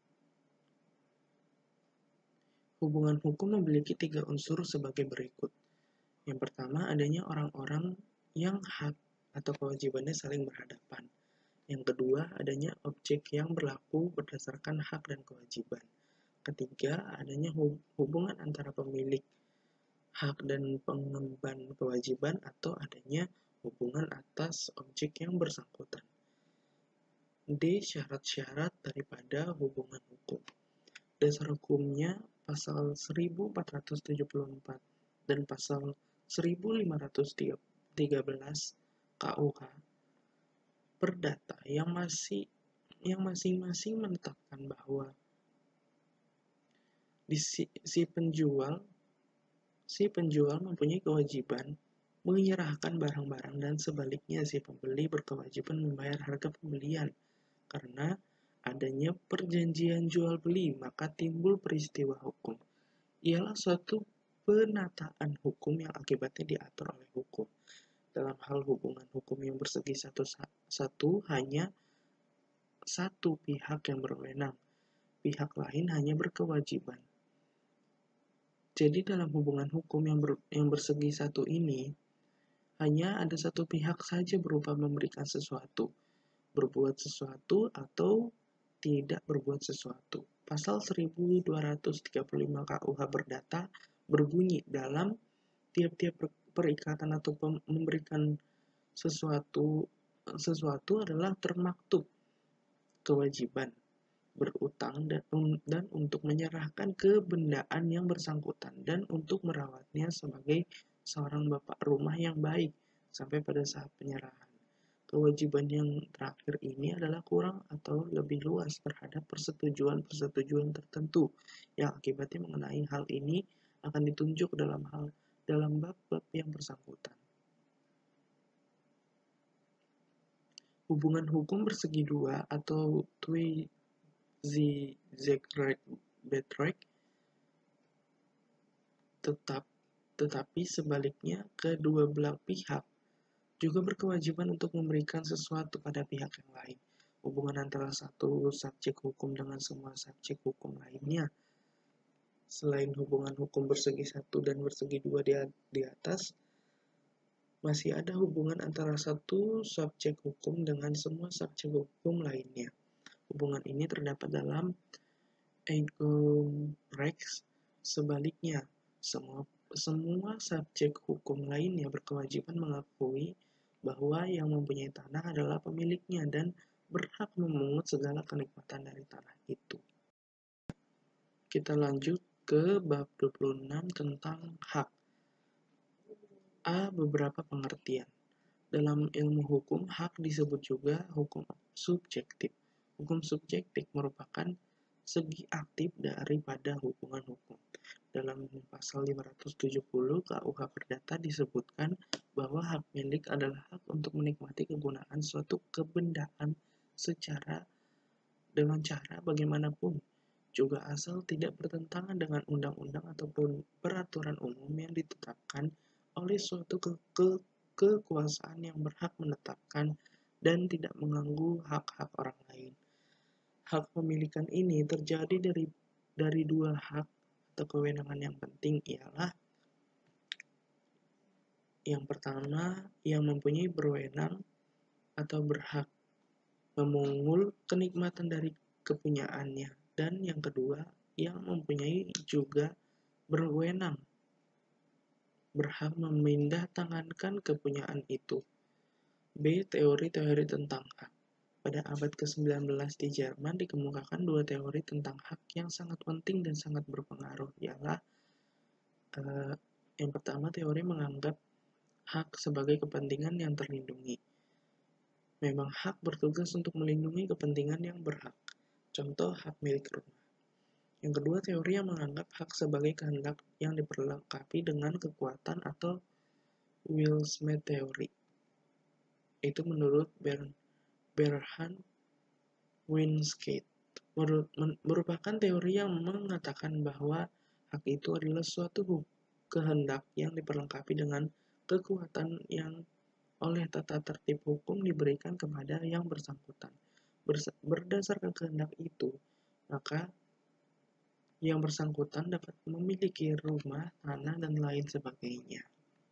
Hubungan hukum memiliki tiga unsur sebagai berikut. Yang pertama, adanya orang-orang yang hak atau kewajibannya saling berhadapan. Yang kedua, adanya objek yang berlaku berdasarkan hak dan kewajiban. Ketiga, adanya hubungan antara pemilik hak dan pengemban kewajiban atau adanya hubungan atas objek yang bersangkutan. D. Syarat-syarat daripada hubungan hukum. Dasar hukumnya pasal seribu empat ratus tujuh puluh empat dan pasal seribu lima ratus tiga belas K U H Perdata yang masih yang masing-masing menetapkan bahwa di si, si penjual si penjual mempunyai kewajiban menyerahkan barang-barang dan sebaliknya si pembeli berkewajiban membayar harga pembelian. Karena adanya perjanjian jual beli, maka timbul peristiwa hukum. Ialah suatu penataan hukum yang akibatnya diatur oleh hukum. Dalam hal hubungan hukum yang bersegi satu-satu, hanya satu pihak yang berwenang, pihak lain hanya berkewajiban. Jadi dalam hubungan hukum yang, ber, yang bersegi satu ini, hanya ada satu pihak saja berupa memberikan sesuatu, berbuat sesuatu atau tidak berbuat sesuatu. Pasal seribu dua ratus tiga puluh lima K U H Perdata berbunyi dalam tiap-tiap perikatan atau memberikan sesuatu sesuatu adalah termaktub kewajiban berutang dan, dan untuk menyerahkan kebendaan yang bersangkutan dan untuk merawatnya sebagai seorang bapak rumah yang baik sampai pada saat penyerahan. Kewajiban yang terakhir ini adalah kurang atau lebih luas terhadap persetujuan-persetujuan tertentu yang akibatnya mengenai hal ini akan ditunjuk dalam hal dalam bab-bab yang bersangkutan. Hubungan hukum bersegi dua atau Twee-Zygzwijk tetap tetapi sebaliknya kedua belah pihak juga berkewajiban untuk memberikan sesuatu pada pihak yang lain. Hubungan antara satu subjek hukum dengan semua subjek hukum lainnya. Selain hubungan hukum bersegi satu dan bersegi dua di, di atas, masih ada hubungan antara satu subjek hukum dengan semua subjek hukum lainnya. Hubungan ini terdapat dalam Eigenrechts. Sebaliknya, semua semua subjek hukum lainnya berkewajiban mengakui bahwa yang mempunyai tanah adalah pemiliknya dan berhak memungut segala kenikmatan dari tanah itu. Kita lanjut ke bab dua puluh enam tentang hak. A. Beberapa pengertian. Dalam ilmu hukum, hak disebut juga hukum subjektif. Hukum subjektif merupakan segi aktif daripada hubungan hukum. Dalam pasal lima ratus tujuh puluh K U H Perdata disebutkan bahwa hak milik adalah hak untuk menikmati kegunaan suatu kebendaan secara dengan cara bagaimanapun, juga asal tidak bertentangan dengan undang-undang ataupun peraturan umum yang ditetapkan oleh suatu ke ke kekuasaan yang berhak menetapkan dan tidak mengganggu hak-hak orang lain. Hak pemilikan ini terjadi dari dari dua hak atau kewenangan yang penting, ialah yang pertama yang mempunyai berwenang atau berhak memungut kenikmatan dari kepunyaannya, dan yang kedua yang mempunyai juga berwenang berhak memindah tangankan kepunyaan itu. B. Teori-teori tentang hak. Pada abad ke sembilan belas di Jerman dikemukakan dua teori tentang hak yang sangat penting dan sangat berpengaruh, ialah uh, yang pertama, teori menganggap hak sebagai kepentingan yang terlindungi. Memang hak bertugas untuk melindungi kepentingan yang berhak. Contoh, hak milik rumah. Yang kedua, teori yang menganggap hak sebagai kehendak yang diperlengkapi dengan kekuatan atau Will-Smith Theory. Itu menurut Bernhard Winskate. Merupakan teori yang mengatakan bahwa hak itu adalah suatu kehendak yang diperlengkapi dengan kekuatan yang oleh tata tertib hukum diberikan kepada yang bersangkutan. Berdasarkan kehendak itu, maka yang bersangkutan dapat memiliki rumah, tanah, dan lain sebagainya.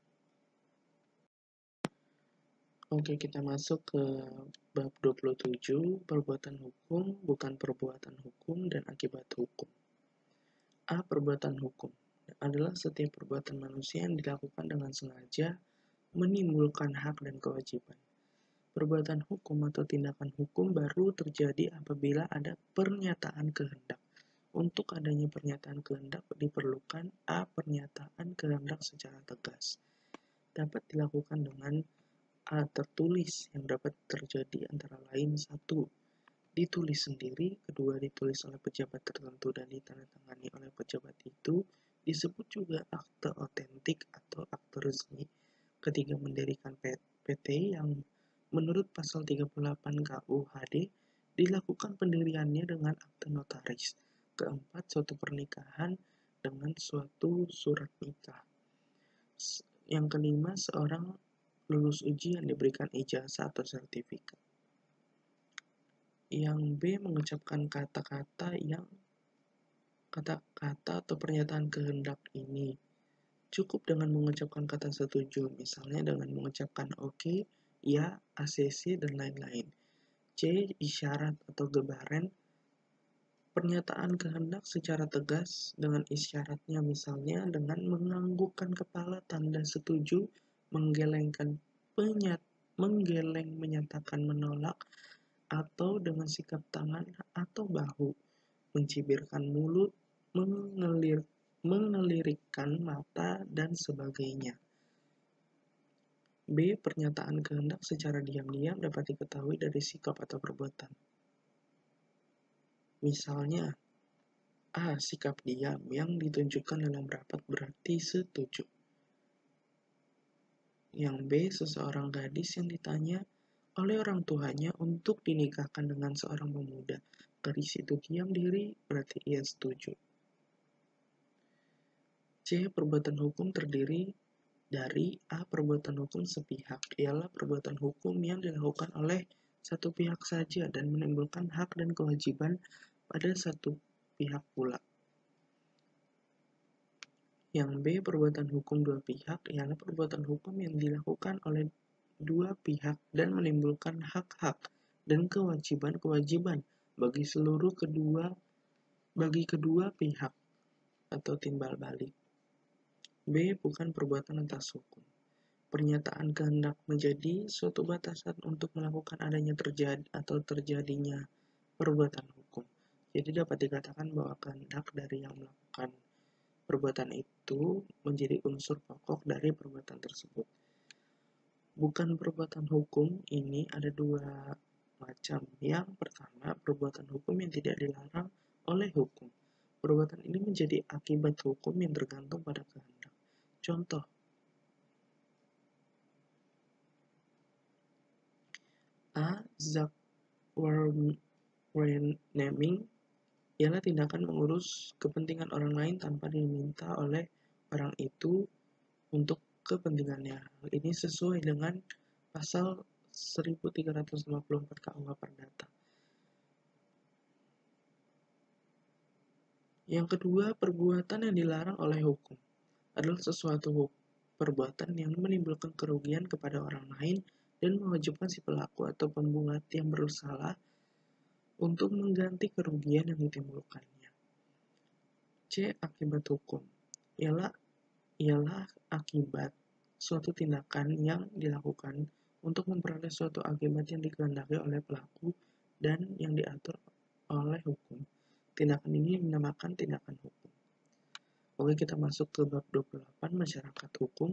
Oke, kita masuk ke bab dua puluh tujuh, perbuatan hukum, bukan perbuatan hukum, dan akibat hukum. A. Perbuatan hukum adalah setiap perbuatan manusia yang dilakukan dengan sengaja menimbulkan hak dan kewajiban. Perbuatan hukum atau tindakan hukum baru terjadi apabila ada pernyataan kehendak. Untuk adanya pernyataan kehendak diperlukan A. Pernyataan kehendak secara tegas. Dapat dilakukan dengan A. Tertulis, yang dapat terjadi antara lain satu. Ditulis sendiri, kedua ditulis oleh pejabat tertentu dan ditandatangani oleh pejabat itu, disebut juga akte otentik atau akte resmi. Ketiga, mendirikan P T yang menurut pasal tiga puluh delapan K U H D dilakukan pendiriannya dengan akte notaris. Keempat, suatu pernikahan dengan suatu surat nikah. Yang kelima, seorang lulus ujian diberikan ijazah atau sertifikat. Yang B, mengucapkan kata-kata yang kata-kata atau pernyataan kehendak ini. Cukup dengan mengucapkan kata setuju, misalnya dengan mengucapkan oke, ya, A C C, dan lain-lain. C, isyarat atau gebaran. Pernyataan kehendak secara tegas dengan isyaratnya, misalnya dengan menganggukkan kepala tanda setuju, menggelengkan penyat, menggeleng menyatakan menolak, atau dengan sikap tangan atau bahu, mencibirkan mulut, mengelir, mengelirikkan mata, dan sebagainya. B. Pernyataan kehendak secara diam-diam dapat diketahui dari sikap atau perbuatan. Misalnya, A. Sikap diam yang ditunjukkan dalam rapat berarti setuju. Yang B. Seseorang gadis yang ditanya oleh orang tuanya untuk dinikahkan dengan seorang pemuda. Gadis itu diam diri, berarti ia setuju. C. Perbuatan hukum terdiri dari A. Perbuatan hukum sepihak, ialah perbuatan hukum yang dilakukan oleh satu pihak saja dan menimbulkan hak dan kewajiban pada satu pihak pula. Yang B. Perbuatan hukum dua pihak, ialah perbuatan hukum yang dilakukan oleh dua pihak dan menimbulkan hak-hak dan kewajiban-kewajiban bagi seluruh kedua bagi kedua pihak atau timbal balik. B. Bukan perbuatan atas hukum. Pernyataan kehendak menjadi suatu batasan untuk melakukan adanya terjadi atau terjadinya perbuatan hukum. Jadi dapat dikatakan bahwa kehendak dari yang melakukan perbuatan itu menjadi unsur pokok dari perbuatan tersebut. Bukan perbuatan hukum ini ada dua macam. Yang pertama, perbuatan hukum yang tidak dilarang oleh hukum. Perbuatan ini menjadi akibat hukum yang tergantung pada kehendak. Contoh, A. Zakwanaming ialah tindakan mengurus kepentingan orang lain tanpa diminta oleh orang itu untuk kepentingannya. Hal ini sesuai dengan pasal seribu tiga ratus lima puluh empat K U H Perdata. Yang kedua, perbuatan yang dilarang oleh hukum adalah sesuatu perbuatan yang menimbulkan kerugian kepada orang lain dan mewajibkan si pelaku atau pembuat yang bersalah untuk mengganti kerugian yang ditimbulkannya. C. Akibat hukum ialah ialah akibat suatu tindakan yang dilakukan untuk memperoleh suatu akibat yang dikehendaki oleh pelaku dan yang diatur oleh hukum. Tindakan ini dinamakan tindakan hukum. Oke, kita masuk ke bab dua puluh delapan, masyarakat hukum.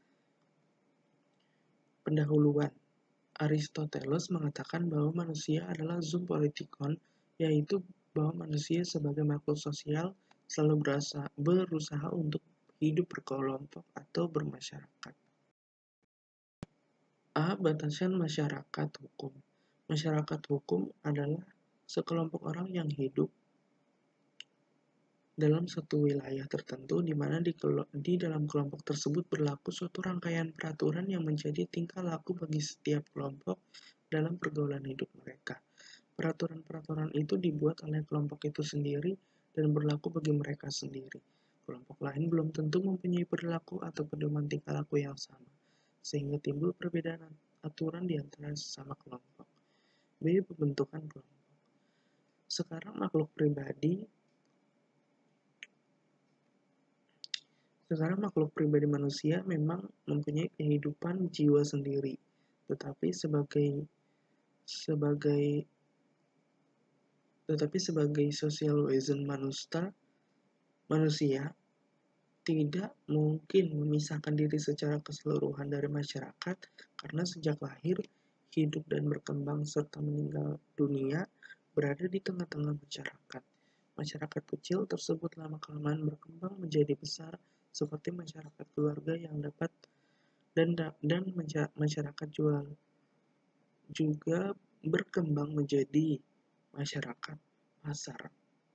Pendahuluan. Aristoteles mengatakan bahwa manusia adalah zoom politikon, yaitu bahwa manusia sebagai makhluk sosial selalu berasa, berusaha untuk hidup berkelompok atau bermasyarakat. A. Batasan masyarakat hukum. Masyarakat hukum adalah sekelompok orang yang hidup dalam suatu wilayah tertentu di mana di, di dalam kelompok tersebut berlaku suatu rangkaian peraturan yang menjadi tingkah laku bagi setiap kelompok dalam pergaulan hidup mereka. Peraturan-peraturan itu dibuat oleh kelompok itu sendiri dan berlaku bagi mereka sendiri. Kelompok lain belum tentu mempunyai perilaku atau pedoman tingkah laku yang sama, sehingga timbul perbedaan aturan di antara sesama kelompok. B. Pembentukan kelompok. Sekarang makhluk pribadi Sekarang makhluk pribadi manusia memang mempunyai kehidupan jiwa sendiri, tetapi sebagai sebagai tetapi sebagai social wesen manusia, manusia tidak mungkin memisahkan diri secara keseluruhan dari masyarakat karena sejak lahir, hidup dan berkembang serta meninggal dunia berada di tengah-tengah masyarakat. Masyarakat kecil tersebut lama-kelamaan berkembang menjadi besar seperti masyarakat keluarga yang dapat dan dan masyarakat jual juga berkembang menjadi masyarakat pasar.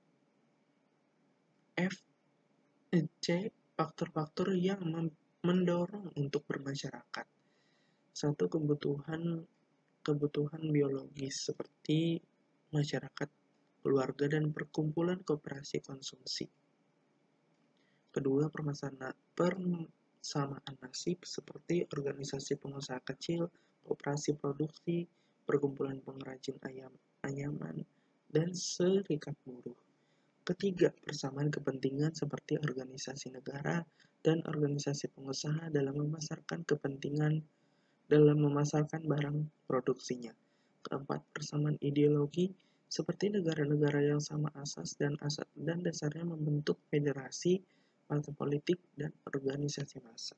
F. C. Faktor-faktor yang mendorong untuk bermasyarakat. Satu, kebutuhan kebutuhan biologis seperti masyarakat keluarga dan perkumpulan kooperasi konsumsi. Kedua, persamaan nasib seperti organisasi pengusaha kecil, koperasi produksi, perkumpulan pengrajin ayam anyaman, dan serikat buruh. Ketiga, persamaan kepentingan seperti organisasi negara dan organisasi pengusaha dalam memasarkan kepentingan dalam memasarkan barang produksinya. Keempat, persamaan ideologi seperti negara-negara yang sama asas dan asas dan dasarnya membentuk federasi, partai politik, dan organisasi massa.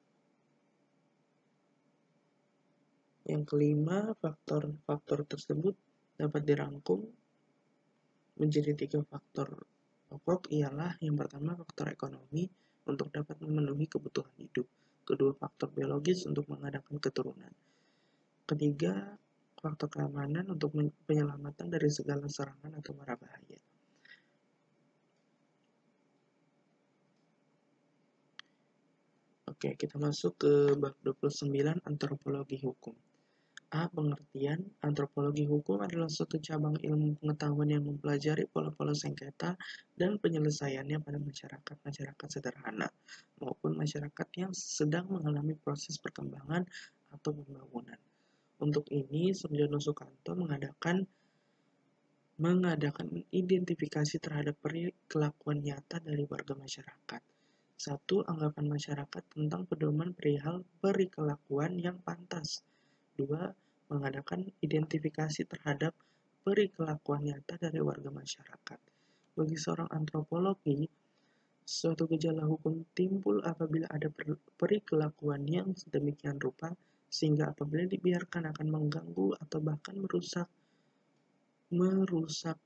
Yang kelima, faktor-faktor tersebut dapat dirangkum menjadi tiga faktor pokok, ialah yang pertama faktor ekonomi untuk dapat memenuhi kebutuhan hidup, kedua faktor biologis untuk mengadakan keturunan, ketiga faktor-faktor keamanan untuk penyelamatan dari segala serangan atau mara bahaya. Oke, kita masuk ke bab dua puluh sembilan, antropologi hukum. A. Pengertian. Antropologi hukum adalah suatu cabang ilmu pengetahuan yang mempelajari pola-pola sengketa dan penyelesaiannya pada masyarakat-masyarakat sederhana maupun masyarakat yang sedang mengalami proses perkembangan atau pembangunan. Untuk ini, Surjono Sukanto mengadakan mengadakan identifikasi terhadap perilakuan nyata dari warga masyarakat. Satu, anggapan masyarakat tentang pedoman perihal perilakuan yang pantas. Dua, mengadakan identifikasi terhadap perilakuan nyata dari warga masyarakat. Bagi seorang antropologi, suatu gejala hukum timbul apabila ada perilakuan yang sedemikian rupa sehingga apabila dibiarkan akan mengganggu atau bahkan merusak merusak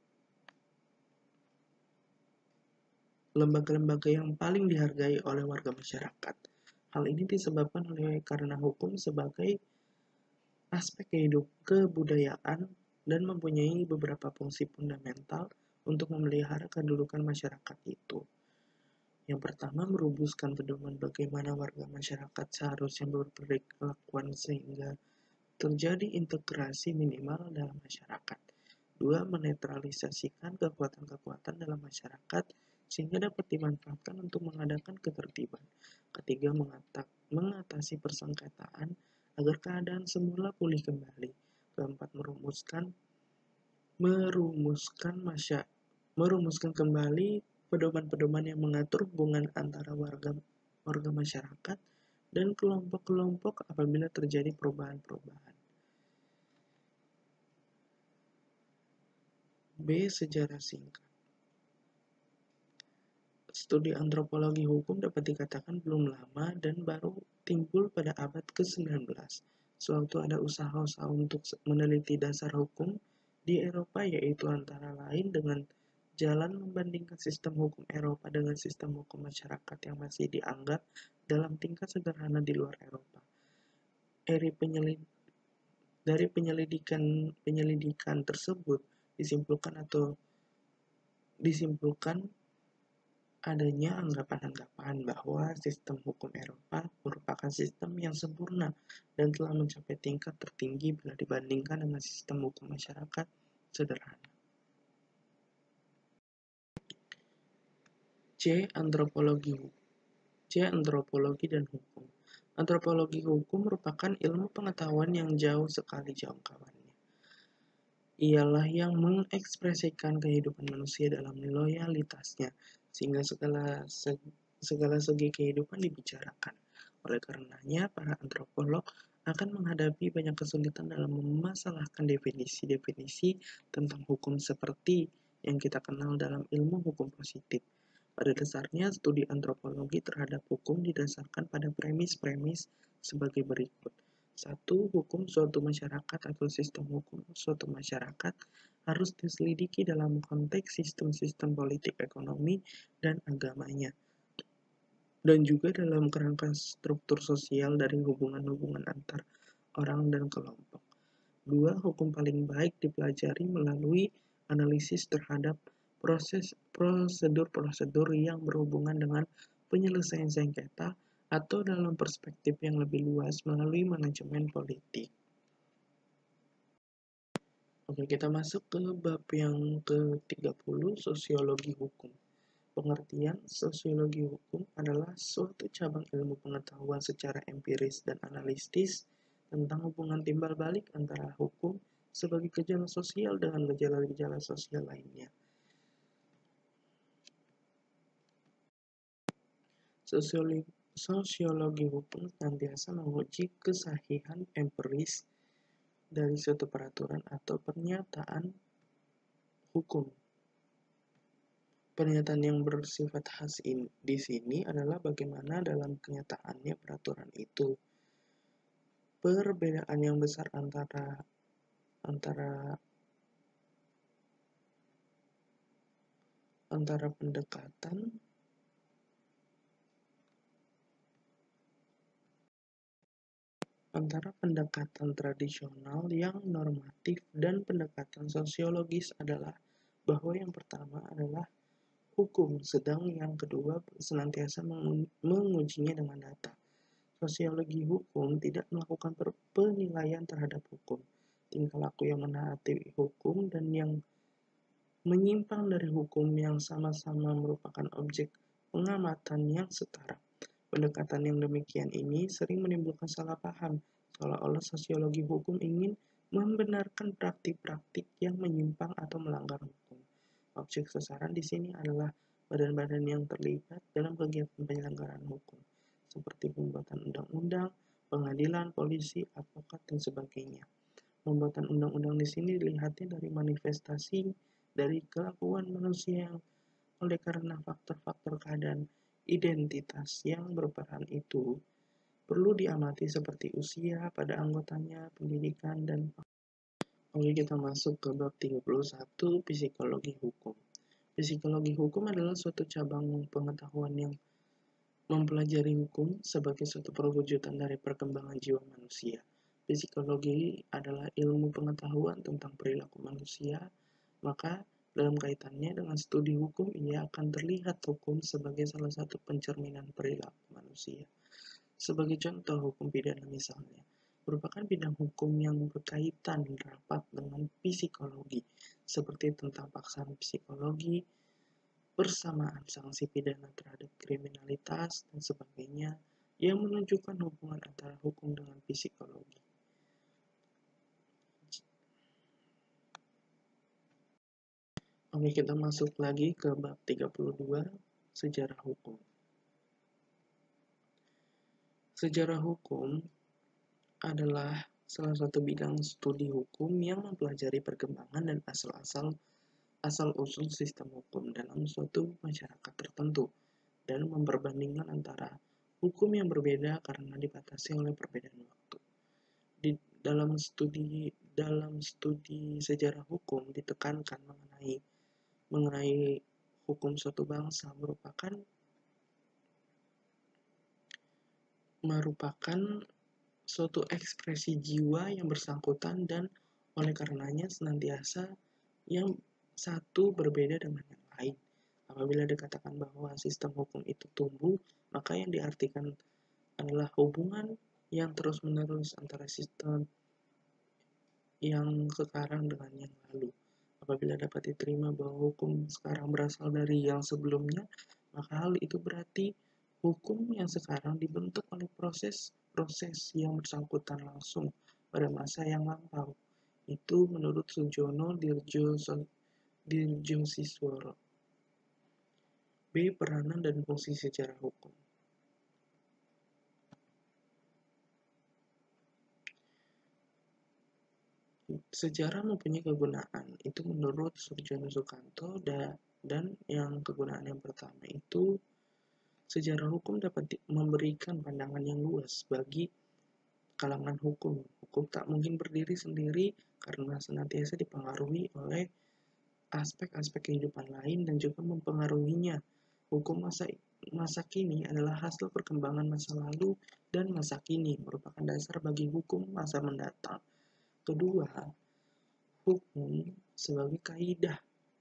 lembaga-lembaga yang paling dihargai oleh warga masyarakat. Hal ini disebabkan oleh karena hukum sebagai aspek hidup kebudayaan dan mempunyai beberapa fungsi fundamental untuk memelihara kedudukan masyarakat itu. Yang pertama, merumuskan pedoman bagaimana warga masyarakat seharusnya berperilakuan sehingga terjadi integrasi minimal dalam masyarakat. Dua, menetralisasikan kekuatan-kekuatan dalam masyarakat sehingga dapat dimanfaatkan untuk mengadakan ketertiban. Ketiga, mengatasi persengketaan agar keadaan semula pulih kembali. Keempat, merumuskan merumuskan masya, merumuskan kembali pedoman-pedoman yang mengatur hubungan antara warga warga masyarakat dan kelompok-kelompok apabila terjadi perubahan-perubahan. B. Sejarah singkat. Studi antropologi hukum dapat dikatakan belum lama dan baru timbul pada abad ke sembilan belas. Sewaktu ada usaha-usaha untuk meneliti dasar hukum di Eropa, yaitu antara lain dengan jalan membandingkan sistem hukum Eropa dengan sistem hukum masyarakat yang masih dianggap dalam tingkat sederhana di luar Eropa. Dari penyelid dari penyelidikan penyelidikan tersebut disimpulkan atau disimpulkan adanya anggapan-anggapan bahwa sistem hukum Eropa merupakan sistem yang sempurna dan telah mencapai tingkat tertinggi bila dibandingkan dengan sistem hukum masyarakat sederhana. C. Antropologi C. Antropologi dan hukum. Antropologi hukum merupakan ilmu pengetahuan yang jauh sekali jangkauannya. Ialah yang mengekspresikan kehidupan manusia dalam loyalitasnya, sehingga segala segala segi kehidupan dibicarakan. Oleh karenanya, para antropolog akan menghadapi banyak kesulitan dalam memasalahkan definisi-definisi tentang hukum seperti yang kita kenal dalam ilmu hukum positif. Pada dasarnya, studi antropologi terhadap hukum didasarkan pada premis-premis sebagai berikut. Satu, hukum suatu masyarakat atau sistem hukum suatu masyarakat harus diselidiki dalam konteks sistem-sistem politik, ekonomi, dan agamanya, dan juga dalam kerangka struktur sosial dari hubungan-hubungan antar orang dan kelompok. Dua, hukum paling baik dipelajari melalui analisis terhadap proses prosedur-prosedur yang berhubungan dengan penyelesaian sengketa atau dalam perspektif yang lebih luas melalui manajemen politik. Oke, kita masuk ke bab yang ke tiga puluh, sosiologi hukum. Pengertian sosiologi hukum adalah suatu cabang ilmu pengetahuan secara empiris dan analitis tentang hubungan timbal balik antara hukum sebagai gejala sosial dengan gejala-gejala sosial lainnya. Sosiologi, sosiologi hukum senantiasa menguji kesahihan empiris dari suatu peraturan atau pernyataan hukum. Pernyataan yang bersifat khas in, di sini adalah bagaimana dalam kenyataannya peraturan itu. Perbedaan yang besar antara antara antara pendekatan Antara pendekatan tradisional yang normatif dan pendekatan sosiologis adalah bahwa yang pertama adalah hukum, sedang yang kedua senantiasa mengujinya dengan data. Sosiologi hukum tidak melakukan penilaian terhadap hukum, tingkah laku yang menaati hukum dan yang menyimpang dari hukum yang sama-sama merupakan objek pengamatan yang setara. Pendekatan yang demikian ini sering menimbulkan salah paham, seolah-olah sosiologi hukum ingin membenarkan praktik-praktik yang menyimpang atau melanggar hukum. Objek sasaran di sini adalah badan-badan yang terlibat dalam kegiatan penyelenggaraan hukum, seperti pembuatan undang-undang, pengadilan, polisi, advokat, dan sebagainya. Pembuatan undang-undang di sini dilihatnya dari manifestasi dari kelakuan manusia yang oleh karena faktor-faktor keadaan identitas yang berperan itu perlu diamati seperti usia pada anggotanya, pendidikan, dan Oke, kita masuk ke bab tiga puluh satu, psikologi hukum. Psikologi hukum adalah suatu cabang pengetahuan yang mempelajari hukum sebagai suatu perwujudan dari perkembangan jiwa manusia. Psikologi adalah ilmu pengetahuan tentang perilaku manusia, maka dalam kaitannya dengan studi hukum, ia akan terlihat hukum sebagai salah satu pencerminan perilaku manusia. Sebagai contoh, hukum pidana misalnya, merupakan bidang hukum yang berkaitan rapat dengan psikologi, seperti tentang paksaan psikologi, persamaan sanksi pidana terhadap kriminalitas, dan sebagainya, yang menunjukkan hubungan antara hukum dengan psikologi. Oke, kita masuk lagi ke bab tiga puluh dua, sejarah hukum. Sejarah hukum adalah salah satu bidang studi hukum yang mempelajari perkembangan dan asal-asal asal-usul sistem hukum dalam suatu masyarakat tertentu dan memperbandingkan antara hukum yang berbeda karena dibatasi oleh perbedaan waktu. Di dalam studi dalam studi sejarah hukum ditekankan mengenai mengenai hukum suatu bangsa merupakan merupakan suatu ekspresi jiwa yang bersangkutan dan oleh karenanya senantiasa yang satu berbeda dengan yang lain. Apabila dikatakan bahwa sistem hukum itu tumbuh, maka yang diartikan adalah hubungan yang terus-menerus antara sistem yang sekarang dengan yang lalu. Apabila dapat diterima bahwa hukum sekarang berasal dari yang sebelumnya, maka hal itu berarti hukum yang sekarang dibentuk oleh proses-proses yang bersangkutan langsung pada masa yang lampau. Itu menurut Sujono Dirjosisworo. B. Peranan dan fungsi sejarah hukum. Sejarah mempunyai kegunaan, itu menurut Surjono Sukanto, dan yang kegunaan yang pertama itu sejarah hukum dapat memberikan pandangan yang luas bagi kalangan hukum. Hukum tak mungkin berdiri sendiri karena senantiasa dipengaruhi oleh aspek-aspek kehidupan lain dan juga mempengaruhinya. Hukum masa masa kini adalah hasil perkembangan masa lalu dan masa kini merupakan dasar bagi hukum masa mendatang. Kedua, hukum sebagai kaidah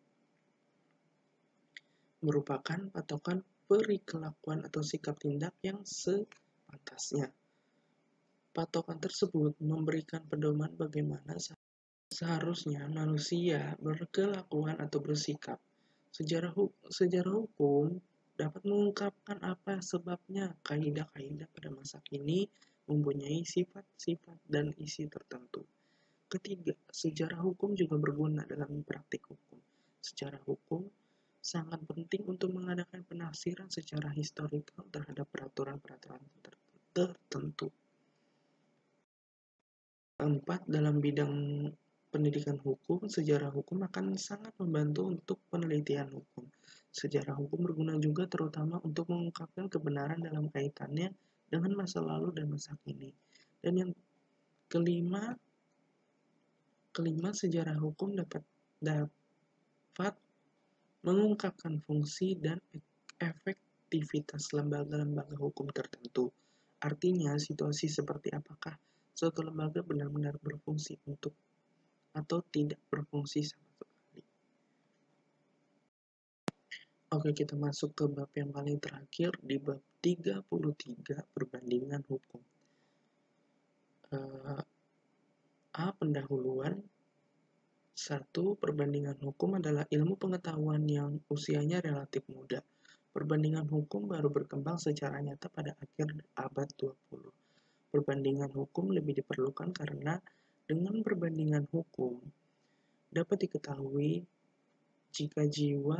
merupakan patokan perikelakuan atau sikap tindak yang sepantasnya. Patokan tersebut memberikan pedoman bagaimana seharusnya manusia berkelakuan atau bersikap. Sejarah, hu sejarah hukum dapat mengungkapkan apa sebabnya kaidah-kaidah pada masa kini mempunyai sifat-sifat dan isi tertentu. Ketiga, sejarah hukum juga berguna dalam praktik hukum. Sejarah hukum sangat penting untuk mengadakan penafsiran secara historikal terhadap peraturan-peraturan tertentu. Keempat, dalam bidang pendidikan hukum, sejarah hukum akan sangat membantu untuk penelitian hukum. Sejarah hukum berguna juga terutama untuk mengungkapkan kebenaran dalam kaitannya dengan masa lalu dan masa kini. Dan yang kelima, kelima sejarah hukum dapat dapat mengungkapkan fungsi dan efektivitas lembaga-lembaga hukum tertentu. Artinya, situasi seperti apakah suatu lembaga benar-benar berfungsi untuk atau tidak berfungsi sama sekali. Oke, kita masuk ke bab yang paling terakhir di bab tiga puluh tiga, perbandingan hukum. Uh, A. Pendahuluan. Satu, perbandingan hukum adalah ilmu pengetahuan yang usianya relatif muda. Perbandingan hukum baru berkembang secara nyata pada akhir abad dua puluh. Perbandingan hukum lebih diperlukan karena dengan perbandingan hukum dapat diketahui jika jiwa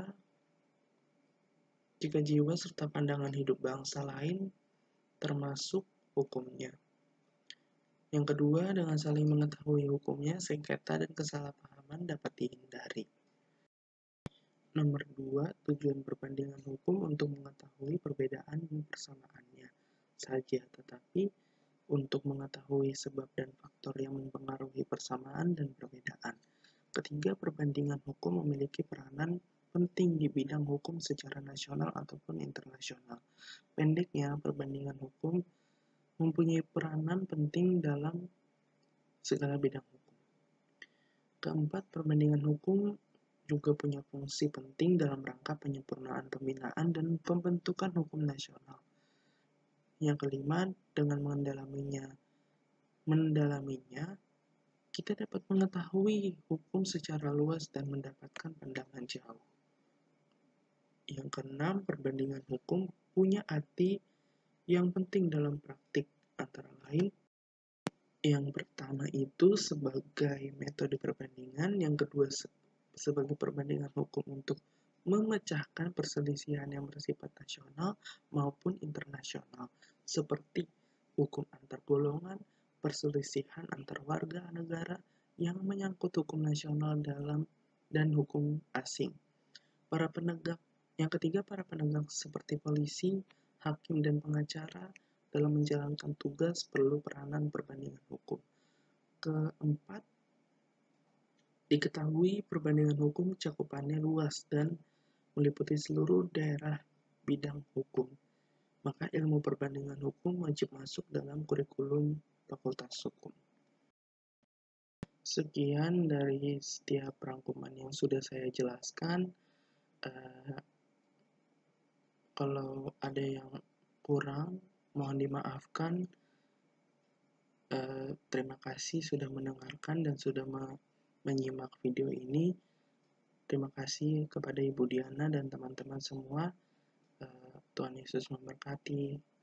jika jiwa serta pandangan hidup bangsa lain termasuk hukumnya. Yang kedua, dengan saling mengetahui hukumnya, sengketa dan kesalahpahaman dapat dihindari. Nomor dua, tujuan perbandingan hukum untuk mengetahui perbedaan dan persamaannya saja, tetapi untuk mengetahui sebab dan faktor yang mempengaruhi persamaan dan perbedaan. Ketiga, perbandingan hukum memiliki peranan penting di bidang hukum secara nasional ataupun internasional. Pendeknya, perbandingan hukum mempunyai peranan penting dalam segala bidang hukum. Keempat, perbandingan hukum juga punya fungsi penting dalam rangka penyempurnaan pembinaan dan pembentukan hukum nasional. Yang kelima, dengan mendalaminya, mendalaminya, kita dapat mengetahui hukum secara luas dan mendapatkan pandangan jauh. Yang keenam, perbandingan hukum punya arti yang penting dalam praktik, antara lain yang pertama itu sebagai metode perbandingan, yang kedua sebagai perbandingan hukum untuk memecahkan perselisihan yang bersifat nasional maupun internasional, seperti hukum antar golongan, perselisihan antar warga negara yang menyangkut hukum nasional dalam dan hukum asing. Para penegak, yang ketiga para penegak seperti polisi, hakim dan pengacara dalam menjalankan tugas perlu peranan perbandingan hukum. Keempat, diketahui perbandingan hukum cakupannya luas dan meliputi seluruh daerah bidang hukum. Maka ilmu perbandingan hukum wajib masuk dalam kurikulum Fakultas Hukum. Sekian dari setiap rangkuman yang sudah saya jelaskan. Uh, kalau ada yang kurang, mohon dimaafkan. Uh, terima kasih sudah mendengarkan dan sudah me- menyimak video ini. Terima kasih kepada Ibu Diana dan teman-teman semua. Uh, Tuhan Yesus memberkati.